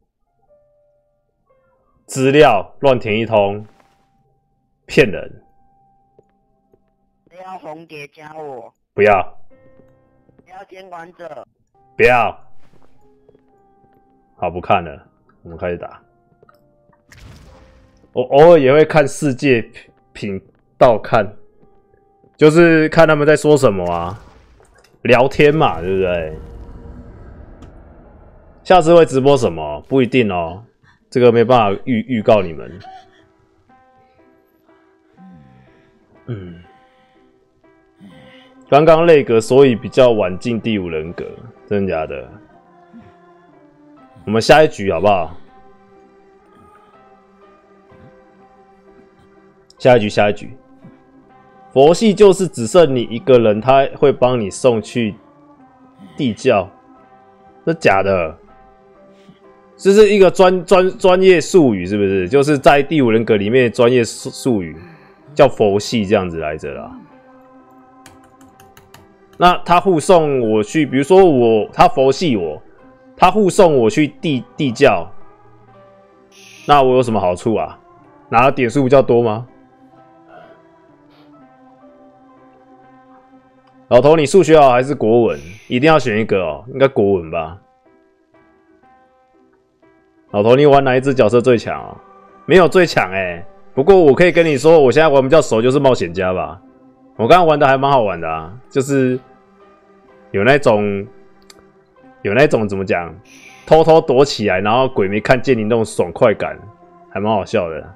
资料乱填一通，骗人！ 谁要红蝶加我？ 不要， 谁要监管者？ 不要。好，不看了，我们开始打。我偶尔也会看世界频道看，就是看他们在说什么啊，聊天嘛，对不对？下次会直播什么不一定哦，这个没办法预告你们。刚刚那个，所以比较晚进第5人格，真的假的？我们下一局好不好？下一局，佛系就是只剩你一个人，他会帮你送去地窖，这假的？这是一个专业术语，是不是？就是在第5人格里面的专业术语，叫佛系这样子来着啦。那他护送我去，比如说他佛系我，他护送我去地窖，那我有什么好处啊？拿的点数比较多吗？老头，你数学好还是国文？一定要选一个哦，应该国文吧？老头，你玩哪一只角色最强啊？没有最强欸，不过我可以跟你说，我现在玩比较熟，就是冒险家吧。我刚刚玩的还蛮好玩的啊，就是有那种怎么讲，偷偷躲起来，然后鬼没看见你那种爽快感，还蛮好笑的。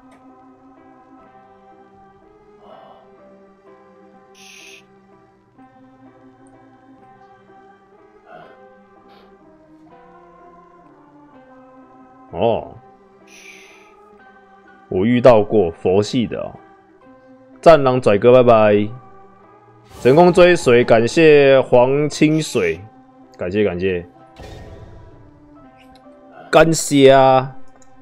哦，我遇到过佛系的哦。战狼拽哥，拜拜！成功追随，感谢黄清水，感谢感谢啊！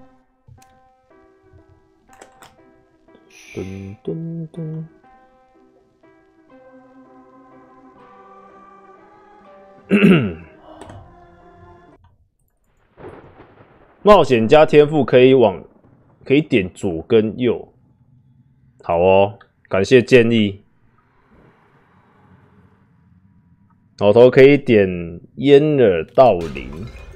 噔噔噔。冒险家天赋可以点左跟右，好哦，感谢建议。老头可以点掩耳盗铃，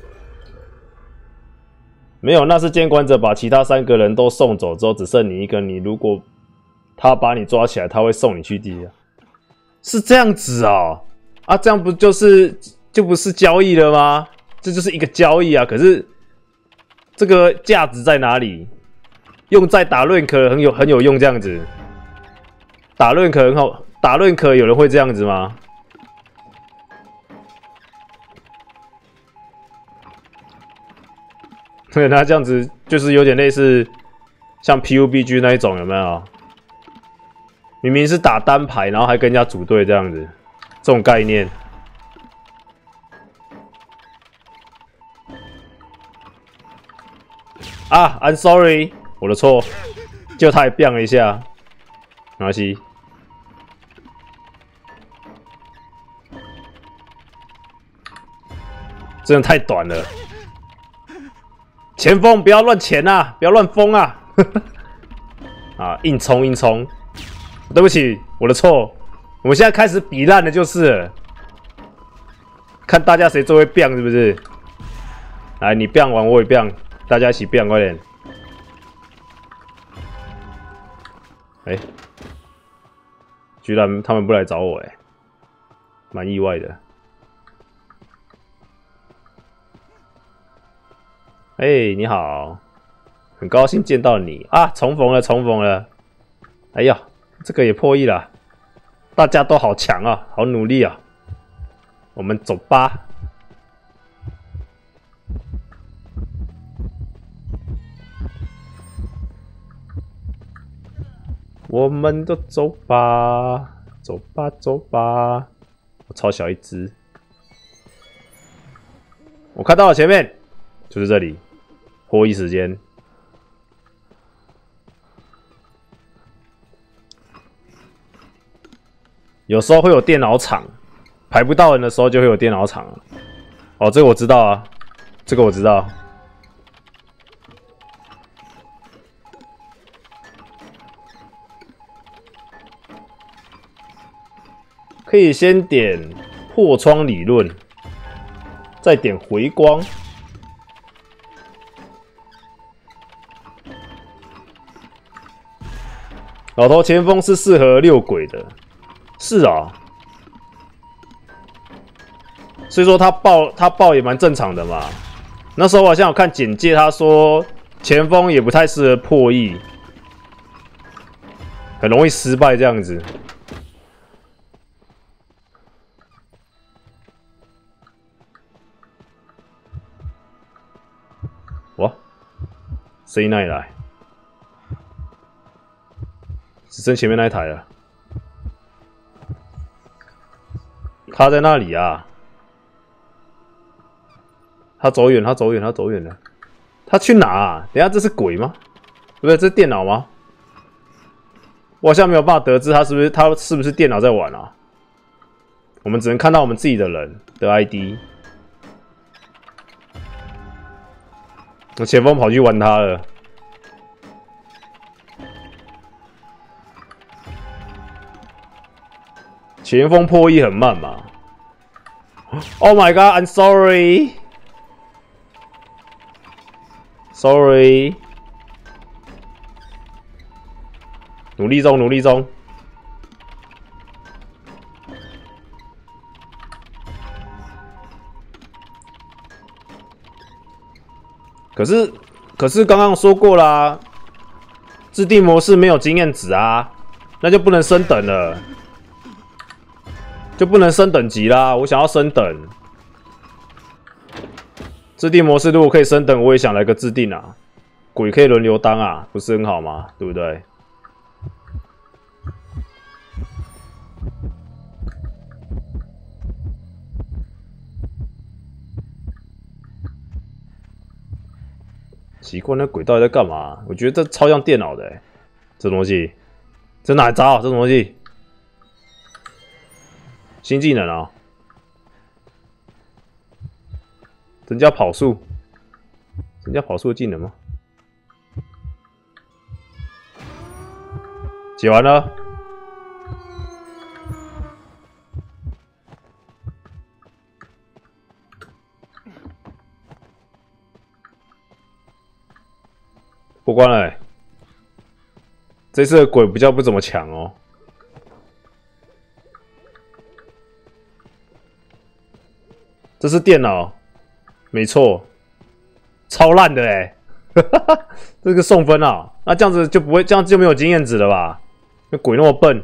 没有，那是监管者把其他3个人都送走之后，只剩你一个。你如果他把你抓起来，他会送你去地下，是这样子哦。啊，这样不就不是交易了吗？ 这就是一个交易啊。可是这个价值在哪里？用在打论可很有用，这样子。打论可很好，打论可有人会这样子吗？对，他这样子就是有点类似像 PUBG 那一种，有没有？明明是打单排，然后还跟人家组队这样子，这种概念。啊 ，I'm sorry， 我的错，就他也变了一下，没关系。真的太短了。前锋不要乱前啊，不要乱封啊！啊，硬冲硬冲！对不起，我的错。我们现在开始比烂的就是了，看大家谁最会变，是不是？来，你变完我也变，大家一起变，快点！哎，居然他们不来找我，哎，蛮意外的。哎，你好，很高兴见到你啊！重逢了，重逢了！哎呀，这个也破亿了，大家都好强啊，好努力啊！我们走吧。我们都走吧，走吧，走吧。我超小一只，我看到了前面，就是这里。破亿时间，有时候会有电脑场，排不到人的时候就会有电脑场。哦，这个我知道啊，这个我知道。可以先点破窗理论，再点回光。老头前锋是适合遛鬼的，是啊，所以说他爆也蛮正常的嘛。那时候我好像有看简介，他说前锋也不太适合破亿，很容易失败这样子。哇，声音哪里来？只剩前面那一台了，他在那里啊！他走远，他走远，他走远了。他去哪啊？等一下这是鬼吗？不对，这是电脑吗？我好像没有办法得知他是不是电脑在玩啊？我们只能看到我们自己的人的 ID。我前锋跑去玩他了。前锋破亿很慢嘛 ？Oh my god! I'm sorry. Sorry. 努力中，努力中。可是刚刚说过啦，制定模式没有经验值啊，那就不能升等了。就不能升等级啦！我想要升等。制定模式如果可以升等，我也想来个制定啊。鬼可以轮流当啊，不是很好吗？对不对？奇怪，那鬼到底在干嘛？我觉得这超像电脑的欸，这东西，这哪来招？这种东西？新技能啊，增加跑速，增加跑速的技能吗？解完了，过关了欸。这次的鬼比较不怎么强哦。这是电脑， 没错，超烂的哎、欸，这个送分啊，那这样子就不会，这样就没有经验值了吧？那鬼那么笨，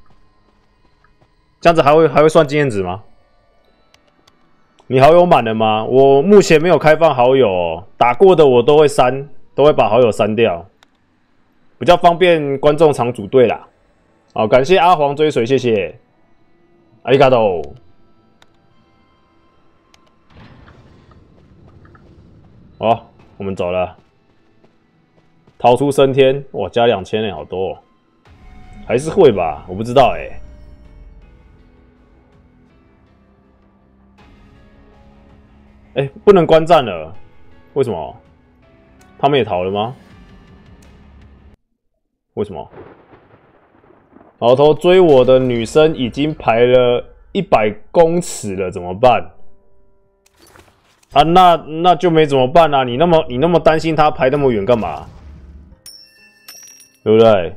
这样子还会算经验值吗？你好友满了吗？我目前没有开放好友哦，打过的我都会删，都会把好友删掉，比较方便观众常组队啦。好，感谢阿黄追随，谢谢，阿里嘎多。好，我们走了，逃出升天，哇，加2000人，好多、哦，还是会吧？我不知道哎、欸。不能观战了，为什么？他们也逃了吗？为什么？老头追我的女生已经排了100公尺了，怎么办？啊，那就没怎么办啊！你那么担心他排那么远干嘛？对不对？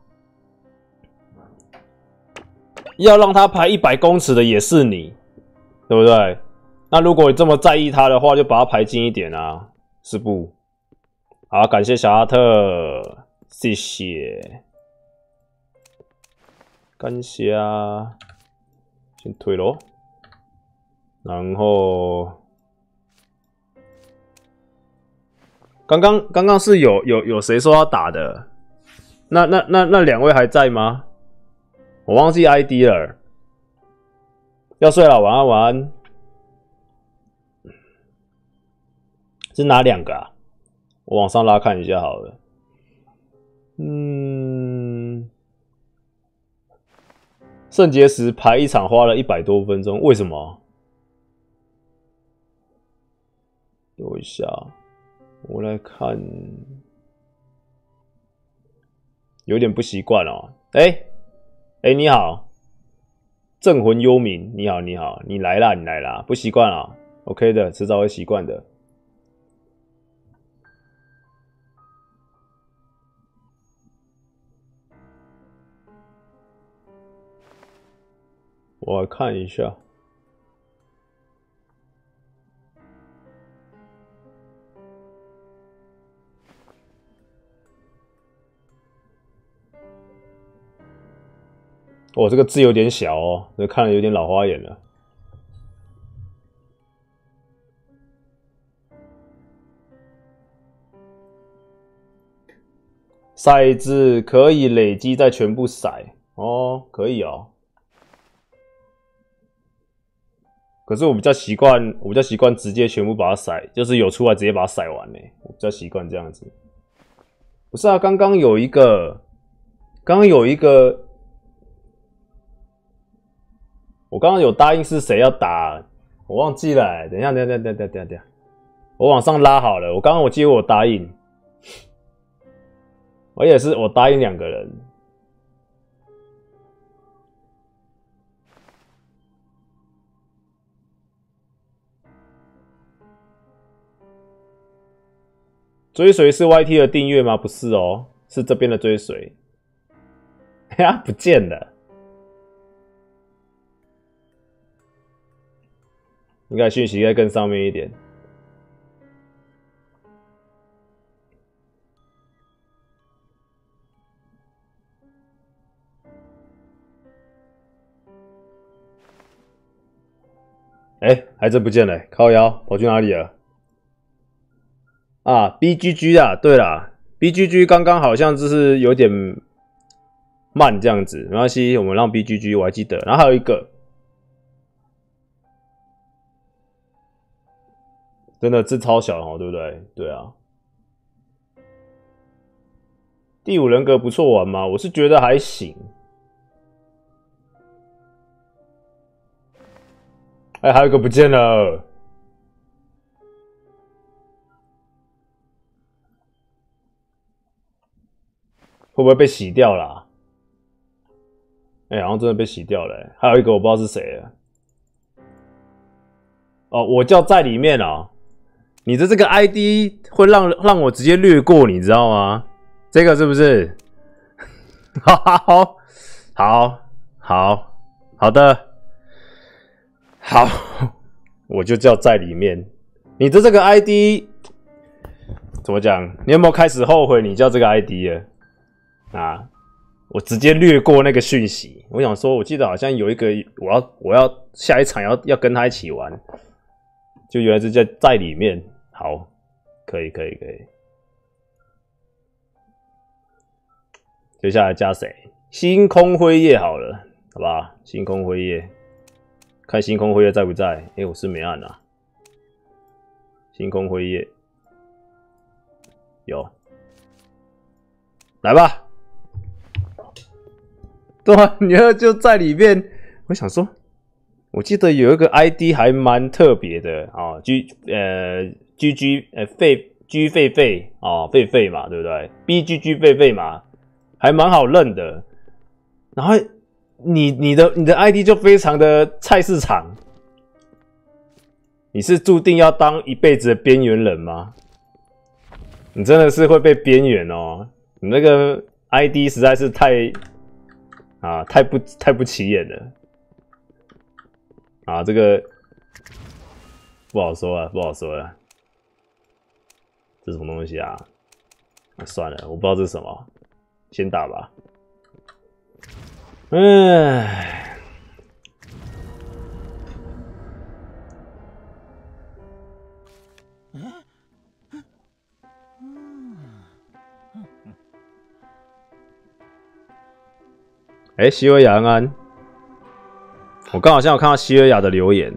要让他排100公尺的也是你，对不对？那如果你这么在意他的话，就把他排近一点啊，是不？好，感谢小阿特，谢谢，感谢啊，先退咯，然后。刚刚是有谁说要打的？那2位还在吗？我忘记 ID 了。要睡了，晚安晚安。是哪2个啊？我往上拉看一下好了。圣结石排一场花了100多分钟，为什么？等我一下。我来看，有点不习惯哦。哎，你好，镇魂幽冥，你好，你来啦，不习惯啊 ？OK 的，迟早会习惯的。我来看一下。我这个字有点小哦，这看了有点老花眼了。骰子可以累积在全部骰哦，可以哦。可是我比较习惯直接全部把它骰，就是有出来直接把它骰完呢。我比较习惯这样子。不是啊，刚刚有一个，我刚刚有答应是谁要打，我忘记了欸。等一下，我往上拉好了。我刚刚记得我答应，我也是我答应2个人。追随是 YT 的订阅吗？不是哦，是这边的追随。哎呀，不见了。应该讯息应该更上面一点。还真不见了，靠腰跑去哪里了？啊 ，BGG 啊，对啦 ，BGG 刚刚好像就是有点慢这样子，没关系，我们让 BGG 我还记得。然后还有一个。真的字超小哦，对不对？对啊。第5人格不错玩吗？我是觉得还行。还有一个不见了。会不会被洗掉啦？好像真的被洗掉了。还有一个我不知道是谁了。哦，我叫在里面啊。你的这个 ID 会让我直接略过，你知道吗？这个是不是？好的，好，我就叫在里面。 你的这个 ID 怎么讲？你有没有开始后悔你叫这个 ID 了？啊，我直接略过那个讯息。我想说，我记得好像有一个我要下一场要跟他一起玩，就原来是在里面。好，可以。接下来加谁？星空辉夜好了，好吧？星空辉夜，看星空辉夜在不在？我是没按啊。星空辉夜有，来吧。对啊，你要就在里面。我想说，我记得有一个 ID 还蛮特别的啊，GG 狒啊，狒嘛，对不对 ？BGG 狒嘛，还蛮好认的。然后你的 ID 就非常的菜市场，你是注定要当一辈子的边缘人吗？你真的是会被边缘哦，你那个 ID 实在是太不起眼了啊！这个不好说了，这是什么东西啊？算了，我不知道这是什么，先打吧。西维亚安安，我刚好像有看到西维亚的留言。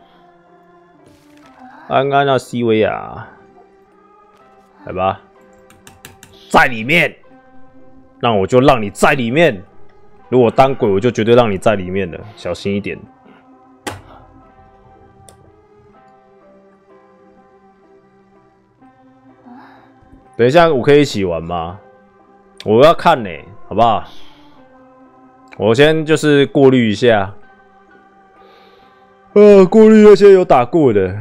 安安啊，西维亚，来吧，在里面，那我就让你在里面。如果当鬼，我就绝对让你在里面了，小心一点。等一下，我可以一起玩吗？我要看呢，好不好？我先就是过滤一下，过滤那些有打过的。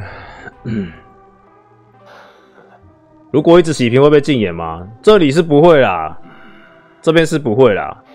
如果一直洗屏会被禁言吗？这里是不会啦，这边是不会啦。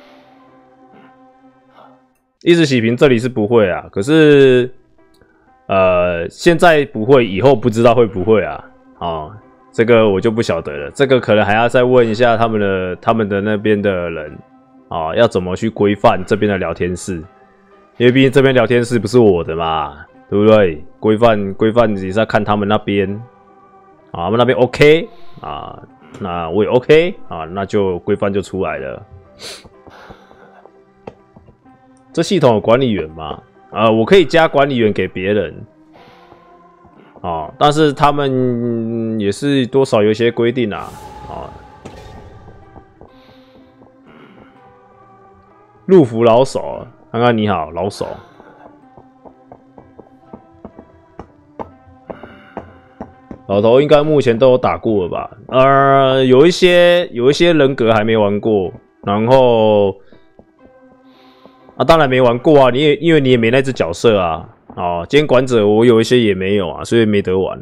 一直洗屏这里是不会啊，可是现在不会，以后不知道会不会啊？这个我就不晓得了，这个可能还要再问一下他们的那边的人。要怎么去规范这边的聊天室？因为毕竟这边聊天室不是我的嘛，对不对？规范也是要看他们那边，他们那边 OK 啊，那我也 OK 啊，那就规范就出来了。这系统有管理员吗？我可以加管理员给别人，但是他们也是多少有一些规定啊，陆服老手，刚刚你好，老手。老头应该目前都有打过了吧？有一些人格还没玩过，然后当然没玩过啊，因为你也没那只角色啊。监管者我有一些也没有啊，所以没得玩。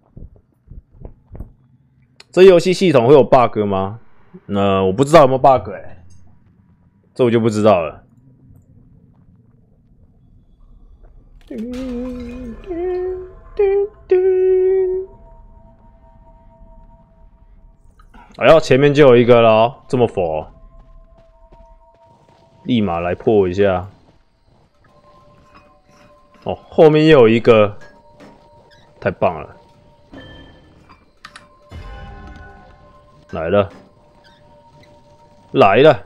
这游戏系统会有 bug 吗？我不知道有没有 bug 这我就不知道了。哎呦，前面就有一个了，这么佛，立马来破一下。后面又有一个，太棒了，来了，来了。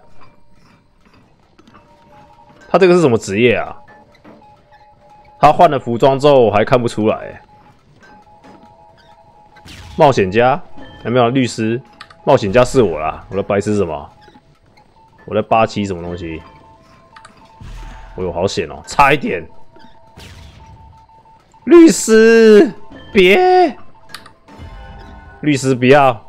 他这个是什么职业啊？他换了服装之后，我还看不出来。冒险家有没有？律师？冒险家是我啦！我的白痴什么？我的87什么东西？哎呦，好险哦，差一点！律师，别！律师不要！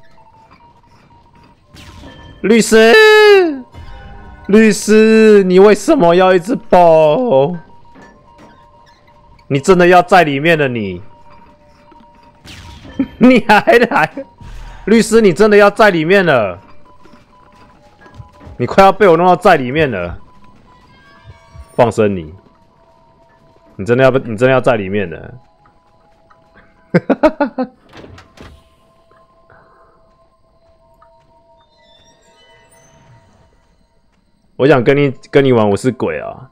律师！律师，你为什么要一直爆？你真的要在里面了你？你还来？律师，你真的要在里面了？你快要被我弄到在里面了！放生你！你真的要在里面了？ 我想跟你玩，我是鬼啊！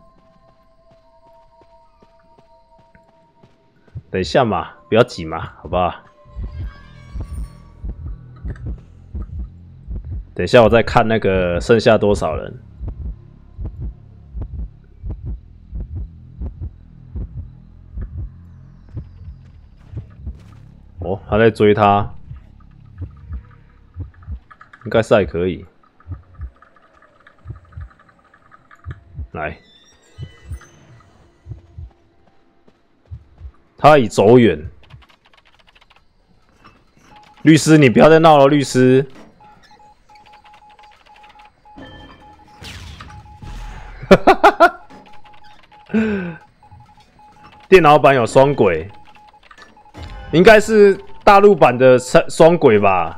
等一下嘛，不要急嘛，好不好？等一下我再看那个剩下多少人。哦，他在追他，应该是还可以。来，他已走远。律师，你不要再闹了，律师。电脑版有双轨，应该是大陆版的双轨吧？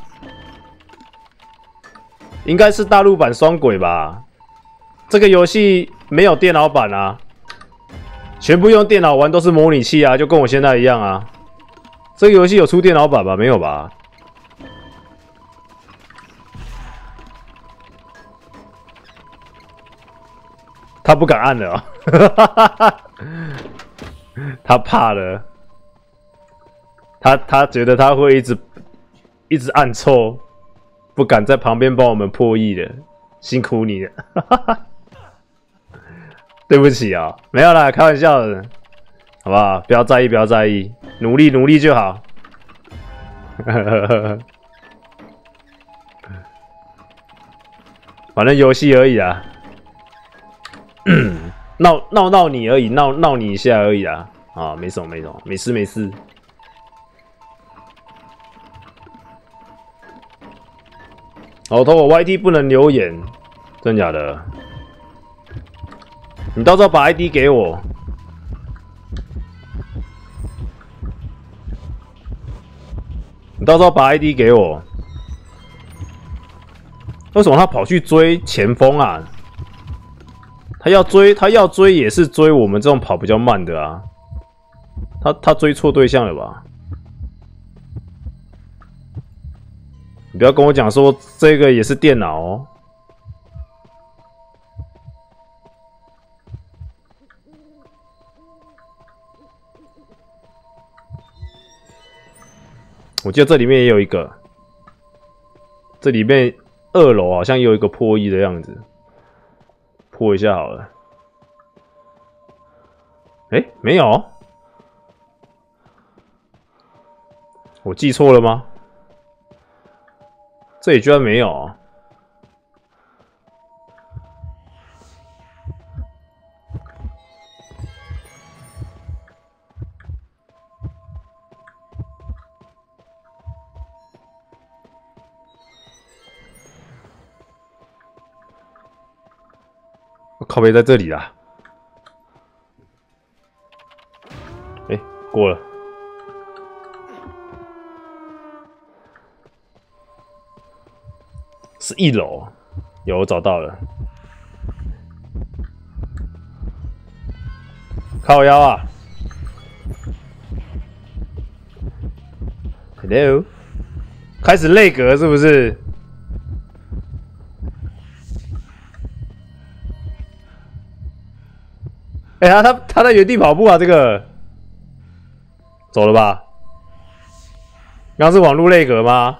应该是大陆版双轨吧？这个游戏没有电脑版啊，全部用电脑玩都是模拟器啊，就跟我现在一样啊。这个游戏有出电脑版吧？没有吧？他不敢按了、哦，他怕了，他觉得他会一直按错，不敢在旁边帮我们破译了，辛苦你了，对不起啊、哦，没有啦，开玩笑的，好不好？不要在意，不要在意，努力就好。反正游戏而已啊。闹你而已，闹你一下而已啊！啊，没什么，没事。老头，我 YT 不能留言，真假的？你到时候把 ID 给我。你到时候把 ID 给我。为什么他跑去追前锋啊？他要追也是追我们这种跑比较慢的啊。他追错对象了吧？你不要跟我讲说这个也是电脑哦。我记得这里面也有一个，这里面2楼好像也有一个破译的样子。破一下好了。哎，没有，我记错了吗？这里居然没有、啊。靠北在这里啦！哎，过了。是1楼，有我找到了。靠腰啊 ！Hello， 开始内格是不是？哎呀，他在原地跑步啊！这个走了吧？刚刚是网路内格吗？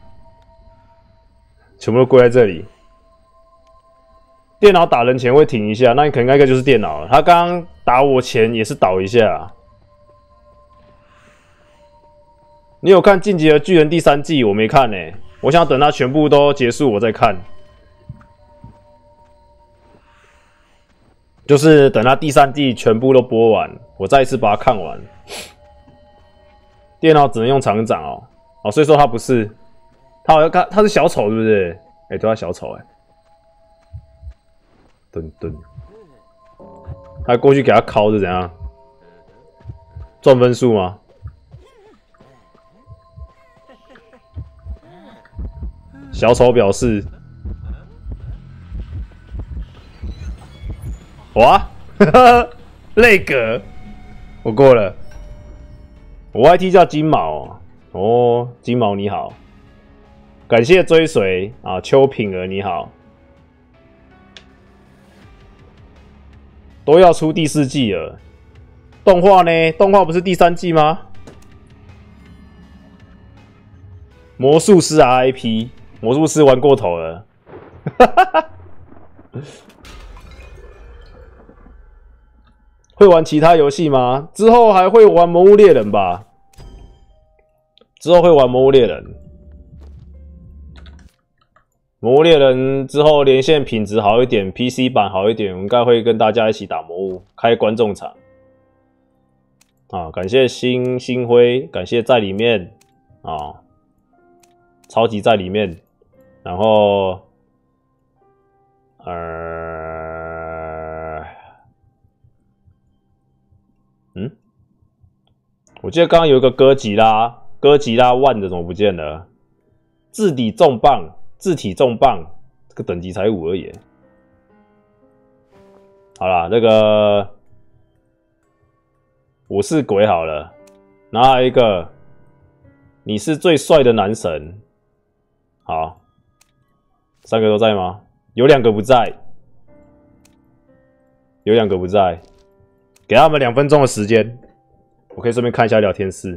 全部都归在这里。电脑打人前会停一下，那你可能那个就是电脑了。他刚刚打我前也是倒一下。你有看《进击的巨人》第3季？我没看呢、欸，我想等它全部都结束我再看。就是等它第3季全部都播完，我再一次把它看完。电脑只能用厂长哦，哦，所以说他不是，他好像他是小丑，对不对？哎、欸，对，他小丑哎、欸，蹲，他过去给他敲是怎样？赚分数吗？小丑表示。哇，内格，我过了。 我 YT 叫金毛哦，金毛你好，感谢追随啊，邱品儿你好，都要出第4季了，动画呢？动画不是第3季吗？魔术师 RIP， 魔术师玩过头了，会玩其他游戏吗？之后还会玩《魔物猎人》吧？之后会玩《魔物猎人》。魔物猎人之后连线品质好一点 ，PC 版好一点，我应该会跟大家一起打魔物，开观众场。啊，感谢星辉，感谢在里面啊，超级在里面。然后，我记得刚刚有一个哥吉拉1的怎么不见了？自体重磅，这个等级才5而已。好啦，那个我是鬼好了，然后还有一个你是最帅的男神。好，3个都在吗？有2个不在，给他们2分钟的时间。我可以顺便看一下聊天室。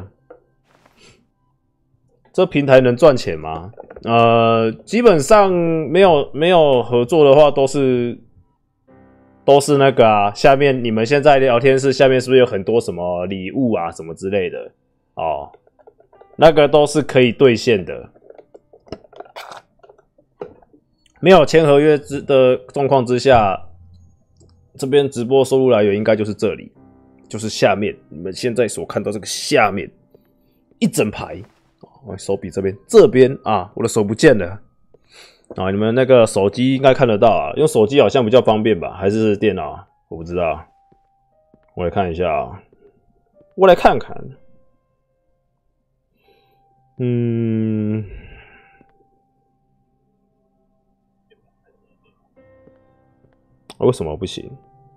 这平台能赚钱吗？基本上没有合作的话，都是那个啊。下面你们现在聊天室下面是不是有很多什么礼物啊，什么之类的？哦，那个都是可以兑现的。没有签合约的状况之下，这边直播收入来源应该就是这里。就是下面你们现在所看到这个下面一整排，我手比这边啊，我的手不见了啊！你们那个手机应该看得到啊，用手机好像比较方便吧？还是电脑？我不知道，我来看一下啊，我来看看，为什么不行？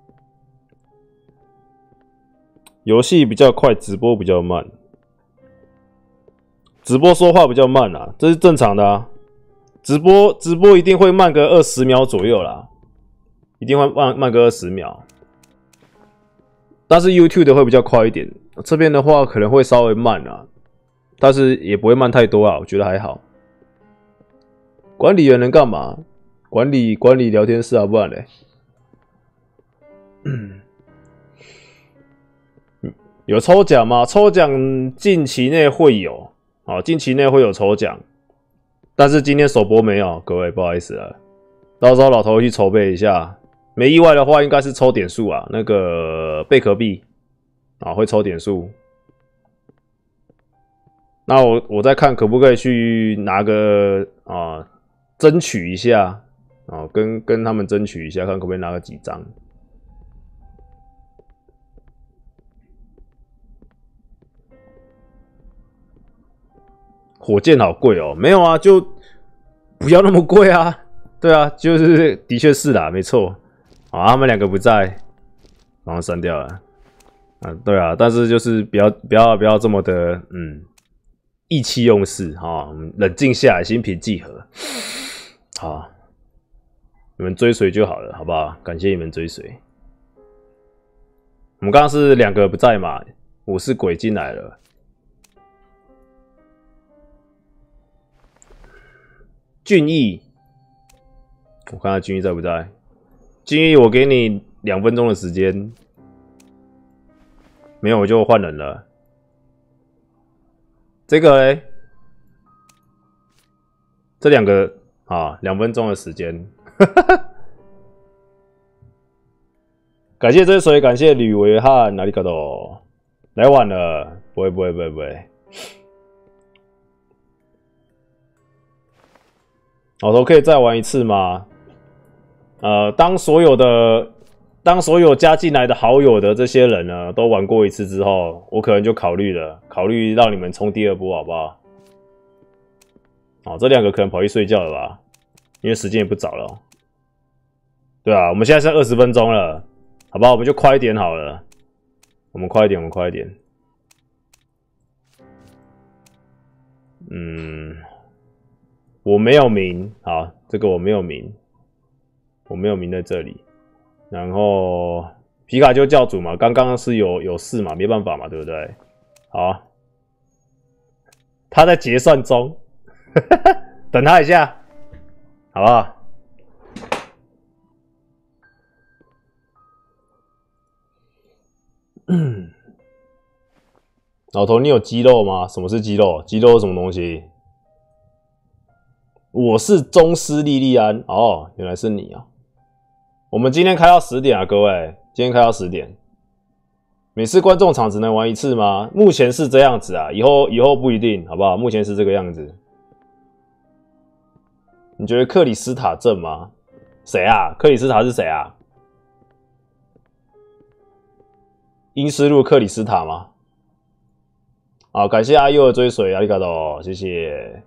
游戏比较快，直播比较慢。直播说话比较慢啊，这是正常的啊。直播一定会慢个20秒左右啦，一定会慢个20秒。但是 YouTube 的会比较快一点，这边的话可能会稍微慢啊，但是也不会慢太多啊，我觉得还好。管理员能干嘛？管理聊天室啊，不然嘞。有抽奖吗？抽奖近期内会有，近期内会有抽奖，但是今天首播没有，各位不好意思了，到时候老头会去筹备一下，没意外的话应该是抽点数啊，那个贝壳币啊会抽点数，那我再看可不可以去拿个争取一下跟他们争取一下，看可不可以拿个几张。火箭好贵哦，没有啊，就不要那么贵啊。对啊，就是的确是啦，没错。他们2个不在，然后删掉了。对啊，但是就是不要这么的意气用事冷静下来，心平气和。好，你们追随就好了，好不好？感谢你们追随。我们刚刚是2个不在嘛，我是鬼进来了。俊逸，我看看俊逸在不在。俊逸，我给你2分钟的时间，没有我就换人了。这个嘞，这2个2分钟的时间，感谢追随，感谢吕维汉，哪里搞的？来晚了，不会。老头可以再玩一次吗？当所有加进来的好友的这些人呢，都玩过一次之后，我可能就考虑让你们冲第2波，好不好？这2个可能跑去睡觉了吧，因为时间也不早了。对啊，我们现在剩20分钟了，好不好？我们就快一点好了。我们快一点。 我没有名，好，这个我没有名，我没有名在这里。然后皮卡丘教主嘛，刚刚是有事嘛，没办法嘛，对不对？好，他在结算中，等他一下，好不好？老头，你有肌肉吗？什么是肌肉？肌肉是什么东西？我是宗师莉莉安哦，原来是你啊！我们今天开到10点啊，各位，今天开到10点。每次观众场只能玩一次吗？目前是这样子啊，以后不一定，好不好？目前是这个样子。你觉得克里斯塔正吗？谁啊？克里斯塔是谁啊？英斯路克里斯塔吗？好，感谢阿佑的追随，阿里嘎多，谢谢。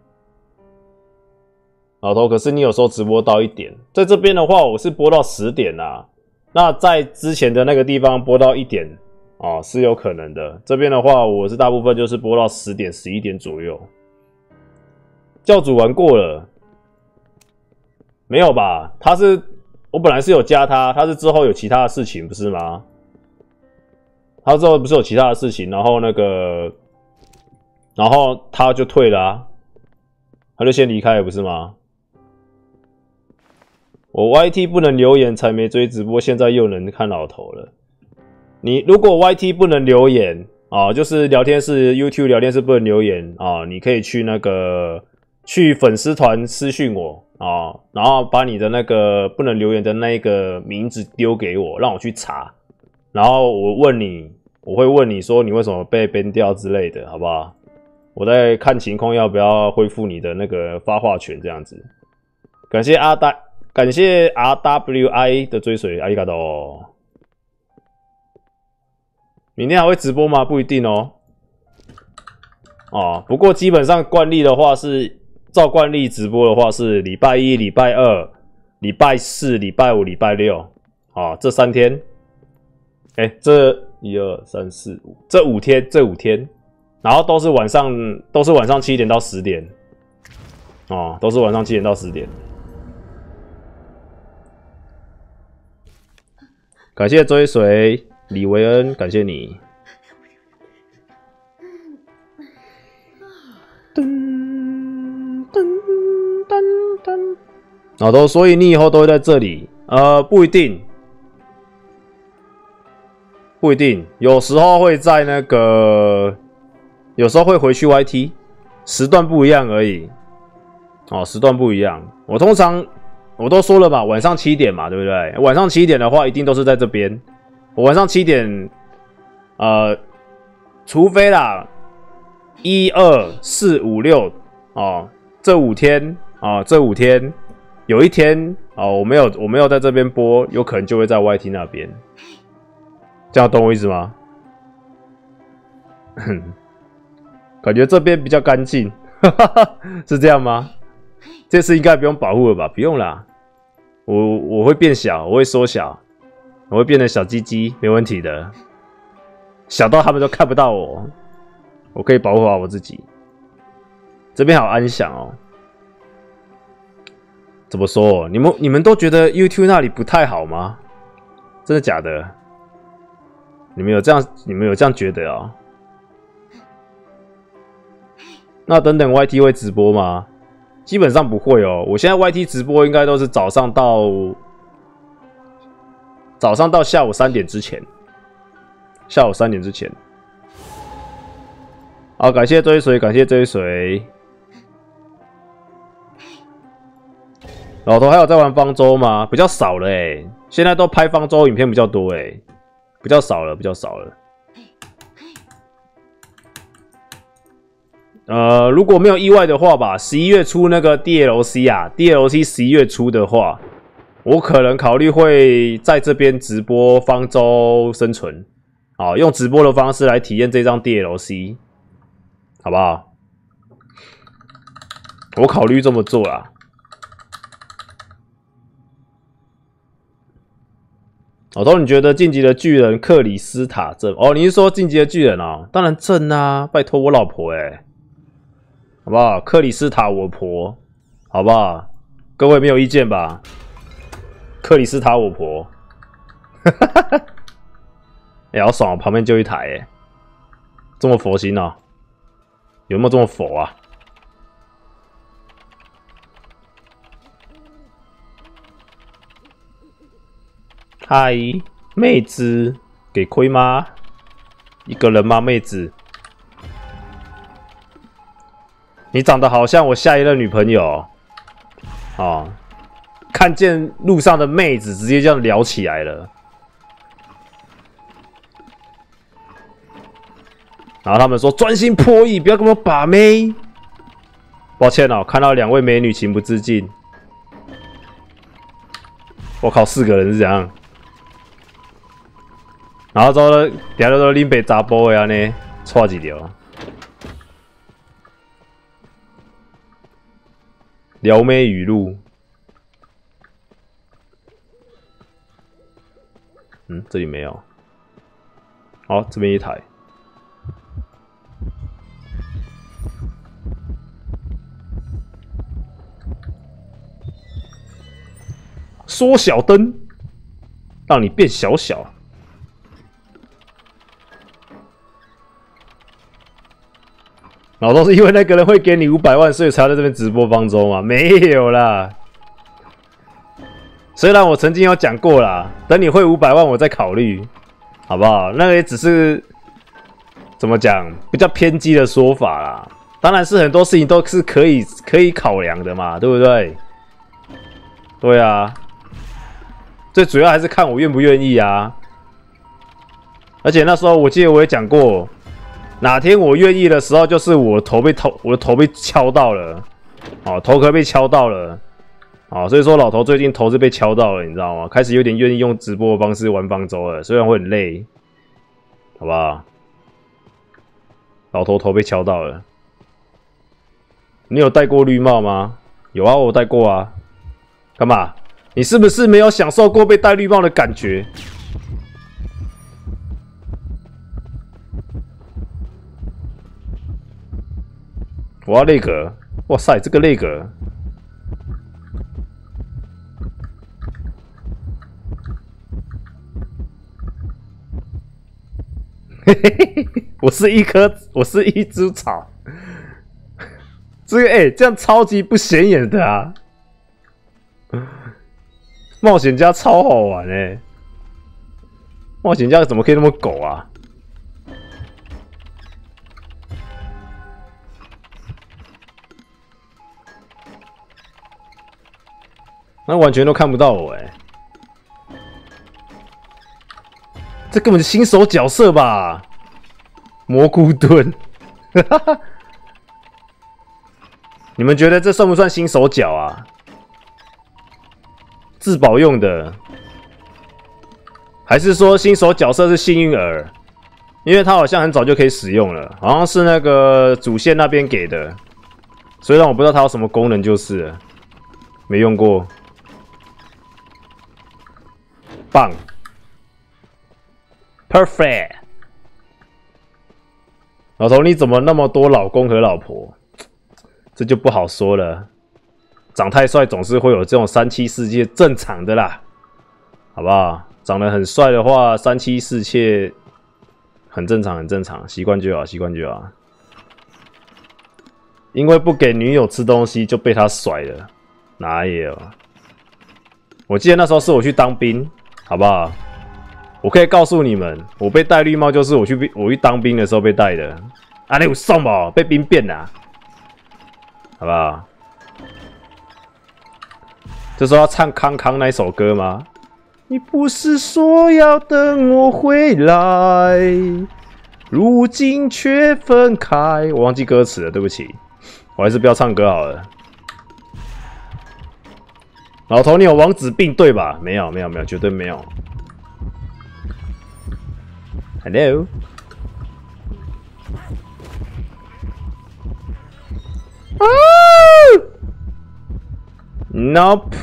老头，可是你有时候直播到1点，在这边的话，我是播到10点啊。那在之前的那个地方播到1点哦，是有可能的。这边的话，我是大部分就是播到10点、11点左右。教主玩过了没有吧？我本来是有加他，他是之后有其他的事情，不是吗？他之后不是有其他的事情，然后他就退了啊，他就先离开了，不是吗？我 YT 不能留言才没追直播，现在又能看老头了。你如果 YT 不能留言啊，就是聊天室 YouTube 聊天室不能留言啊，你可以去粉丝团私讯我啊，然后把你的那个不能留言的那个名字丢给我，让我去查，然后我会问你说你为什么被 ban 掉之类的，好不好？我再看情况要不要恢复你的那个发话权，这样子。感谢RWI 的追随，阿里嘎多。明天还会直播吗？不一定哦。不过基本上惯例的话是，照惯例直播的话是礼拜一、礼拜二、礼拜四、礼拜五、礼拜六，这3天。这1、2、3、4、5，这5天，然后都是晚上7点到10点，都是晚上7点到10点。感谢追随李维恩，感谢你。老头，所以你以后都会在这里？不一定，有时候会在有时候会回去 YT， 时段不一样而已。时段不一样。我都说了嘛，晚上7点嘛，对不对？晚上7点的话，一定都是在这边。我晚上7点，除非啦，1、2、4、5、6这5天，有一天我没有在这边播，有可能就会在 YT 那边。这样懂我意思吗？感觉这边比较干净，是这样吗？这次应该不用保护了吧？不用啦，我会变小，我会缩小，我会变成小鸡鸡，没问题的。小到他们都看不到我，我可以保护好我自己。这边好安详哦。怎么说？你们都觉得 YouTube 那里不太好吗？真的假的？你们有这样觉得哦？那等等 YT 会直播吗？基本上不会哦。我现在 YT 直播应该都是早上到下午3点之前。下午3点之前。好，感谢追随，感谢追随。老头还有在玩方舟吗？比较少了欸，现在都拍方舟影片比较多欸，比较少了。如果没有意外的话吧，11月初那个 DLC 啊 ，DLC 11月初的话，我可能考虑会在这边直播方舟生存，用直播的方式来体验这张 DLC， 好不好？我考虑这么做啦。老头，你觉得晋级的巨人克里斯塔正？你是说晋级的巨人哦？当然正啊，拜托我老婆欸。 好不好？克里斯塔我婆，好不好？各位没有意见吧？克里斯塔我婆，好爽、哦！旁边就一台，哎，这么佛心啊？有没有这么佛啊？嗨，妹子，给亏吗？一个人吗，妹子？你长得好像我下一任女朋友哦，看见路上的妹子，直接这样聊起来了。然后他们说专心破译，不要跟我把妹。抱歉哦，看到2位美女情不自禁。我靠，4个人是怎样？然后之后呢，等下都拎被查甫的安尼，错几条。撩妹语录。这里没有。好，这边一台。缩小灯，让你变小小。然后都是因为那个人会给你500万，所以才在这边直播方舟嘛？没有啦。虽然我曾经有讲过啦，等你会500万，我再考虑，好不好？那个也只是怎么讲，比较偏激的说法啦。当然是很多事情都是可以考量的嘛，对不对？对啊，最主要还是看我愿不愿意啊。而且那时候我记得我也讲过。哪天我愿意的时候，就是我的头被敲到了，哦，头壳被敲到了，哦，所以说老头最近头是被敲到了，你知道吗？开始有点愿意用直播的方式玩方舟了，虽然会很累，好不好？老头被敲到了，你有戴过绿帽吗？有啊，我戴过啊。干嘛？你是不是没有享受过被戴绿帽的感觉？我要内格，哇塞，这个内格，嘿嘿嘿，我是一株草，这个这样超级不显眼的啊！冒险家超好玩冒险家怎么可以那么狗啊？那完全都看不到我这根本是新手角色吧？蘑菇盾，你们觉得这算不算新手角啊？自保用的，还是说新手角色是幸运儿？因为他好像很早就可以使用了，好像是那个主线那边给的，所以让我不知道它有什么功能就是了，没用过。棒 ，perfect。老头，你怎么那么多老公和老婆？这就不好说了。长太帅总是会有这种3妻4妾，正常的啦，好不好？长得很帅的话，3妻4妾很正常，很正常，习惯就好，习惯就好。因为不给女友吃东西就被他甩了，哪有？我记得那时候是我去当兵。好不好？我可以告诉你们，我被戴绿帽就是我去当兵的时候被戴的。啊，你有送吧？被兵变啦，好不好？这时候要唱康康那首歌吗？你不是说要等我回来，如今却分开。我忘记歌词了，对不起，我还是不要唱歌好了。老头，你有王子病对吧？没有，没有，没有，绝对没有。Hello。啊 ！Nope。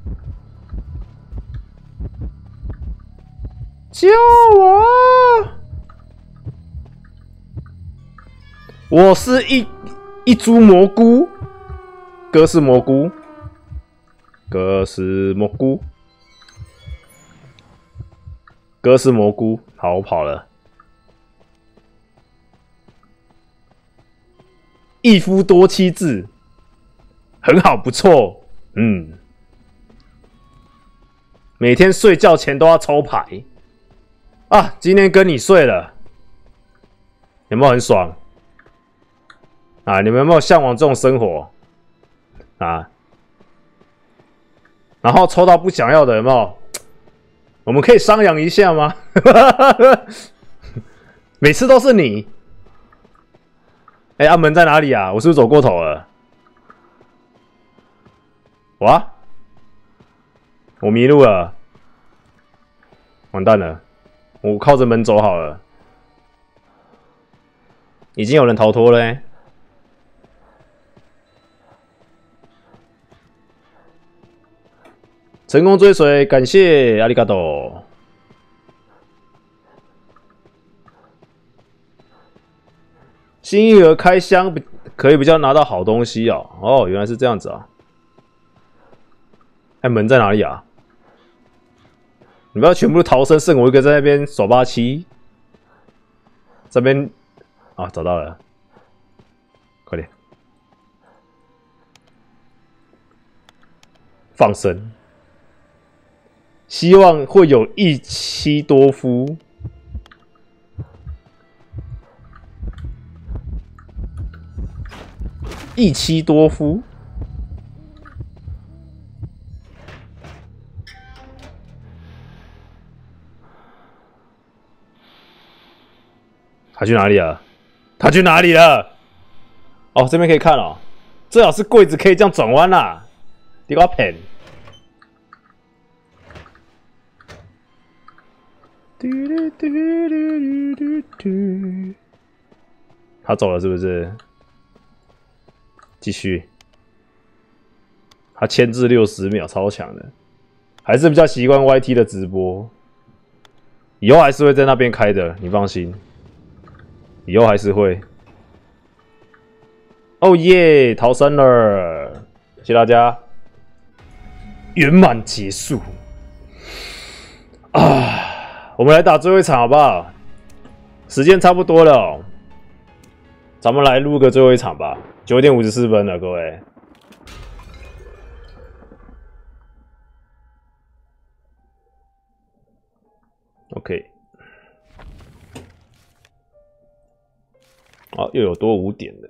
救我！我是一株蘑菇，哥是蘑菇，哥是蘑菇，哥是蘑菇。好，我跑了。一夫多妻制，很好，不错。每天睡觉前都要抽牌啊！今天跟你睡了，有没有很爽啊？你们有没有向往这种生活啊？然后抽到不想要的，有没有？我们可以商量一下吗？每次都是你。哎，门在哪里啊？我是不是走过头了？哇！我迷路了，完蛋了！我靠着门走好了，已经有人逃脱了欸。成功追随，感谢阿里嘎多。新一额开箱可以比较拿到好东西哦。哦，原来是这样子啊！哎，门在哪里啊？你不要全部都逃生，剩我一个在那边手扒七。这边啊，找到了，快点放生。希望会有一妻多夫。一妻多夫。他去哪里了？他去哪里了？哦，这边可以看哦，最好是柜子可以这样转弯啦。你给我骗！他走了是不是？继续。他牵制60秒，超强的。还是比较习惯 YT 的直播，以后还是会在那边开的，你放心。以后还是会。哦耶，逃生了！谢谢大家，圆满结束。啊，我们来打最后一场好不好？时间差不多了哦，咱们来录个最后一场吧。9点54分了，各位。OK。好，又有多5点了。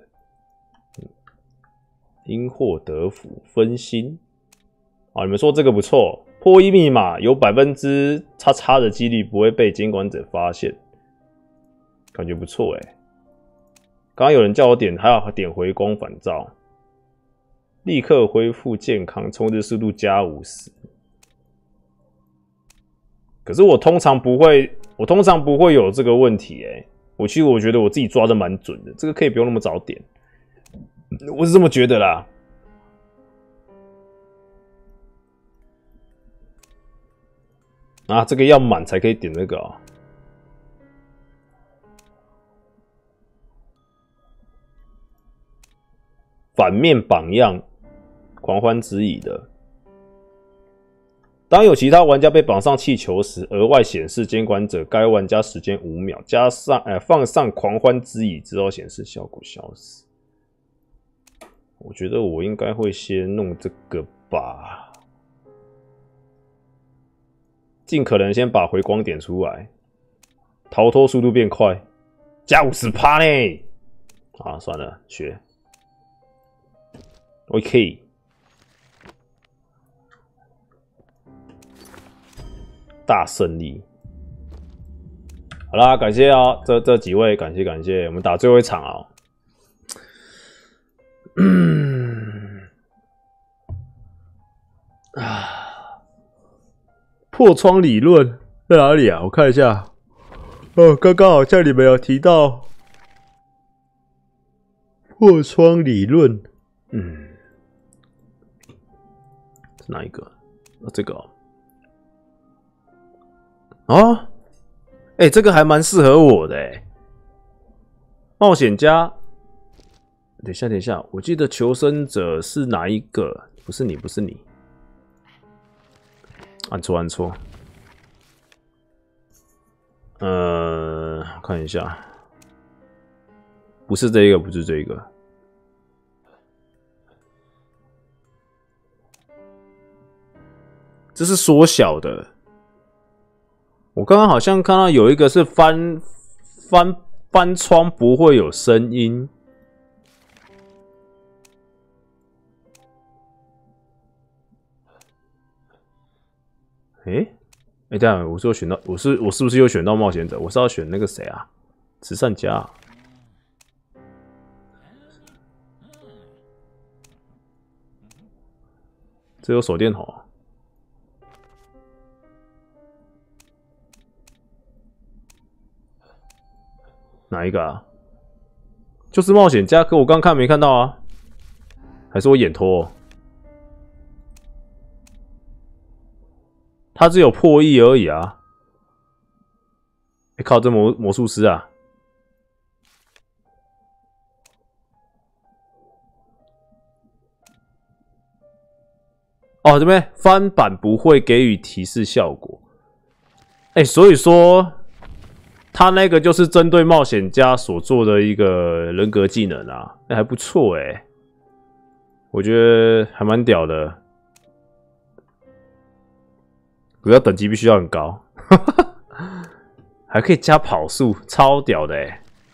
因祸得福，分心。啊，你们说这个不错，破译密码有%的几率不会被监管者发现，感觉不错哎。刚刚有人叫我点，还要点回光返照，立刻恢复健康，充值速度加50%。可是我通常不会有这个问题哎。我觉得我自己抓的蛮准的，这个可以不用那么早点，我是这么觉得啦。啊，这个要满才可以点那个哦。反面榜样，狂欢之椅的。当有其他玩家被绑上气球时，额外显示监管者该玩家时间5秒，加上放上狂欢之椅之后显示效果消失。我觉得我应该会先弄这个吧，尽可能先把回光点出来，逃脱速度变快，加50%呢。啊，算了，学。OK。大胜利，好啦，感谢啊，这几位，感谢，我们打最后一场啊。破窗理论在哪里啊？我看一下。哦，刚刚好像你们有提到破窗理论。是哪一个？这个哦。哦，这个还蛮适合我的冒险家等一下，等一下，我记得求生者是哪一个？不是你，不是你，按错，按错。看一下，不是这个，不是这个。这是缩小的。我刚刚好像看到有一个是翻窗不会有声音。等一下，我是有选到，我是不是又选到冒险者？我是要选那个谁啊？慈善家啊。这有手电筒啊。哪一个啊？就是冒险家，可我刚看没看到啊？还是我眼脱？他只有破译而已啊！靠，这魔术师啊！哦，这边翻版不会给予提示效果。所以说他那个就是针对冒险家所做的一个人格技能啊，还不错我觉得还蛮屌的。主要等级必须要很高，还可以加跑速，超屌的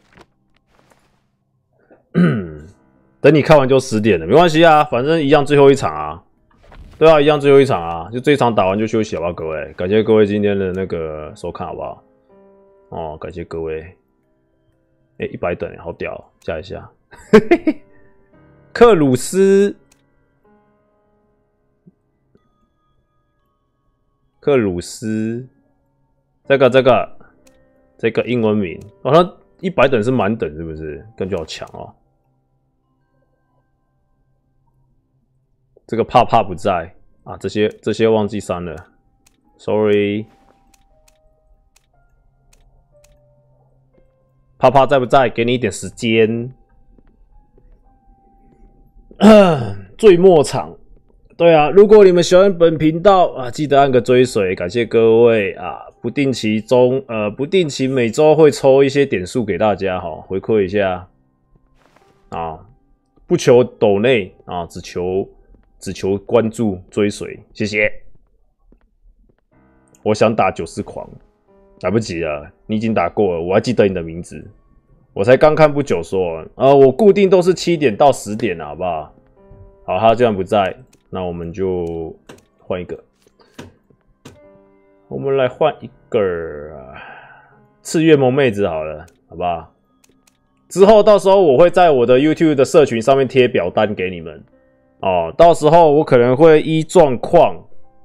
等你看完就10点了，没关系啊，反正一样最后一场啊。对啊，一样最后一场啊，就这一场打完就休息好不好，各位？感谢各位今天的那个收看好不好？哦，感谢各位。100等好屌，加一下。克鲁斯。克鲁斯，这个英文名，他100等是满等是不是？感觉好强哦。这个怕不在啊，这些忘记删了 ，sorry。怕在不在？给你一点时间。最末场。对啊，如果你们喜欢本频道啊，记得按个追随，感谢各位啊！不定期每周会抽一些点数给大家回馈一下啊，不求抖内啊，只求关注追随，谢谢。我想打94狂，来不及了，你已经打过了，我还记得你的名字，我才刚看不久说我固定都是7点到10点了，好不好？好，他既然不在。那我们就换一个，我们来换一个赤月萌妹子好了，好不好？之后到时候我会在我的 YouTube 的社群上面贴表单给你们哦。到时候我可能会依状况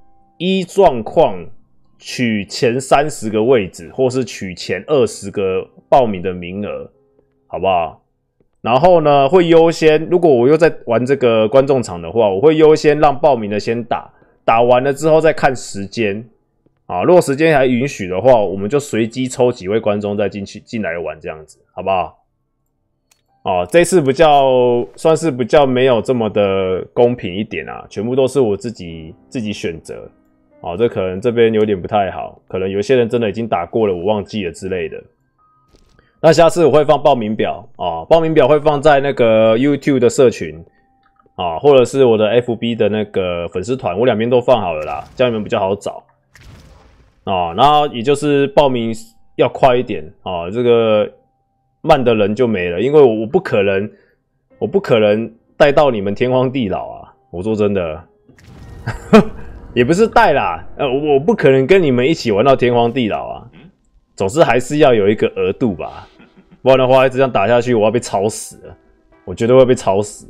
取前30个位置，或是取前20个报名的名额，好不好？然后呢，会优先，如果我又在玩这个观众场的话，我会优先让报名的先打完了之后再看时间啊。如果时间还允许的话，我们就随机抽几位观众再进来玩，这样子，好不好？这次算是比较没有这么的公平一点啊，全部都是我自己选择。这可能这边有点不太好，可能有些人真的已经打过了，我忘记了之类的。那下次我会放报名表报名表会放在那个 YouTube 的社群或者是我的 FB 的那个粉丝团，我两边都放好了啦，这样你们比较好找然后也就是报名要快一点这个慢的人就没了，因为我不可能带到你们天荒地老啊！我说真的，也不是带啦，我不可能跟你们一起玩到天荒地老啊，总是还是要有一个额度吧。不然的话，一直这样打下去，我要被吵死了。我绝对会被吵死。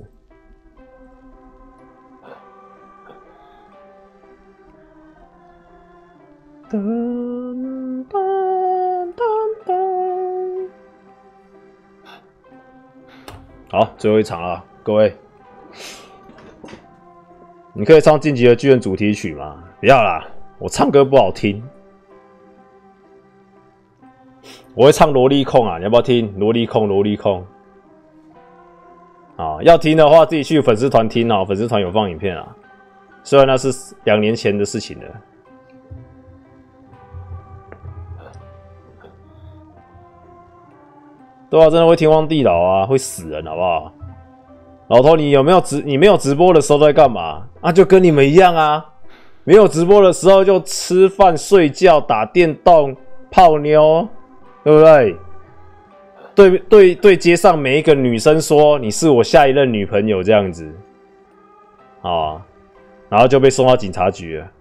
好，最后一场了，各位，你可以唱《晋级的巨人》主题曲吗？不要啦，我唱歌不好听。我会唱萝莉控啊，你要不要听？萝莉控，萝莉控。 啊，要听的话自己去粉丝团听哦，粉丝团有放影片啊。虽然那是2年前的事情了。对啊，真的会天荒地老啊，会死人，好不好？老头，你没有直播的时候在干嘛？啊，就跟你们一样啊，没有直播的时候就吃饭、睡觉、打电动、泡妞，对不对？对街上每一个女生说你是我下一任女朋友这样子，啊，然后就被送到警察局了。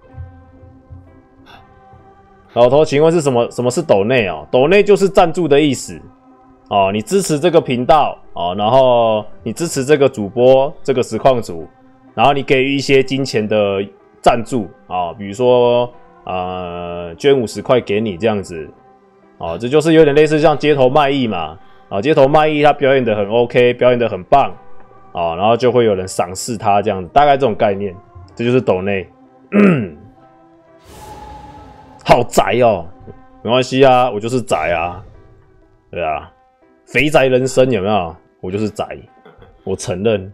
老头，请问是什么是抖内哦？抖内就是赞助的意思。哦，你支持这个频道哦，然后你支持这个主播这个实况组，然后你给予一些金钱的赞助啊、比如说捐50块给你这样子，哦，这就是有点类似像街头卖艺嘛，啊，街头卖艺他表演的很 OK， 表演的很棒啊、然后就会有人赏识他这样子，大概这种概念，这就是抖内，好宅哦，没关系啊，我就是宅啊，对啊。肥宅人生有没有？我就是宅，我承认，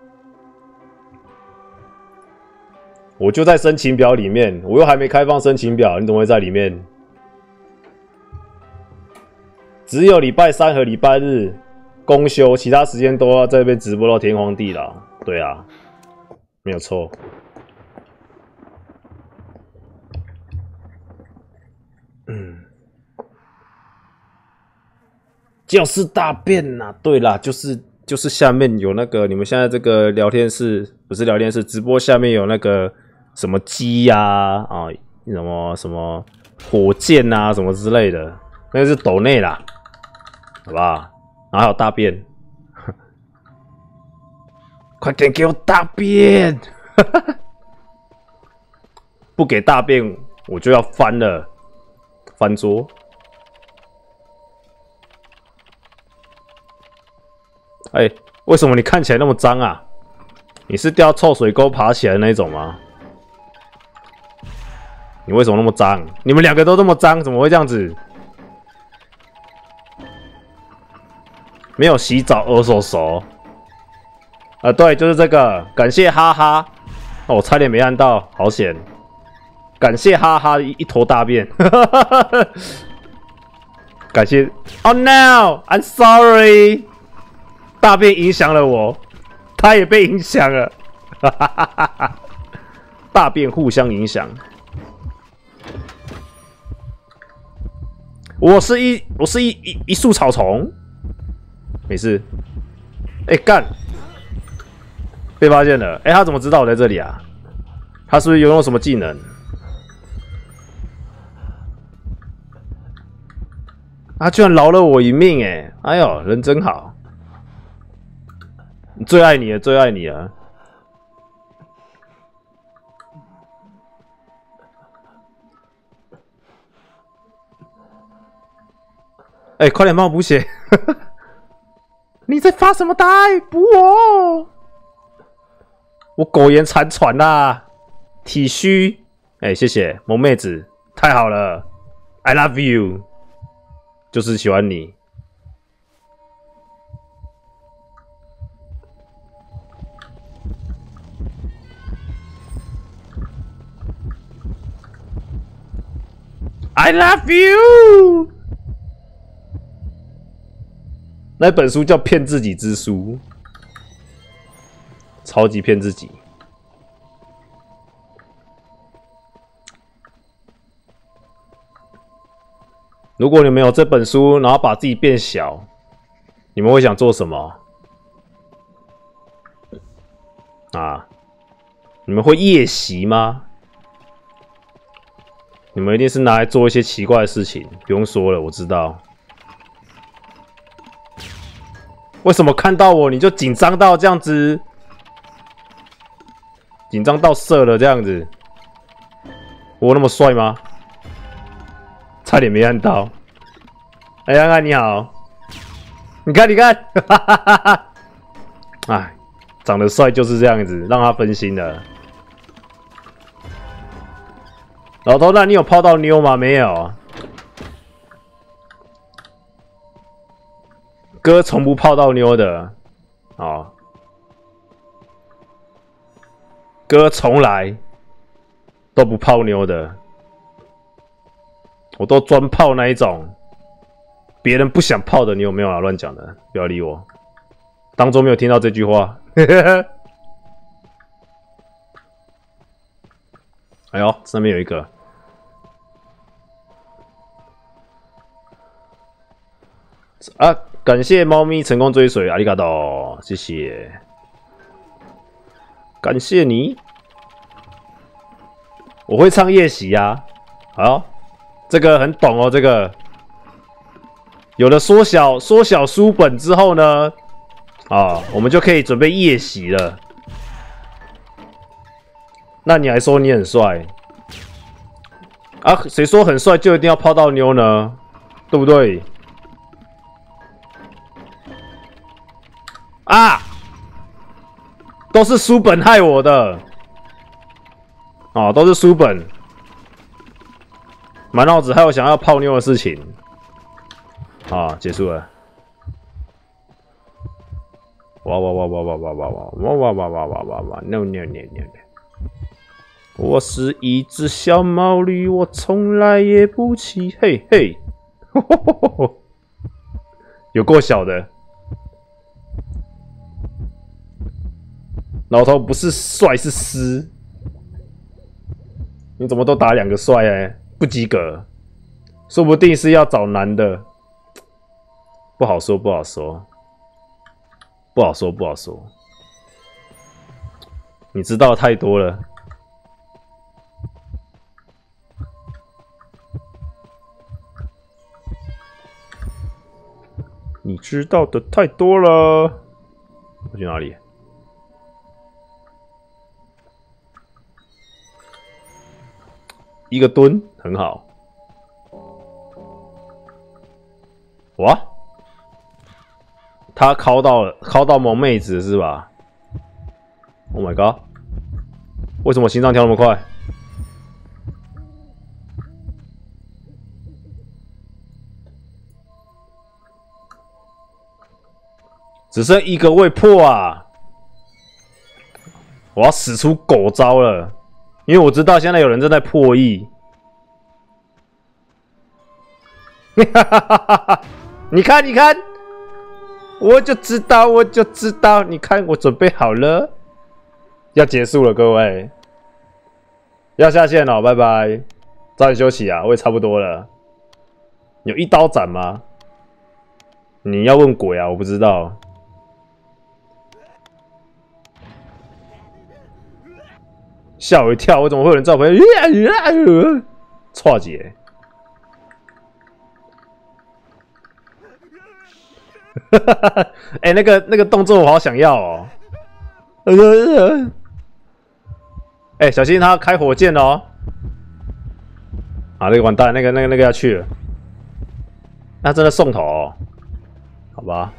我就在申请表里面，我又还没开放申请表，你怎么会在里面？只有礼拜3和礼拜日公休，其他时间都要在这边直播到天荒地老。对啊，没有错。就是大便呐、对啦，就是下面有那个你们现在这个聊天室不是聊天室，直播下面有那个什么鸡呀啊，什么火箭啊什么之类的，那个是抖内啦，好不好？然后还有大便，快点给我大便！不给大便我就要翻了，翻桌。哎、为什么你看起来那么脏啊？你是掉臭水沟爬起来的那种吗？你为什么那么脏？你们2个都那么脏，怎么会这样子？没有洗澡，耳手熟。对，就是这个。感谢哈哈，哦，我差点没按到，好险！感谢哈哈一坨大便，感谢。Oh no, I'm sorry. 大便影响了我，他也被影响了，大便互相影响。我是一束草丛，没事。哎、干，被发现了。哎、他怎么知道我在这里啊？他是不是拥有什么技能？他居然饶了我一命、哎，哎呦，人真好。最爱你了，最爱你了！哎、快点帮我补血！你在发什么呆？补我！我苟延残喘啦，体虚。哎、谢谢萌妹子，太好了 ，I love you， 就是喜欢你。I love you。那本书叫《骗自己之书》，超级骗自己。如果你们有这本书，然后把自己变小，你们会想做什么？啊？你们会夜袭吗？你们一定是拿来做一些奇怪的事情，不用说了，我知道。为什么看到我你就紧张到这样子？紧张到射了这样子？我那么帅吗？差点没按到。哎，安安你好，你看，哈哈哈哈！哎，长得帅就是这样子，让他分心了。老头，那你有泡到妞吗？没有。哥从不泡到妞的。哦， 哥从来都不泡妞的，我都专泡那一种别人不想泡的。你有没有啊？乱讲的，不要理我，当作没有听到这句话。哎呦，上面有一个。啊！感谢猫咪成功追随，阿里嘎多，谢谢，感谢你。我会唱夜袭啊，好，这个很懂哦，这个有了缩小书本之后呢，啊，我们就可以准备夜袭了。那你还说你很帅啊？谁说很帅就一定要泡到妞呢？对不对？啊！都是书本害我的，哦，都是书本，满脑子还有想要泡妞的事情。啊，结束了。哇哇哇哇哇哇哇哇哇哇哇哇哇哇哇 ！No no no no no！ 我是一只小毛驴，我从来也不骑。嘿嘿，有够小的。老头不是帅是湿，你怎么都打2个帅哎？不及格，说不定是要找男的，不好说，不好说，不好说，不好说。你知道太多了。你知道的太多了。我去哪里？一个蹲很好。哇，他敲到萌妹子是吧 ？Oh my god！ 为什么心脏跳那么快？只剩1个未破啊！我要使出狗招了。因为我知道现在有人正在破译，你看，你看，我就知道，我就知道，你看，我准备好了，要结束了，各位，要下线了，拜拜，早点休息啊，我也差不多了。有1刀斩吗？你要问鬼啊，我不知道。吓我一跳！我怎么会有人在我旁边？错姐，哎、那个动作我好想要哦！哎、小心他开火箭哦！啊，那个完蛋，那个要去了，那真的送头哦，好吧。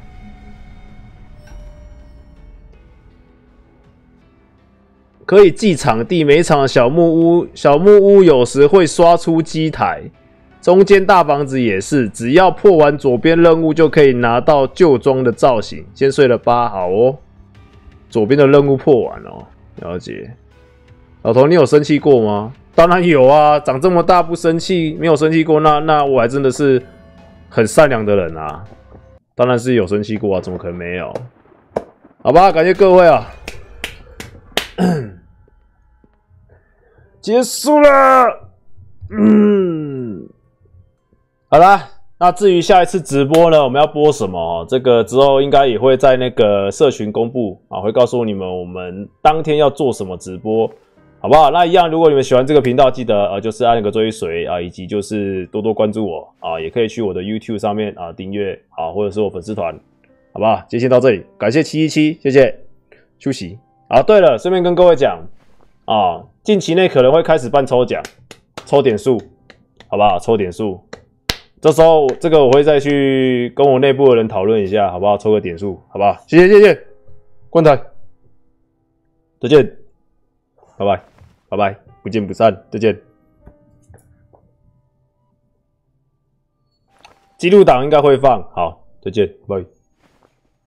可以记场地，每一场的小木屋有时会刷出机台，中间大房子也是，只要破完左边任务就可以拿到旧装的造型。先睡了8，好哦。左边的任务破完哦，了解。老头，你有生气过吗？当然有啊，长这么大不生气，没有生气过，那我还真的是很善良的人啊。当然是有生气过啊，怎么可能没有？好吧，感谢各位啊。结束了，好啦，那至于下一次直播呢，我们要播什么？这个之后应该也会在那个社群公布啊，会告诉你们我们当天要做什么直播，好不好？那一样，如果你们喜欢这个频道，记得就是按那个追随啊，以及就是多多关注我啊，也可以去我的 YouTube 上面啊订阅啊，或者是我粉丝团，好不好？今天先到这里，感谢717，谢谢，休息。啊，对了，顺便跟各位讲啊，近期内可能会开始办抽奖，抽点数，好不好？抽点数，这时候这个我会再去跟我内部的人讨论一下，好不好？抽个点数，好不好？谢谢，谢谢，观台，再见，拜拜，拜拜，不见不散，再见。记录档应该会放，好，再见，拜。